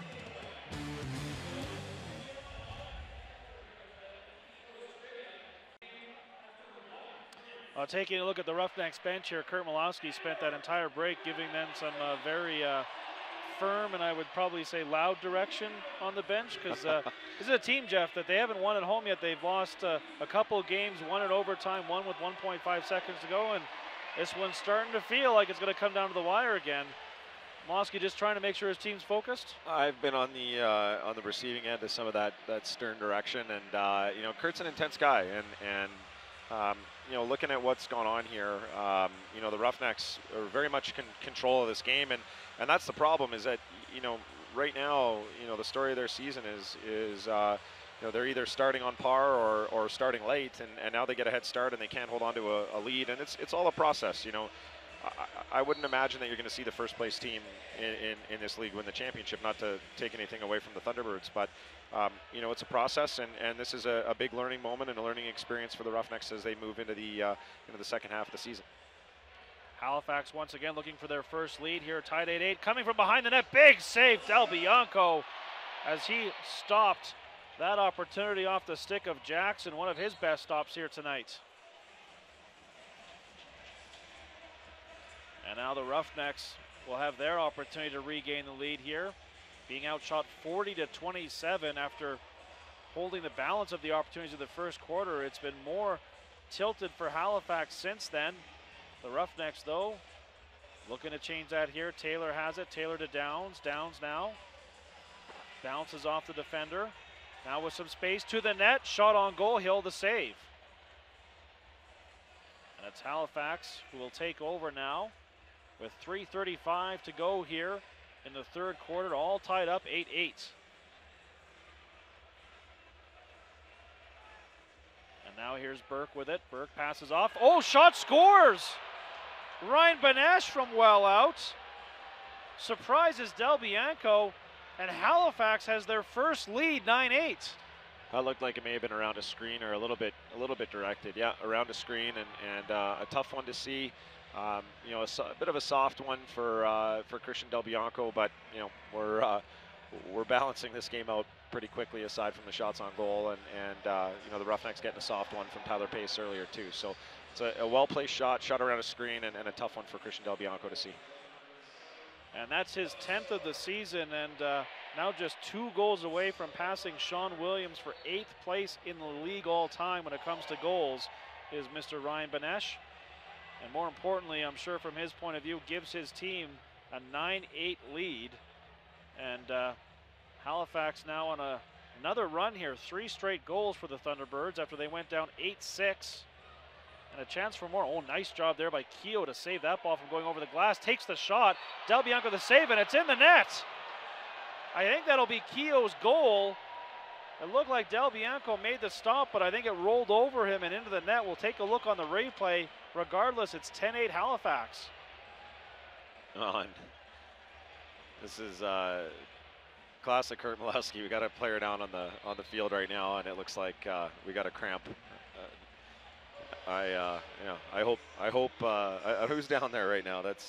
Taking a look at the Roughnecks bench here, Kurt Malowski spent that entire break giving them some very firm and I would probably say loud direction on the bench, because this is a team, Jeff, that they haven't won at home yet. They've lost a couple of games, one in overtime, one with 1.5 seconds to go, and this one's starting to feel like it's going to come down to the wire again. Malowski just trying to make sure his team's focused. I've been on the receiving end of some of that stern direction, and Kurt's an intense guy, and looking at what's gone on here, the Roughnecks are very much in control of this game, and that's the problem. Is that right now, the story of their season is they're either starting on par or starting late, and now they get a head start and they can't hold on to a lead, and it's all a process. I wouldn't imagine that you're going to see the first place team in this league win the championship, not to take anything away from the Thunderbirds, but it's a process, and this is a big learning moment and a learning experience for the Roughnecks as they move into the second half of the season. Halifax once again looking for their first lead here, tied 8-8. Coming from behind the net, big save, Del Bianco, as he stopped that opportunity off the stick of Jackson, one of his best stops here tonight. And now the Roughnecks will have their opportunity to regain the lead here, being outshot 40-27 after holding the balance of the opportunities of the first quarter. It's been more tilted for Halifax since then. The Roughnecks, though, looking to change that here. Taylor has it. Taylor to Downs. Downs now bounces off the defender. Now with some space to the net. Shot on goal. Hill the save. And it's Halifax who will take over now with 3:35 to go here in the third quarter. All tied up 8-8. And now here's Burke with it. Burke passes off. Oh, shot scores! Ryan Benesh from well out. Surprises Del Bianco, and Halifax has their first lead, 9-8. That looked like it may have been around a screen or a little bit directed. Yeah, around a screen, and a tough one to see. A bit of a soft one for Christian Del Bianco, but we're balancing this game out pretty quickly aside from the shots on goal, and the Roughnecks getting a soft one from Tyler Pace earlier too. So it's a well-placed shot around a screen, and a tough one for Christian Del Bianco to see. And that's his 10th of the season, and now just 2 goals away from passing Sean Williams for 8th place in the league all time when it comes to goals is Mr. Ryan Benesh. And more importantly, I'm sure from his point of view, gives his team a 9-8 lead. And Halifax now on another run here, 3 straight goals for the Thunderbirds after they went down 8-6. And a chance for more. Oh, nice job there by Keogh to save that ball from going over the glass. Takes the shot. Del Bianco the save, and it's in the net. I think that'll be Keogh's goal. It looked like Del Bianco made the stop, but I think it rolled over him and into the net. We'll take a look on the replay. Regardless, it's 10-8 Halifax. On. This is classic Kurt Milewski. We got a player down on the field right now, and it looks like we got a cramp. I hope who's down there right now? That's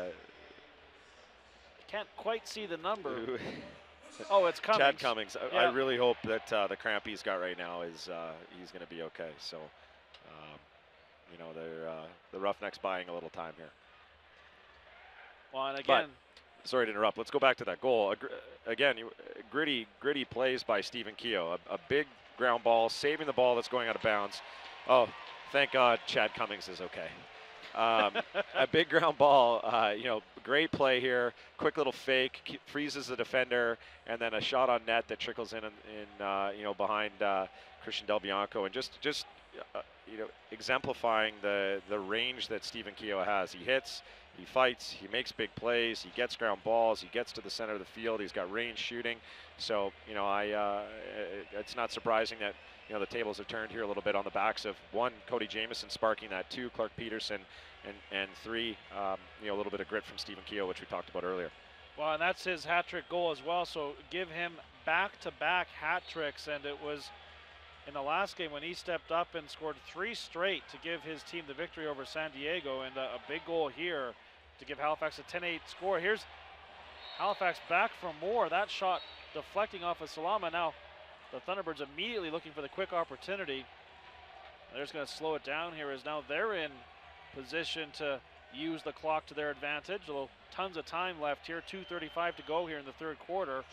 can't quite see the number. Oh, it's Cummings. Chad Cummings. Yeah. I really hope that the cramp he's got right now is he's going to be okay. So, you know, the Roughnecks buying a little time here. Well, and again, but, sorry to interrupt. Let's go back to that goal again. Gritty plays by Stephen Keogh. A big ground ball, saving the ball that's going out of bounds. Oh, thank God Chad Cummings is okay. A big ground ball, you know, great play here. Quick little fake, freezes the defender, and then a shot on net that trickles in you know, behind Christian Del Bianco, and just you know, exemplifying the range that Stephen Keogh has. He hits, he fights, he makes big plays, he gets ground balls, he gets to the center of the field. He's got range shooting. So, you know, it's not surprising that, you know, the tables have turned here a little bit on the backs of 1, Cody Jamieson sparking that, 2, Clark Peterson, and 3, you know, a little bit of grit from Stephen Keogh, which we talked about earlier. Well, and that's his hat-trick goal as well, so give him back-to-back hat tricks, and it was in the last game when he stepped up and scored 3 straight to give his team the victory over San Diego, and a big goal here to give Halifax a 10-8 score. Here's Halifax back for more. That shot deflecting off of Salama. Now the Thunderbirds immediately looking for the quick opportunity. They're just going to slow it down here as now they're in position to use the clock to their advantage. Although tons of time left here, 2:35 to go here in the 3rd quarter.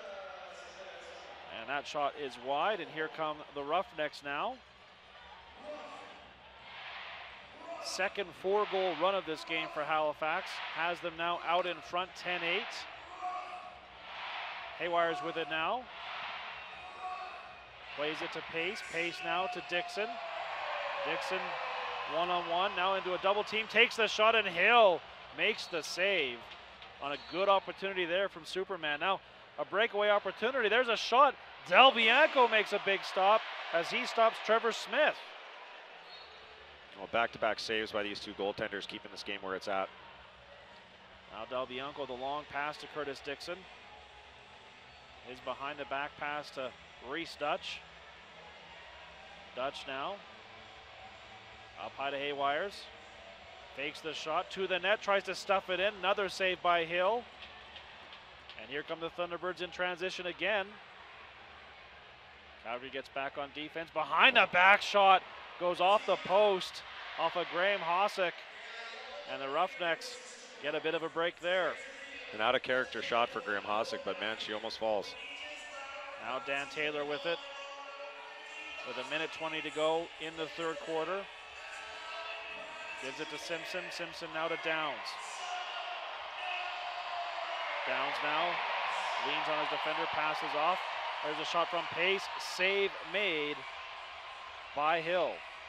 And that shot is wide, and here come the Roughnecks now. Second 4-goal run of this game for Halifax has them now out in front 10-8. Haywire's with it now. Plays it to Pace. Pace now to Dixon. Dixon one-on-one, now into a double team. Takes the shot, and Hill makes the save on a good opportunity there from Superman. Now a breakaway opportunity. There's a shot. Del Bianco makes a big stop as he stops Trevor Smith. Well, back-to-back saves by these 2 goaltenders, keeping this game where it's at. Now Del Bianco, the long pass to Curtis Dixon. His behind-the-back pass to Reese Dutch. Dutch now. Up high to Haywires. Fakes the shot to the net, tries to stuff it in. Another save by Hill. And here come the Thunderbirds in transition again. Calgary gets back on defense. Behind the back shot goes off the post, off of Graham Hossack. And the Roughnecks get a bit of a break there. An out-of-character shot for Graham Hossack, but man, she almost falls. Now Dan Taylor with it. With 1:20 to go in the 3rd quarter. Gives it to Simpson. Simpson now to Downs. Downs now leans on his defender, passes off. There's a shot from Pace. Save made by Hill.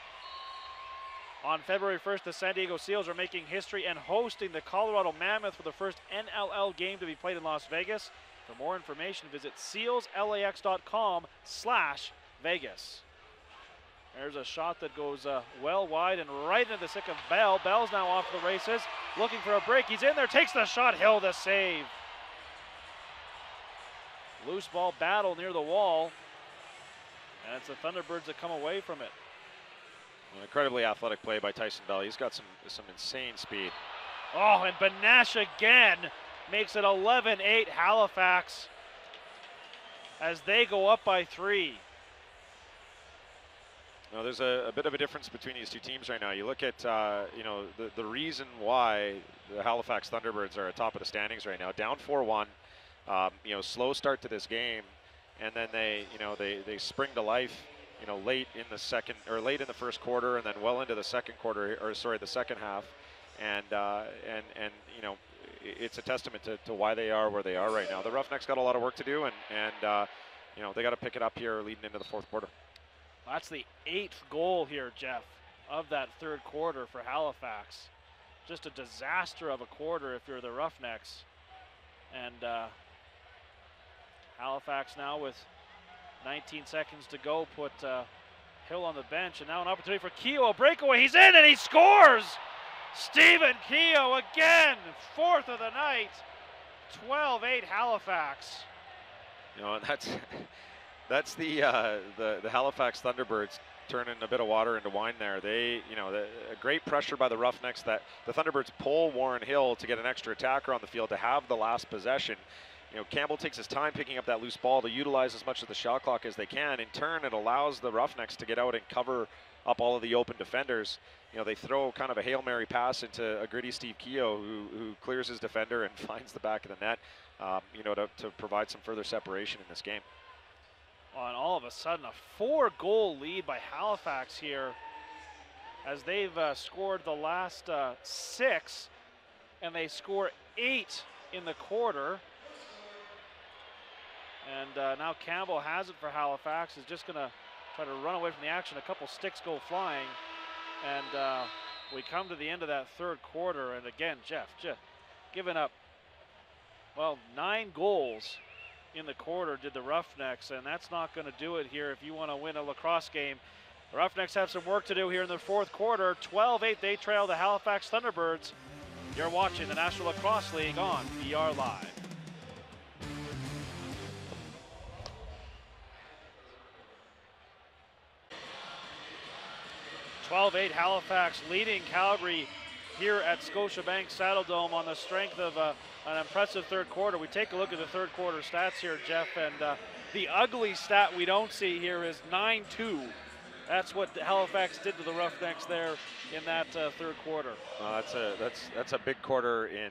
On February 1st, the San Diego Seals are making history and hosting the Colorado Mammoth for the first NLL game to be played in Las Vegas. For more information, visit sealslax.com/Vegas. There's a shot that goes well wide and right into the stick of Bell. Bell's now off the races, looking for a break. He's in there, takes the shot. Hill the save. Loose ball battle near the wall, and it's the Thunderbirds that come away from it. An incredibly athletic play by Tyson Bell. He's got some insane speed. Oh, and Benesh again makes it 11-8 Halifax as they go up by 3. No, there's a bit of a difference between these two teams right now. You look at, you know, the reason why the Halifax Thunderbirds are at top of the standings right now, down 4-1, you know, slow start to this game, and then they, you know, they spring to life, you know, late in the first quarter, and then well into the second quarter, or sorry, the second half, and you know, it's a testament to why they are where they are right now. The Roughnecks got a lot of work to do, and you know, they got to pick it up here leading into the fourth quarter. That's the 8th goal here, Jeff, of that third quarter for Halifax. Just a disaster of a quarter if you're the Roughnecks. And Halifax now with 19 seconds to go put Hill on the bench. And now an opportunity for Keogh, a breakaway. He's in and he scores! Stephen Keogh again, 4th of the night. 12-8 Halifax. You know, that's the Halifax Thunderbirds turning a bit of water into wine there. They, you know, a great pressure by the Roughnecks that the Thunderbirds pull Warren Hill to get an extra attacker on the field to have the last possession. You know, Campbell takes his time picking up that loose ball to utilize as much of the shot clock as they can. In turn, it allows the Roughnecks to get out and cover up all of the open defenders. You know, they throw kind of a Hail Mary pass into a gritty Steve Keogh who clears his defender and finds the back of the net, you know, to provide some further separation in this game. On all of a sudden, a 4-goal lead by Halifax here as they've scored the last 6, and they score 8 in the quarter. And now Campbell has it for Halifax, is just going to try to run away from the action. A couple sticks go flying, and we come to the end of that third quarter, and again, Jeff giving up, well, 9 goals in the quarter did the Roughnecks, and that's not going to do it here if you want to win a lacrosse game. The Roughnecks have some work to do here in the fourth quarter. 12-8, they trail the Halifax Thunderbirds. You're watching the National Lacrosse League on BR Live. Halifax leading Calgary here at Scotiabank Saddledome on the strength of an impressive third quarter. We take a look at the third quarter stats here, Jeff, and the ugly stat we don't see here is 9-2. That's what Halifax did to the Roughnecks there in that third quarter. That's a big quarter in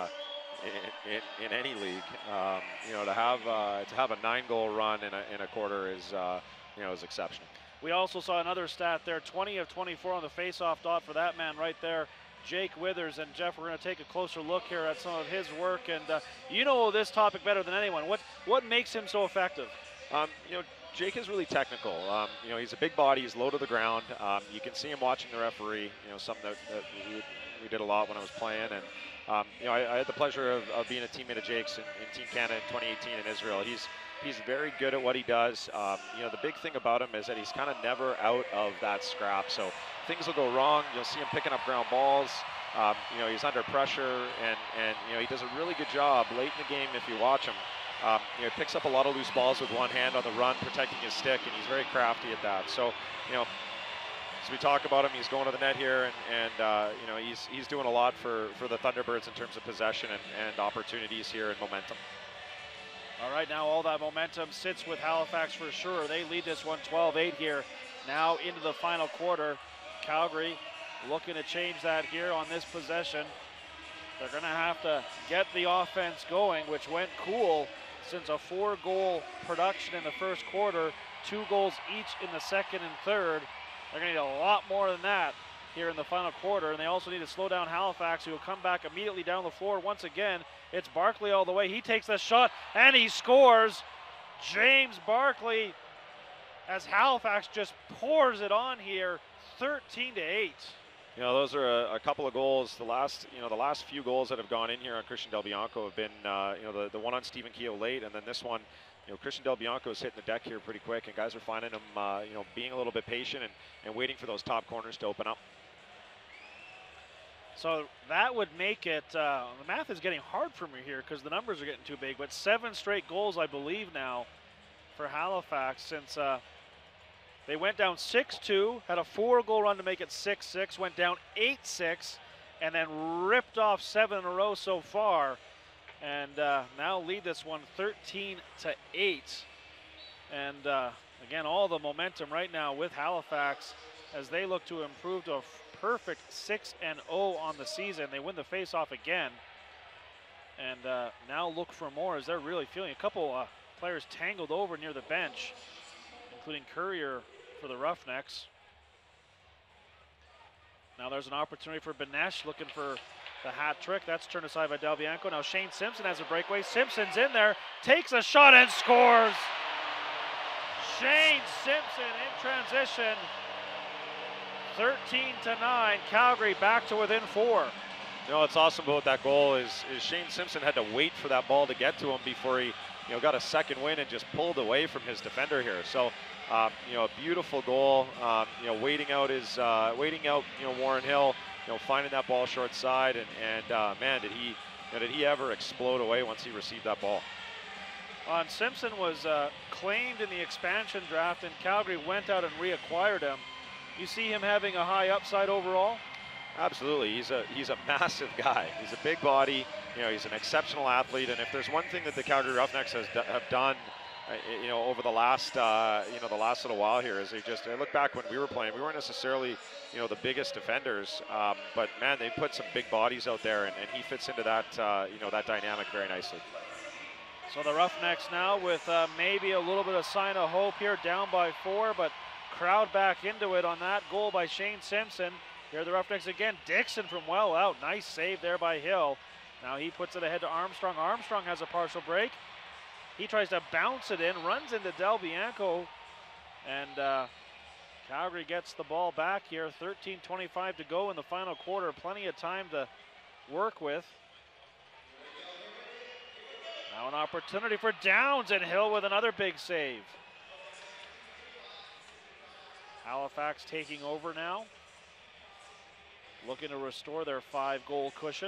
any league. You know, to have a 9-goal run in a quarter is you know, is exceptional. We also saw another stat there, 20 of 24 on the face-off dot for that man right there, Jake Withers. And Jeff, we're going to take a closer look here at some of his work. And you know this topic better than anyone. What makes him so effective? You know, Jake is really technical. You know, he's a big body. He's low to the ground. You can see him watching the referee. You know, something that we did a lot when I was playing. And you know, I had the pleasure of being a teammate of Jake's in Team Canada in 2018 in Israel. He's very good at what he does. You know, the big thing about him is that he's kind of never out of that scrap. So things will go wrong. You'll see him picking up ground balls. You know, he's under pressure, and you know, he does a really good job late in the game if you watch him. You know, he picks up a lot of loose balls with one hand on the run, protecting his stick, and he's very crafty at that. So, you know, as we talk about him, he's going to the net here, and you know, he's doing a lot for the Thunderbirds in terms of possession and opportunities here and momentum. All right, now all that momentum sits with Halifax for sure. They lead this one 12-8 here. Now into the final quarter. Calgary looking to change that here on this possession. They're going to have to get the offense going, which went cool since a 4-goal production in the first quarter, 2 goals each in the second and third. They're going to need a lot more than that here in the final quarter, and they also need to slow down Halifax, who will come back immediately down the floor once again. It's Barclay all the way. He takes the shot, and he scores. James Barclay, as Halifax just pours it on here, 13-8. You know, those are a couple of goals. The last few goals that have gone in here on Christian Del Bianco have been, you know, the one on Stephen Keogh late, and then this one, you know, Christian Del Bianco is hitting the deck here pretty quick, and guys are finding him, you know, being a little bit patient and waiting for those top corners to open up. So that would make it, the math is getting hard for me here because the numbers are getting too big, but 7 straight goals, I believe now, for Halifax since they went down 6-2, had a 4-goal run to make it 6-6, went down 8-6, and then ripped off 7 in a row so far, and now lead this one 13-8. And Again, all the momentum right now with Halifax as they look to improve to a perfect 6-0 on the season. They win the face-off again. And now look for more as they're really feeling a couple players tangled over near the bench, including Courier for the Roughnecks. Now there's an opportunity for Benesh looking for the hat trick. That's turned aside by Del Bianco. Now Shane Simpson has a breakaway. Simpson's in there, takes a shot and scores. Shane Simpson in transition. 13-9, Calgary back to within 4. You know what's awesome about that goal is Shane Simpson had to wait for that ball to get to him before he got a second win and just pulled away from his defender here. So a beautiful goal. Waiting out Warren Hill, finding that ball short side, and man, did he ever explode away once he received that ball. And Simpson was claimed in the expansion draft, and Calgary went out and reacquired him. You see him having a high upside overall? Absolutely, he's a massive guy. He's a big body. He's an exceptional athlete, and if there's one thing that the Calgary Roughnecks have done, over the last little while here, is I look back when we were playing, we weren't necessarily the biggest defenders, but man, they put some big bodies out there, and he fits into that that dynamic very nicely. So the Roughnecks now with maybe a little bit of sign of hope here, down by 4, but crowd back into it on that goal by Shane Simpson. Here the Roughnecks again. Dixon from well out. Nice save there by Hill. Now he puts it ahead to Armstrong. Armstrong has a partial break. He tries to bounce it in, runs into Del Bianco, and Calgary gets the ball back here. 13:25 to go in the final quarter. Plenty of time to work with. Now an opportunity for Downs, and Hill with another big save. Halifax taking over now, looking to restore their 5-goal cushion.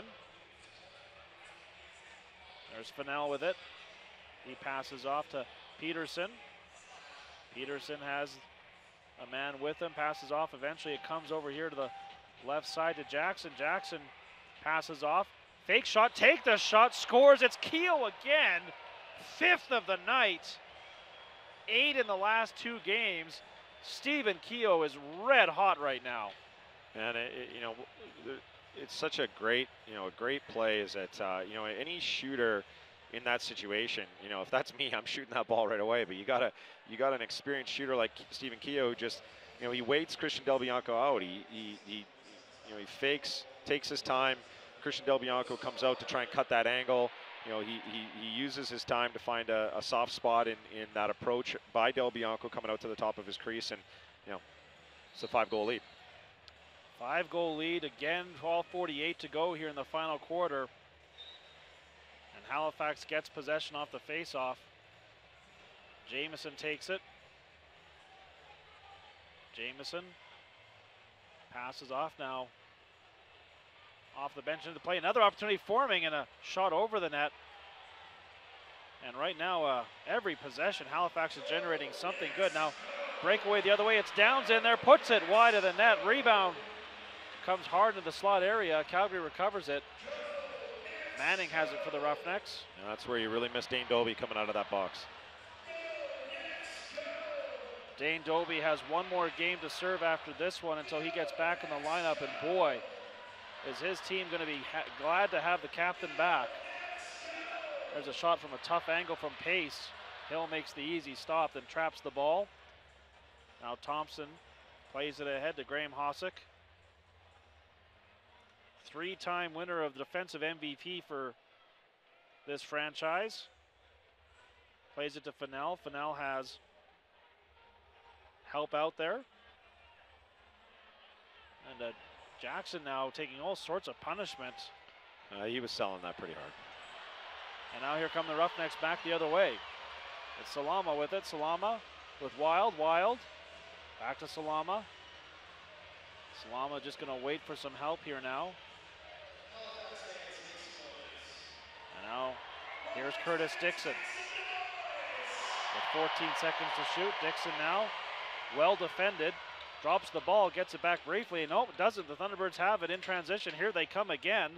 There's Fennell with it. He passes off to Peterson. Peterson has a man with him, passes off. Eventually it comes over here to the left side to Jackson. Jackson passes off. Fake shot, take the shot, scores. It's Keogh again. 5th of the night. 8 in the last 2 games. Stephen Keogh is red hot right now. And it's such a great play. Is that any shooter in that situation, if that's me, I'm shooting that ball right away. But you got an experienced shooter like Stephen Keogh who just he waits Christian Del Bianco out. He fakes, takes his time. Christian Del Bianco comes out to try and cut that angle. He uses his time to find a soft spot in that approach by Del Bianco coming out to the top of his crease, and it's a 5-goal lead. 5-goal lead again. 12:48 to go here in the final quarter, and Halifax gets possession off the face-off. Jamieson takes it. Jamieson passes off now. Off the bench into play. Another opportunity forming, and a shot over the net. And right now, every possession, Halifax is generating something good. Now, breakaway the other way. It's Downs in there, puts it wide of the net. Rebound comes hard into the slot area. Calgary recovers it. Manning has it for the Roughnecks. And that's where you really miss Dane Dobie coming out of that box. Dane Dobie has one more game to serve after this one until he gets back in the lineup, and boy, is his team going to be glad to have the captain back. There's a shot from a tough angle from Pace. Hill makes the easy stop, then traps the ball. Now Thompson plays it ahead to Graham Hossack. 3-time winner of the defensive MVP for this franchise. Plays it to Fennell. Fennell has help out there. And Jackson now taking all sorts of punishment. He was selling that pretty hard. And now here come the Roughnecks back the other way. It's Salama with it. Salama with Wild. Wild. Back to Salama. Salama just going to wait for some help here now. And now here's Curtis Dixon. With 14 seconds to shoot. Dixon now well defended. Drops the ball, gets it back briefly. No, it doesn't. The Thunderbirds have it in transition. Here they come again.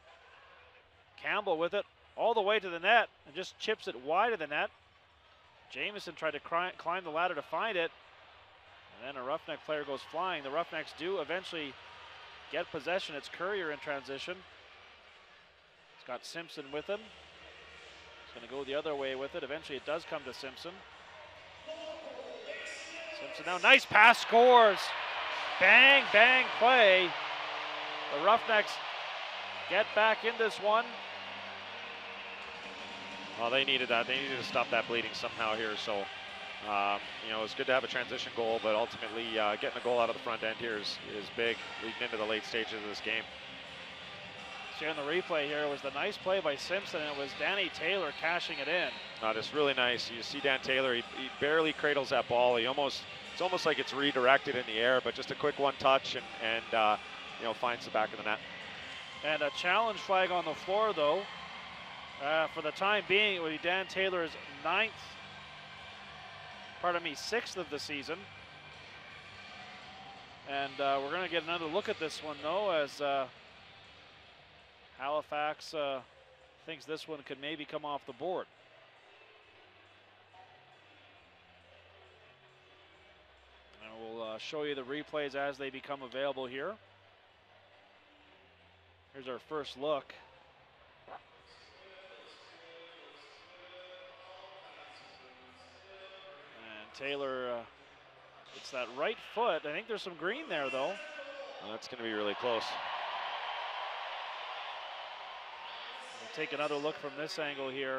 Campbell with it all the way to the net and just chips it wide of the net. Jamieson tried to climb the ladder to find it, and then a Roughneck player goes flying. The Roughnecks do eventually get possession. It's Courier in transition. He's got Simpson with him. He's going to go the other way with it. Eventually it does come to Simpson. Simpson now, nice pass, scores. Bang, bang play. The Roughnecks get back in this one. Well, they needed that. They needed to stop that bleeding somehow here. So, you know, it's good to have a transition goal, but ultimately getting a goal out of the front end here is big leading into the late stages of this game. See on the replay here, it was the nice play by Simpson, and it was Danny Taylor cashing it in. It's really nice. You see Dan Taylor, he barely cradles that ball. It's almost like it's redirected in the air, but just a quick one touch and you know, finds the back of the net. And a challenge flag on the floor, though. For the time being, it will be Dan Taylor's sixth of the season. And we're going to get another look at this one, though, as Halifax thinks this one could maybe come off the board. And we'll show you the replays as they become available here. Here's our first look. And Taylor, it's that right foot. I think there's some green there, though. Well, that's going to be really close. Take another look from this angle here,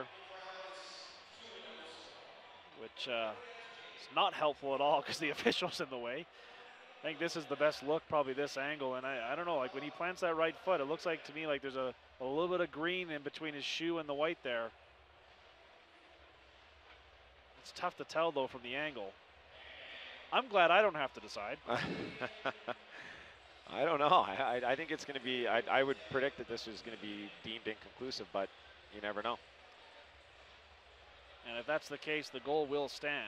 which is not helpful at all because the official's in the way. I think this is the best look, probably this angle, and I don't know, like when he plants that right foot, it looks like to me like there's a little bit of green in between his shoe and the white there. It's tough to tell though from the angle. I'm glad I don't have to decide. I don't know. I think it's going to be, I would predict that this is going to be deemed inconclusive, but you never know. And if that's the case, the goal will stand.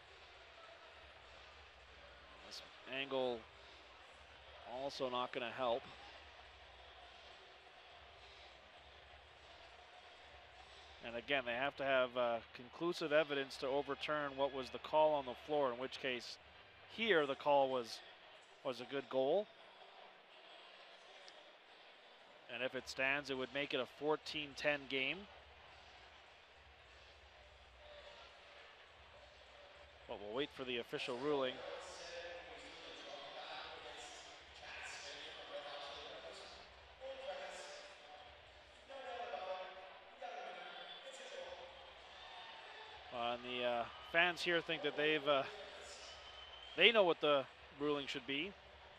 This angle also not going to help. And again, they have to have conclusive evidence to overturn what was the call on the floor, in which case here the call was a good goal. And if it stands, it would make it a 14-10 game. But we'll wait for the official ruling. And the fans here think that they know what the ruling should be.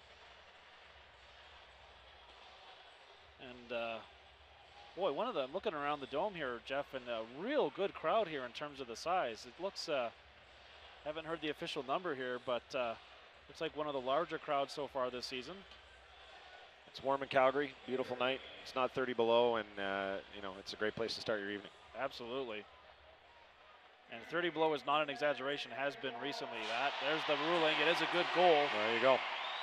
And boy, I'm looking around the dome here, Jeff, and a real good crowd here in terms of the size. It looks, haven't heard the official number here, but looks like one of the larger crowds so far this season. It's warm in Calgary, beautiful night. It's not 30 below, and you know, it's a great place to start your evening. Absolutely. And 30 below is not an exaggeration, has been recently. There's the ruling. It is a good goal. There you go.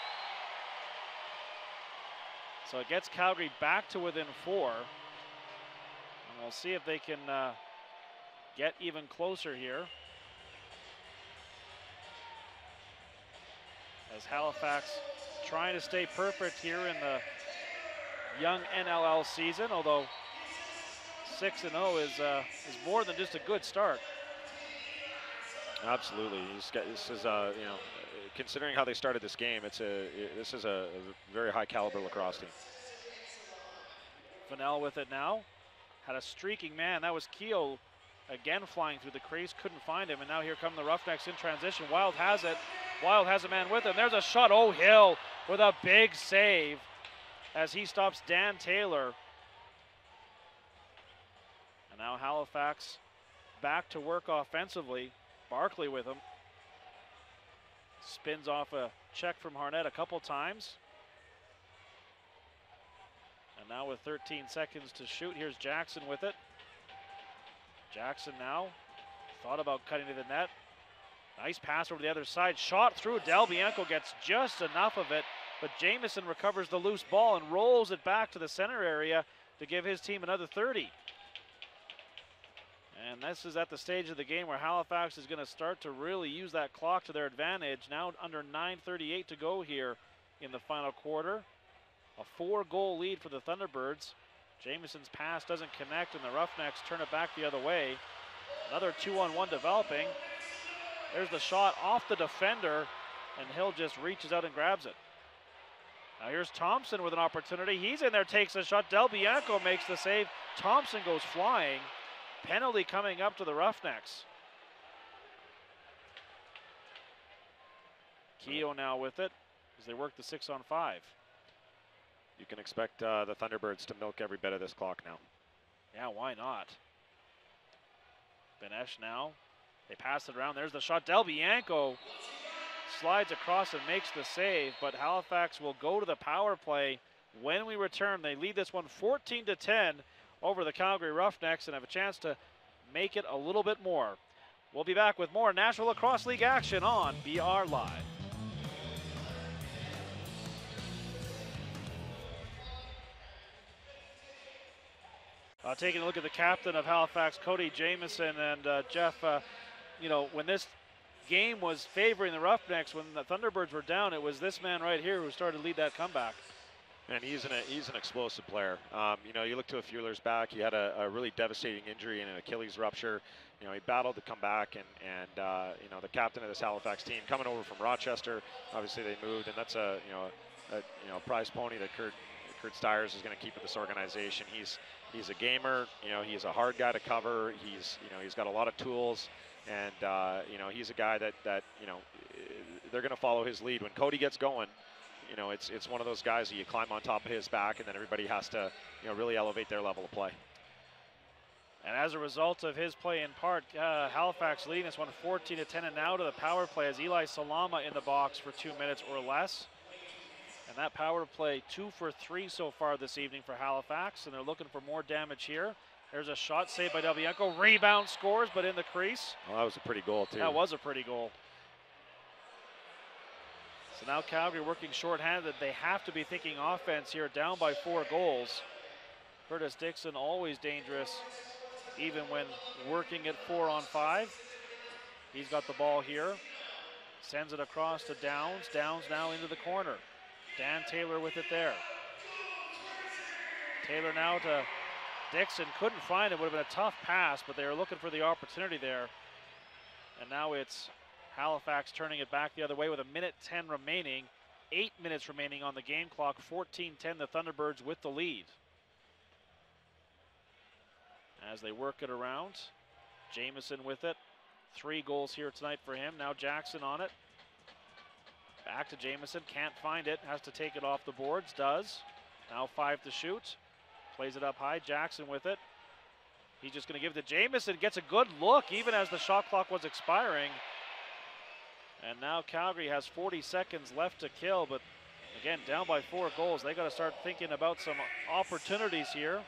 So it gets Calgary back to within 4. And we'll see if they can get even closer here. As Halifax trying to stay perfect here in the young NLL season, although 6-0 is more than just a good start. Absolutely. This is, you know, considering how they started this game, this is a very high caliber lacrosse team. Fennell with it now. Had a streaking man. That was Keogh again flying through the crease. Couldn't find him. And now here come the Roughnecks in transition. Wild has it. Wild has a man with him. There's a shot. Oh, Hill with a big save as he stops Dan Taylor. And now Halifax back to work offensively. Barclay with him. Spins off a check from Harnett a couple times. And now with 13 seconds to shoot, here's Jackson with it. Jackson now thought about cutting to the net. Nice pass over the other side. Shot through. Del Bianco gets just enough of it, but Jamieson recovers the loose ball and rolls it back to the center area to give his team another 30. And this is at the stage of the game where Halifax is going to start to really use that clock to their advantage. Now under 9:38 to go here in the final quarter. A 4-goal lead for the Thunderbirds. Jamieson's pass doesn't connect, and the Roughnecks turn it back the other way. Another 2-on-1 developing. There's the shot off the defender, and Hill just reaches out and grabs it. Now here's Thompson with an opportunity. He's in there, takes a shot. Del Bianco makes the save. Thompson goes flying. Penalty coming up to the Roughnecks. Keogh now with it as they work the 6-on-5. You can expect the Thunderbirds to milk every bit of this clock now. Yeah, why not? Benesh now. They pass it around. There's the shot. Del Bianco slides across and makes the save, but Halifax will go to the power play when we return. They lead this one 14-10 over the Calgary Roughnecks and have a chance to make it a little bit more. We'll be back with more National Lacrosse League action on BR Live. Taking a look at the captain of Halifax, Cody Jamieson, and Jeff, you know, when this game was favoring the Roughnecks, when the Thunderbirds were down, it was this man right here who started to lead that comeback. And he's an explosive player. You know, you look to a few years back, he had a really devastating injury and an Achilles rupture. You know, he battled to come back, and you know, the captain of this Halifax team coming over from Rochester. Obviously, they moved, and that's a prize pony that Kurt Stiers is going to keep with this organization. He's a gamer. You know, he's a hard guy to cover. He's got a lot of tools, and you know, he's a guy that you know, they're going to follow his lead. When Cody gets going, you know, it's one of those guys that you climb on top of his back, and then everybody has to, you know, really elevate their level of play. And as a result of his play in part, Halifax leading this one 14-10, and now to the power play as Eli Salama in the box for 2 minutes or less. And that power play 2 for 3 so far this evening for Halifax, and they're looking for more damage here. There's a shot saved by Del Bianco. Rebound scores, but in the crease. Well, that was a pretty goal, too. That was a pretty goal. So now Calgary working shorthanded. They have to be thinking offense here, down by 4 goals. Curtis Dixon always dangerous, even when working at 4-on-5. He's got the ball here. Sends it across to Downs. Downs now into the corner. Dan Taylor with it there. Taylor now to Dixon. Couldn't find it. Would have been a tough pass, but they were looking for the opportunity there. And now it's Halifax turning it back the other way with 1:10 remaining. 8 minutes remaining on the game clock. 14-10, the Thunderbirds with the lead. As they work it around, Jamieson with it. 3 goals here tonight for him. Now Jackson on it. Back to Jamieson, can't find it, has to take it off the boards, does. Now 5 to shoot, plays it up high, Jackson with it. He's just gonna give it to Jamieson, gets a good look even as the shot clock was expiring. And now Calgary has 40 seconds left to kill, but again, down by 4 goals. They gotta start thinking about some opportunities here.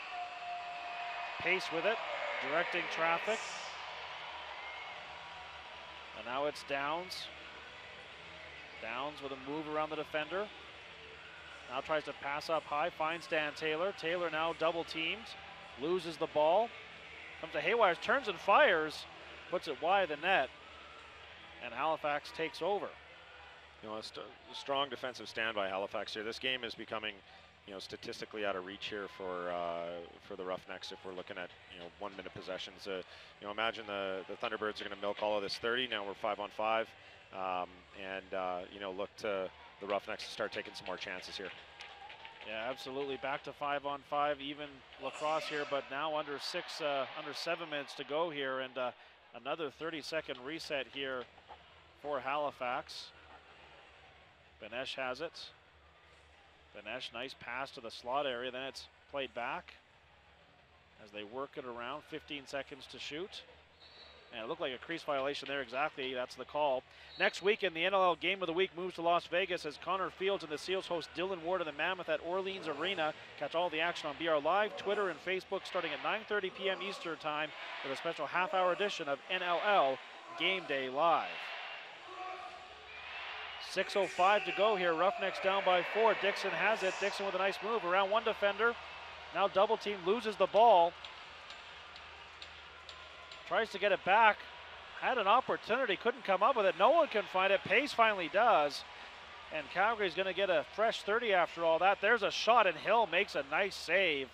Pace with it, directing traffic. And now it's Downs. Downs with a move around the defender. Now tries to pass up high, finds Dan Taylor. Taylor now double teamed, loses the ball. Comes to Haywire, turns and fires, puts it wide of the net, and Halifax takes over. You know, a strong defensive stand by Halifax here. This game is becoming, you know, statistically out of reach here for the Roughnecks if we're looking at, you know, 1 minute possessions. You know, imagine the Thunderbirds are going to milk all of this 30. Now we're 5-on-5. You know, look to the Roughnecks to start taking some more chances here. Yeah, absolutely. Back to 5-on-5, even Lacrosse here, but now under 7 minutes to go here, and another 30-second reset here for Halifax. Benesh has it. Benesh, nice pass to the slot area, then it's played back as they work it around. 15 seconds to shoot. And it looked like a crease violation there, exactly. That's the call. Next weekend, the NLL Game of the Week moves to Las Vegas as Connor Fields and the Seals host Dylan Ward and the Mammoth at Orleans Arena. Catch all the action on BR Live, Twitter, and Facebook starting at 9:30 p.m. Eastern Time with a special half-hour edition of NLL Game Day Live. 6:05 to go here. Roughnecks down by 4. Dixon has it. Dixon with a nice move around one defender. Now double team, loses the ball. tries to get it back. Had an opportunity, couldn't come up with it. No one can find it. Pace finally does. And Calgary's going to get a fresh 30 after all that. There's a shot, and Hill makes a nice save.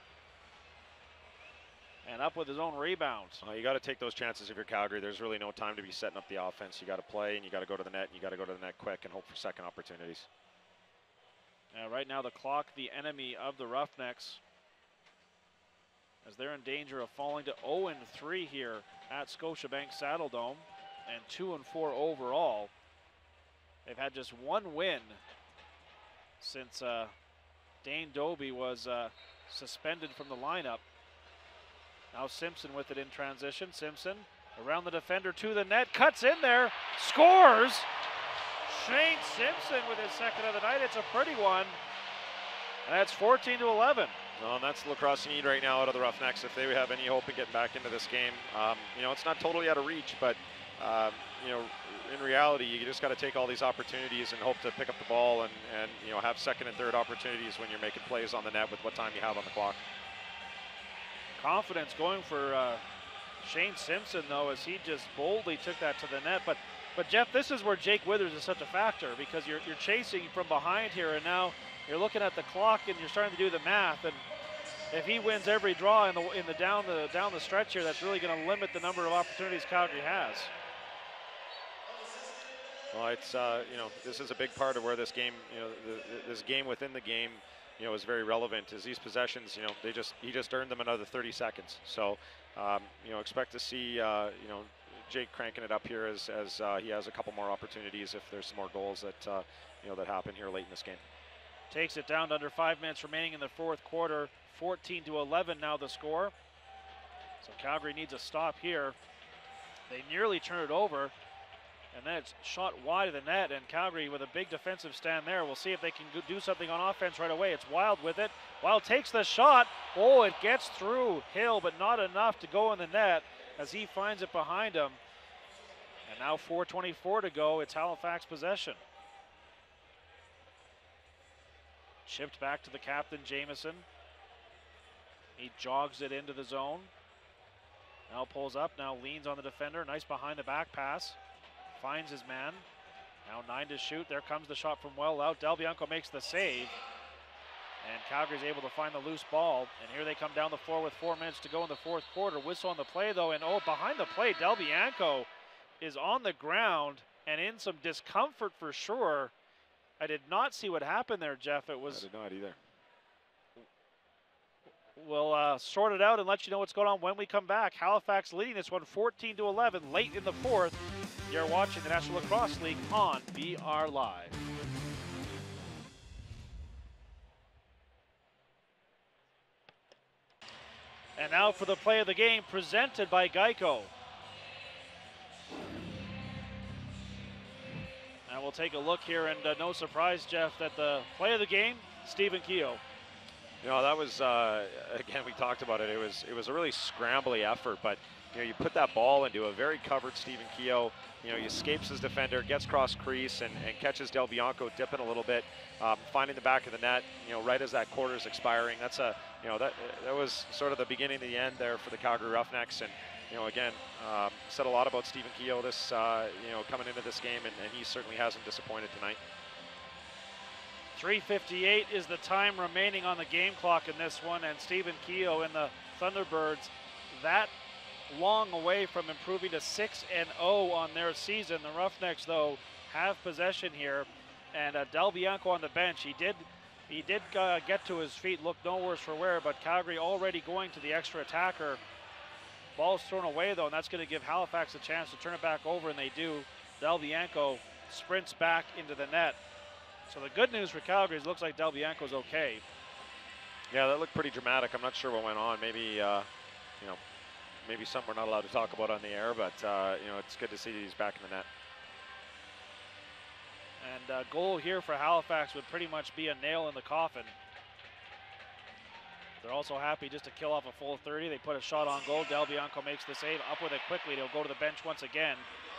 And up with his own rebounds. You got to take those chances if you're Calgary. There's really no time to be setting up the offense. You got to play, and you got to go to the net, and you got to go to the net quick and hope for second opportunities. Right now the clock, the enemy of the Roughnecks, as they're in danger of falling to 0-3 here at Scotiabank Saddledome, and 2-4 overall. They've had just one win since Dane Doby was suspended from the lineup. Now Simpson with it in transition. Simpson around the defender to the net, cuts in there, scores! Shane Simpson with his second of the night. It's a pretty one. And that's 14-11. Well, and that's the lacrosse you need right now out of the Roughnecks if they have any hope of getting back into this game. You know, it's not totally out of reach, but you know, in reality, you just got to take all these opportunities and hope to pick up the ball and you know, have second and third opportunities when you're making plays on the net with what time you have on the clock. Confidence going for Shane Simpson, though, as he just boldly took that to the net. But Jeff, this is where Jake Withers is such a factor, because you're chasing from behind here, and now you're looking at the clock and you're starting to do the math. And if he wins every draw in the down the stretch here, that's really going to limit the number of opportunities Calgary has. Well, it's you know, this is a big part of where this game, you know, this game within the game, you know, is very relevant. Is these possessions, you know, he just earned them another 30 seconds. So you know, expect to see you know, Jake cranking it up here as he has a couple more opportunities if there's some more goals that you know, that happen here late in this game. Takes it down to under 5 minutes remaining in the fourth quarter. 14-11 now the score. So Calgary needs a stop here. They nearly turn it over, and then it's shot wide of the net, and Calgary with a big defensive stand there. We'll see if they can do something on offense right away. It's Wild with it. Wild takes the shot. Oh, it gets through Hill, but not enough to go in the net as he finds it behind him. And now 4:24 to go. It's Halifax possession. Chipped back to the captain, Jamieson. He jogs it into the zone. Now pulls up, now leans on the defender. Nice behind the back pass. Finds his man. Now 9 to shoot. There comes the shot from well out. Del Bianco makes the save. And Calgary's able to find the loose ball. And here they come down the floor with 4 minutes to go in the fourth quarter. Whistle on the play, though. And oh, behind the play, Del Bianco is on the ground and in some discomfort for sure. I did not see what happened there, Jeff. It was. I did not either. We'll sort it out and let you know what's going on when we come back. Halifax leading this one 14-11 late in the fourth. You're watching the National Lacrosse League on BR Live. And now for the play of the game presented by Geico. And we'll take a look here, and no surprise, Jeff, that the play of the game, Stephen Keogh. You know, that was again, we talked about it. It was a really scrambly effort, but you know, you put that ball into a very covered Stephen Keogh. You know, he escapes his defender, gets cross crease, and catches Del Bianco dipping a little bit, finding the back of the net. You know, right as that quarter is expiring. That's a, you know, that was sort of the beginning of the end there for the Calgary Roughnecks. And you know, again, said a lot about Stephen Keogh this, you know, coming into this game, and he certainly hasn't disappointed tonight. 3:58 is the time remaining on the game clock in this one, and Stephen Keogh and the Thunderbirds that long away from improving to 6-0 on their season. The Roughnecks, though, have possession here, and Del Bianco on the bench. He did get to his feet, look no worse for wear, but Calgary already going to the extra attacker. Ball's thrown away, though, and that's going to give Halifax a chance to turn it back over, and they do. Del Bianco sprints back into the net. So the good news for Calgary is it looks like Del Bianco's okay. Yeah, that looked pretty dramatic. I'm not sure what went on. Maybe, you know, maybe something we're not allowed to talk about on the air, but, you know, it's good to see that he's back in the net. And goal here for Halifax would pretty much be a nail in the coffin. They're also happy just to kill off a full 30. They put a shot on goal. Del Bianco makes the save. Up with it quickly. They'll go to the bench once again.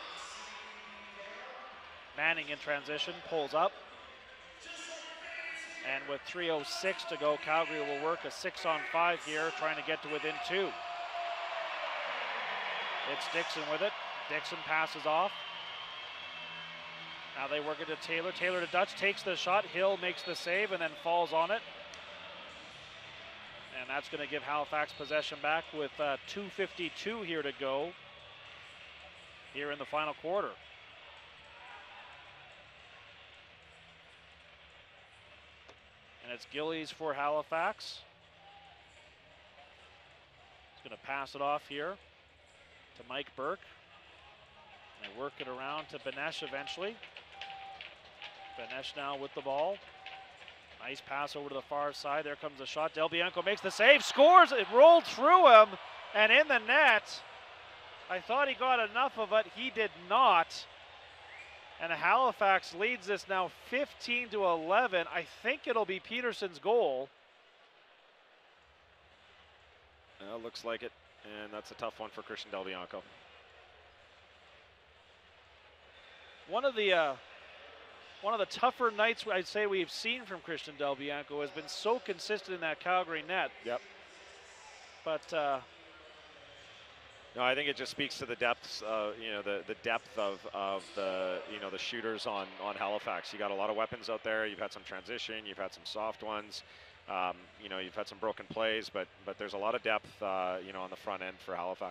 Manning in transition, pulls up. And with 3:06 to go, Calgary will work a 6-on-5 here, trying to get to within 2. It's Dixon with it. Dixon passes off. Now they work it to Taylor. Taylor to Dutch, takes the shot. Hill makes the save and then falls on it. And that's going to give Halifax possession back with 2:52 here to go here in the final quarter. And it's Gillies for Halifax. He's going to pass it off here to Mike Burke. They work it around to Benesh eventually. Benesh now with the ball. Nice pass over to the far side. There comes the shot. Del Bianco makes the save, scores. It rolled through him and in the net. I thought he got enough of it. He did not. And Halifax leads this now 15-11. I think it'll be Peterson's goal. Looks like it, and that's a tough one for Christian Del Bianco. One of the tougher nights I'd say we've seen from Christian Del Bianco has been so consistent in that Calgary net. Yep. But no, I think it just speaks to the depths, the depth of the the shooters on Halifax. You got a lot of weapons out there. You've had some transition. You've had some soft ones. You've had some broken plays, but there's a lot of depth, on the front end for Halifax.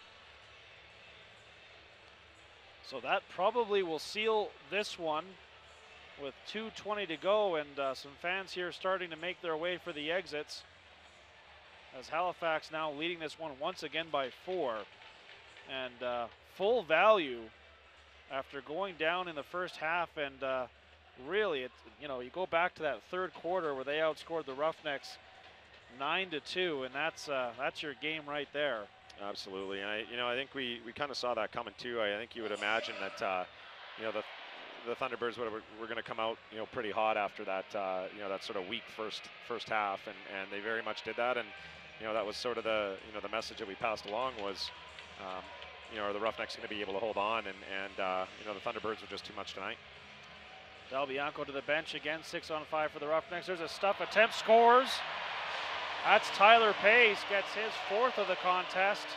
So that probably will seal this one with 2:20 to go, and some fans here starting to make their way for the exits. As Halifax now leading this one once again by 4, and full value after going down in the first half, and really, you go back to that third quarter where they outscored the Roughnecks 9-2, and that's your game right there. Absolutely, and I think we kind of saw that coming too. I think you would imagine that the Thunderbirds were going to come out pretty hot after that that sort of weak first half, and they very much did that, and that was sort of the the message that we passed along was are the Roughnecks going to be able to hold on, and the Thunderbirds were just too much tonight. Del Bianco to the bench again, 6-on-5 for the Roughnecks. There's a stuff attempt, scores. That's Tyler Pace, gets his 4th of the contest.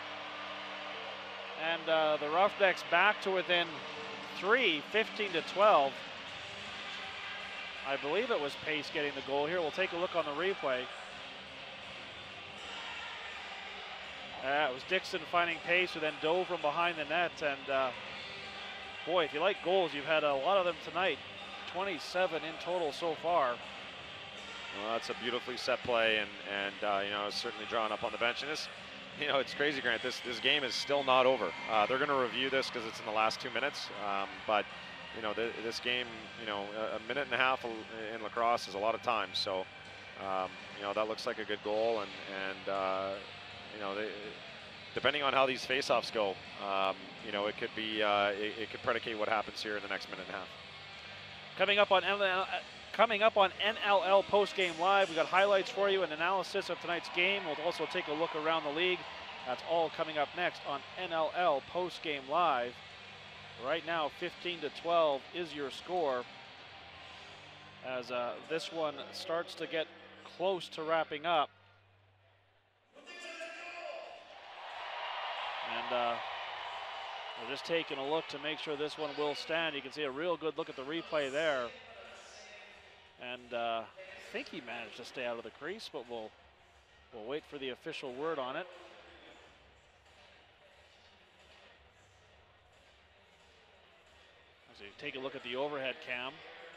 And the Roughnecks back to within 3, 15-12. I believe it was Pace getting the goal here. We'll take a look on the replay. It was Dixon finding Pace, who then dove from behind the net. And boy, if you like goals, you've had a lot of them tonight. 27 in total so far. Well, that's a beautifully set play, and it's certainly drawn up on the bench. And this, it's crazy, Grant. This game is still not over. They're going to review this because it's in the last 2 minutes. But this game, a minute and a half in lacrosse is a lot of time. So, that looks like a good goal, and depending on how these faceoffs go, it could be it could predicate what happens here in the next minute and a half. Coming up on NLL Postgame Live, we got highlights for you and analysis of tonight's game. We'll also take a look around the league. That's all coming up next on NLL Postgame Live. Right now, 15-12 is your score, as this one starts to get close to wrapping up. And we're just taking a look to make sure this one will stand. You can see a real good look at the replay there. And I think he managed to stay out of the crease, but we'll wait for the official word on it. So you take a look at the overhead cam.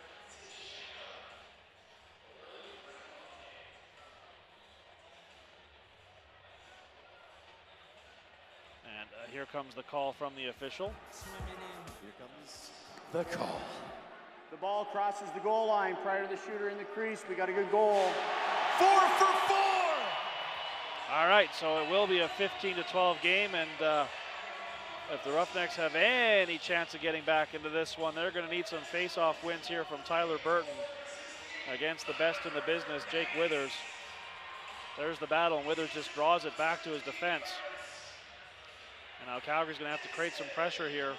And here comes the call from the official. Here comes the call. The ball crosses the goal line prior to the shooter in the crease. We got a good goal. 4 for 4! All right, so it will be a 15-12 game, and if the Roughnecks have any chance of getting back into this one, they're going to need some face-off wins here from Tyler Burton against the best in the business, Jake Withers. There's the battle, and Withers just draws it back to his defense. And now Calgary's going to have to create some pressure here.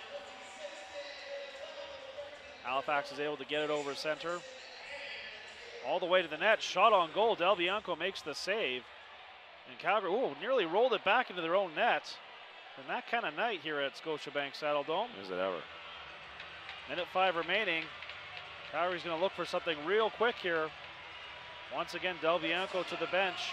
Halifax is able to get it over center. All the way to the net, shot on goal. Del Bianco makes the save. And Calgary, nearly rolled it back into their own net. And that kind of night here at Scotiabank Saddledome. Is it ever? Minute 5 remaining. Calgary's going to look for something real quick here. Once again, Del Bianco to the bench.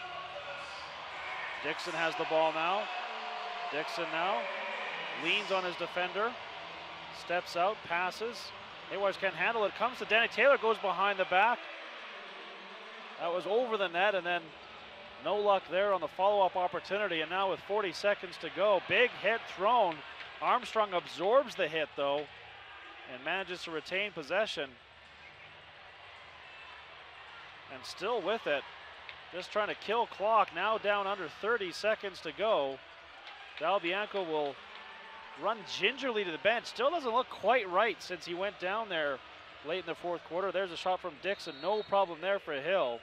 Dixon has the ball now. Dixon now leans on his defender. Steps out, passes. Haywires can't handle it. Comes to Danny Taylor, goes behind the back. That was over the net, and then no luck there on the follow-up opportunity. And now with 40 seconds to go, big hit thrown. Armstrong absorbs the hit, though, and manages to retain possession. And still with it, just trying to kill clock. Now down under 30 seconds to go. Del Bianco will run gingerly to the bench. Still doesn't look quite right since he went down there late in the fourth quarter. There's a shot from Dixon. No problem there for Hill.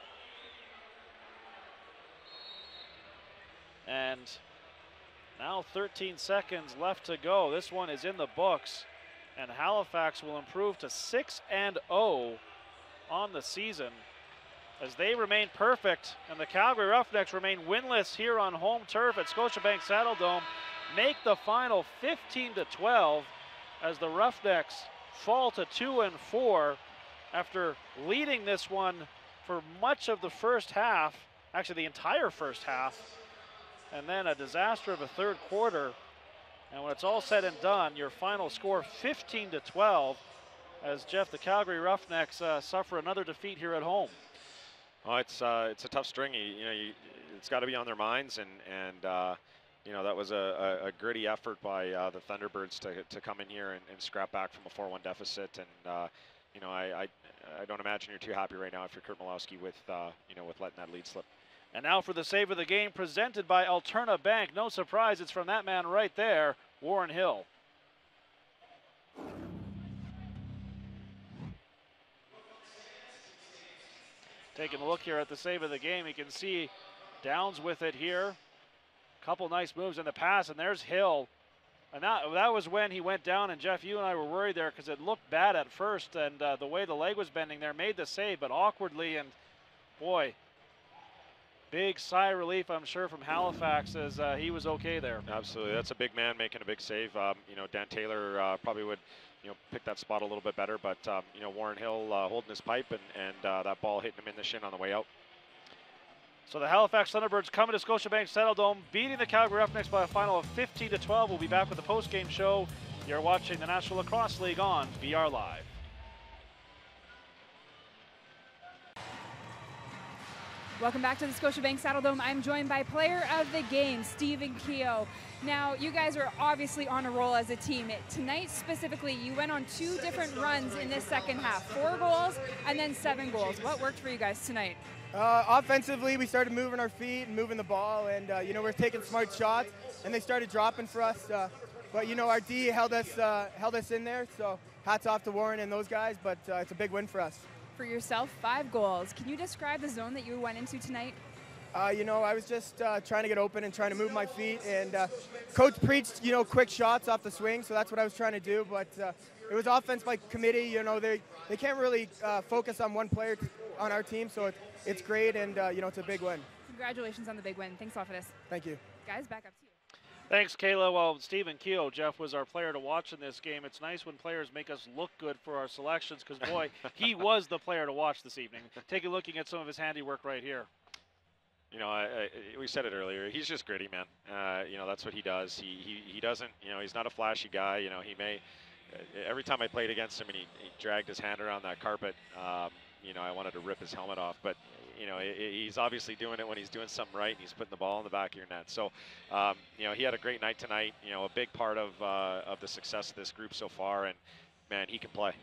And now 13 seconds left to go. This one is in the books. And Halifax will improve to 6-0 on the season as they remain perfect. And the Calgary Roughnecks remain winless here on home turf at Scotiabank Saddledome. Make the final 15-12 as the Roughnecks fall to 2-4 after leading this one for much of the first half, actually the entire first half, and then a disaster of a third quarter. And when it's all said and done, your final score 15-12 as Jeff, the Calgary Roughnecks suffer another defeat here at home. Oh, it's a tough string. It's got to be on their minds, and you know, that was a gritty effort by the Thunderbirds to come in here and scrap back from a 4-1 deficit. And you know, I don't imagine you're too happy right now if you're Kurt Malowski with you know, with letting that lead slip. And now for the save of the game, presented by Alterna Bank. No surprise, it's from that man right there, Warren Hill. Taking a look here at the save of the game, you can see Downs with it here. Couple nice moves in the pass, and there's Hill. And that was when he went down, and Jeff, you and I were worried there because it looked bad at first, and the way the leg was bending there made the save, but awkwardly, and boy, big sigh of relief, I'm sure, from Halifax as he was okay there. Absolutely, that's a big man making a big save. You know, Dan Taylor probably would, you know, pick that spot a little bit better, but you know, Warren Hill holding his pipe, and that ball hitting him in the shin on the way out. So the Halifax Thunderbirds coming to Scotiabank Saddledome, beating the Calgary Roughnecks by a final of 15-12. We'll be back with the post-game show. You're watching the National Lacrosse League on BR Live. Welcome back to the Scotiabank Saddledome. I'm joined by player of the game, Stephen Keogh. Now, you guys are obviously on a roll as a team. Tonight specifically, you went on 2 different runs in this second half, 4 goals and then 7 goals. What worked for you guys tonight? Offensively, we started moving our feet and moving the ball, and you know, we're taking smart shots, and they started dropping for us. But you know, our D held us in there. So hats off to Warren and those guys. But it's a big win for us. For yourself, 5 goals. Can you describe the zone that you went into tonight? You know, I was just trying to get open and trying to move my feet, and coach preached, you know, quick shots off the swing, so that's what I was trying to do. But it was offense by committee. You know, they can't really focus on one player on our team, so it's great, and you know, it's a big win. Congratulations on the big win. Thanks a lot for this. Thank you. Guys, back up to you. Thanks, Kayla. Well, Stephen Keogh, Jeff, was our player to watch in this game. It's nice when players make us look good for our selections because, boy, he was the player to watch this evening. Take a looking at some of his handiwork right here. You know, we said it earlier. He's just gritty, man. You know, that's what he does. He doesn't, you know, he's not a flashy guy. You know, he may, every time I played against him and he dragged his hand around that carpet, you know, I wanted to rip his helmet off. But, you know, he's obviously doing it when he's doing something right and he's putting the ball in the back of your net. So, you know, he had a great night tonight. You know, a big part of the success of this group so far. And, man, he can play.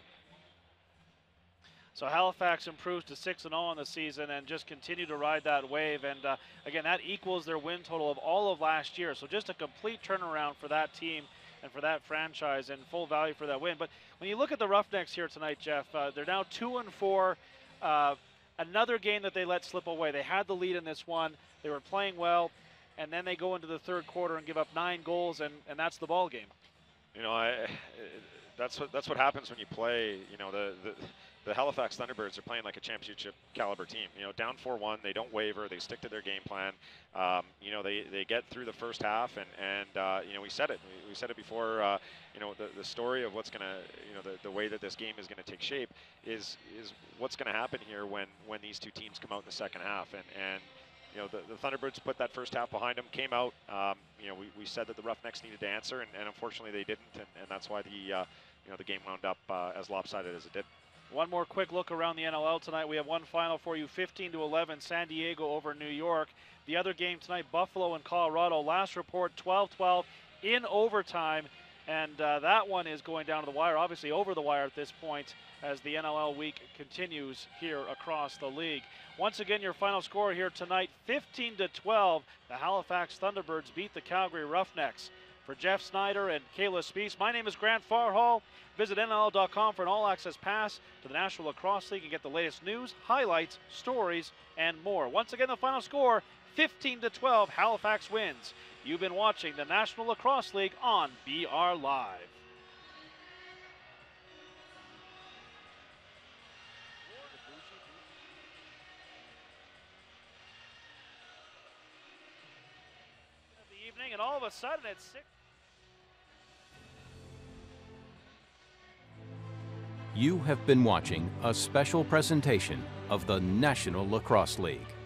So Halifax improves to 6-0 on the season and just continue to ride that wave. And again, that equals their win total of all of last year. So just a complete turnaround for that team and for that franchise and full value for that win. But when you look at the Roughnecks here tonight, Jeff, they're now 2-4. Another game that they let slip away. They had the lead in this one. They were playing well. And then they go into the third quarter and give up 9 goals, and that's the ball game. You know, that's what happens when you play, you know, the the Halifax Thunderbirds are playing like a championship caliber team. You know, down 4-1, they don't waver, they stick to their game plan. You know, they get through the first half, and you know, we said it. We said it before. You know, the story of what's going to, you know, the way that this game is going to take shape is what's going to happen here when these two teams come out in the second half. And you know, the Thunderbirds put that first half behind them, came out. You know, we said that the Roughnecks needed to answer, and unfortunately they didn't, and that's why you know, the game wound up as lopsided as it did. One more quick look around the NLL tonight. We have one final for you, 15-11, San Diego over New York. The other game tonight, Buffalo and Colorado. Last report, 12-12 in overtime, and that one is going down to the wire, obviously over the wire at this point, as the NLL week continues here across the league. Once again, your final score here tonight, 15-12. The Halifax Thunderbirds beat the Calgary Roughnecks. For Jeff Snyder and Kayla Spees, my name is Grant Farhall. Visit NLL.com for an all-access pass to the National Lacrosse League and get the latest news, highlights, stories, and more. Once again, the final score, 15-12, Halifax wins. You've been watching the National Lacrosse League on BR Live. And all of a sudden it's 6. You have been watching a special presentation of the National Lacrosse League.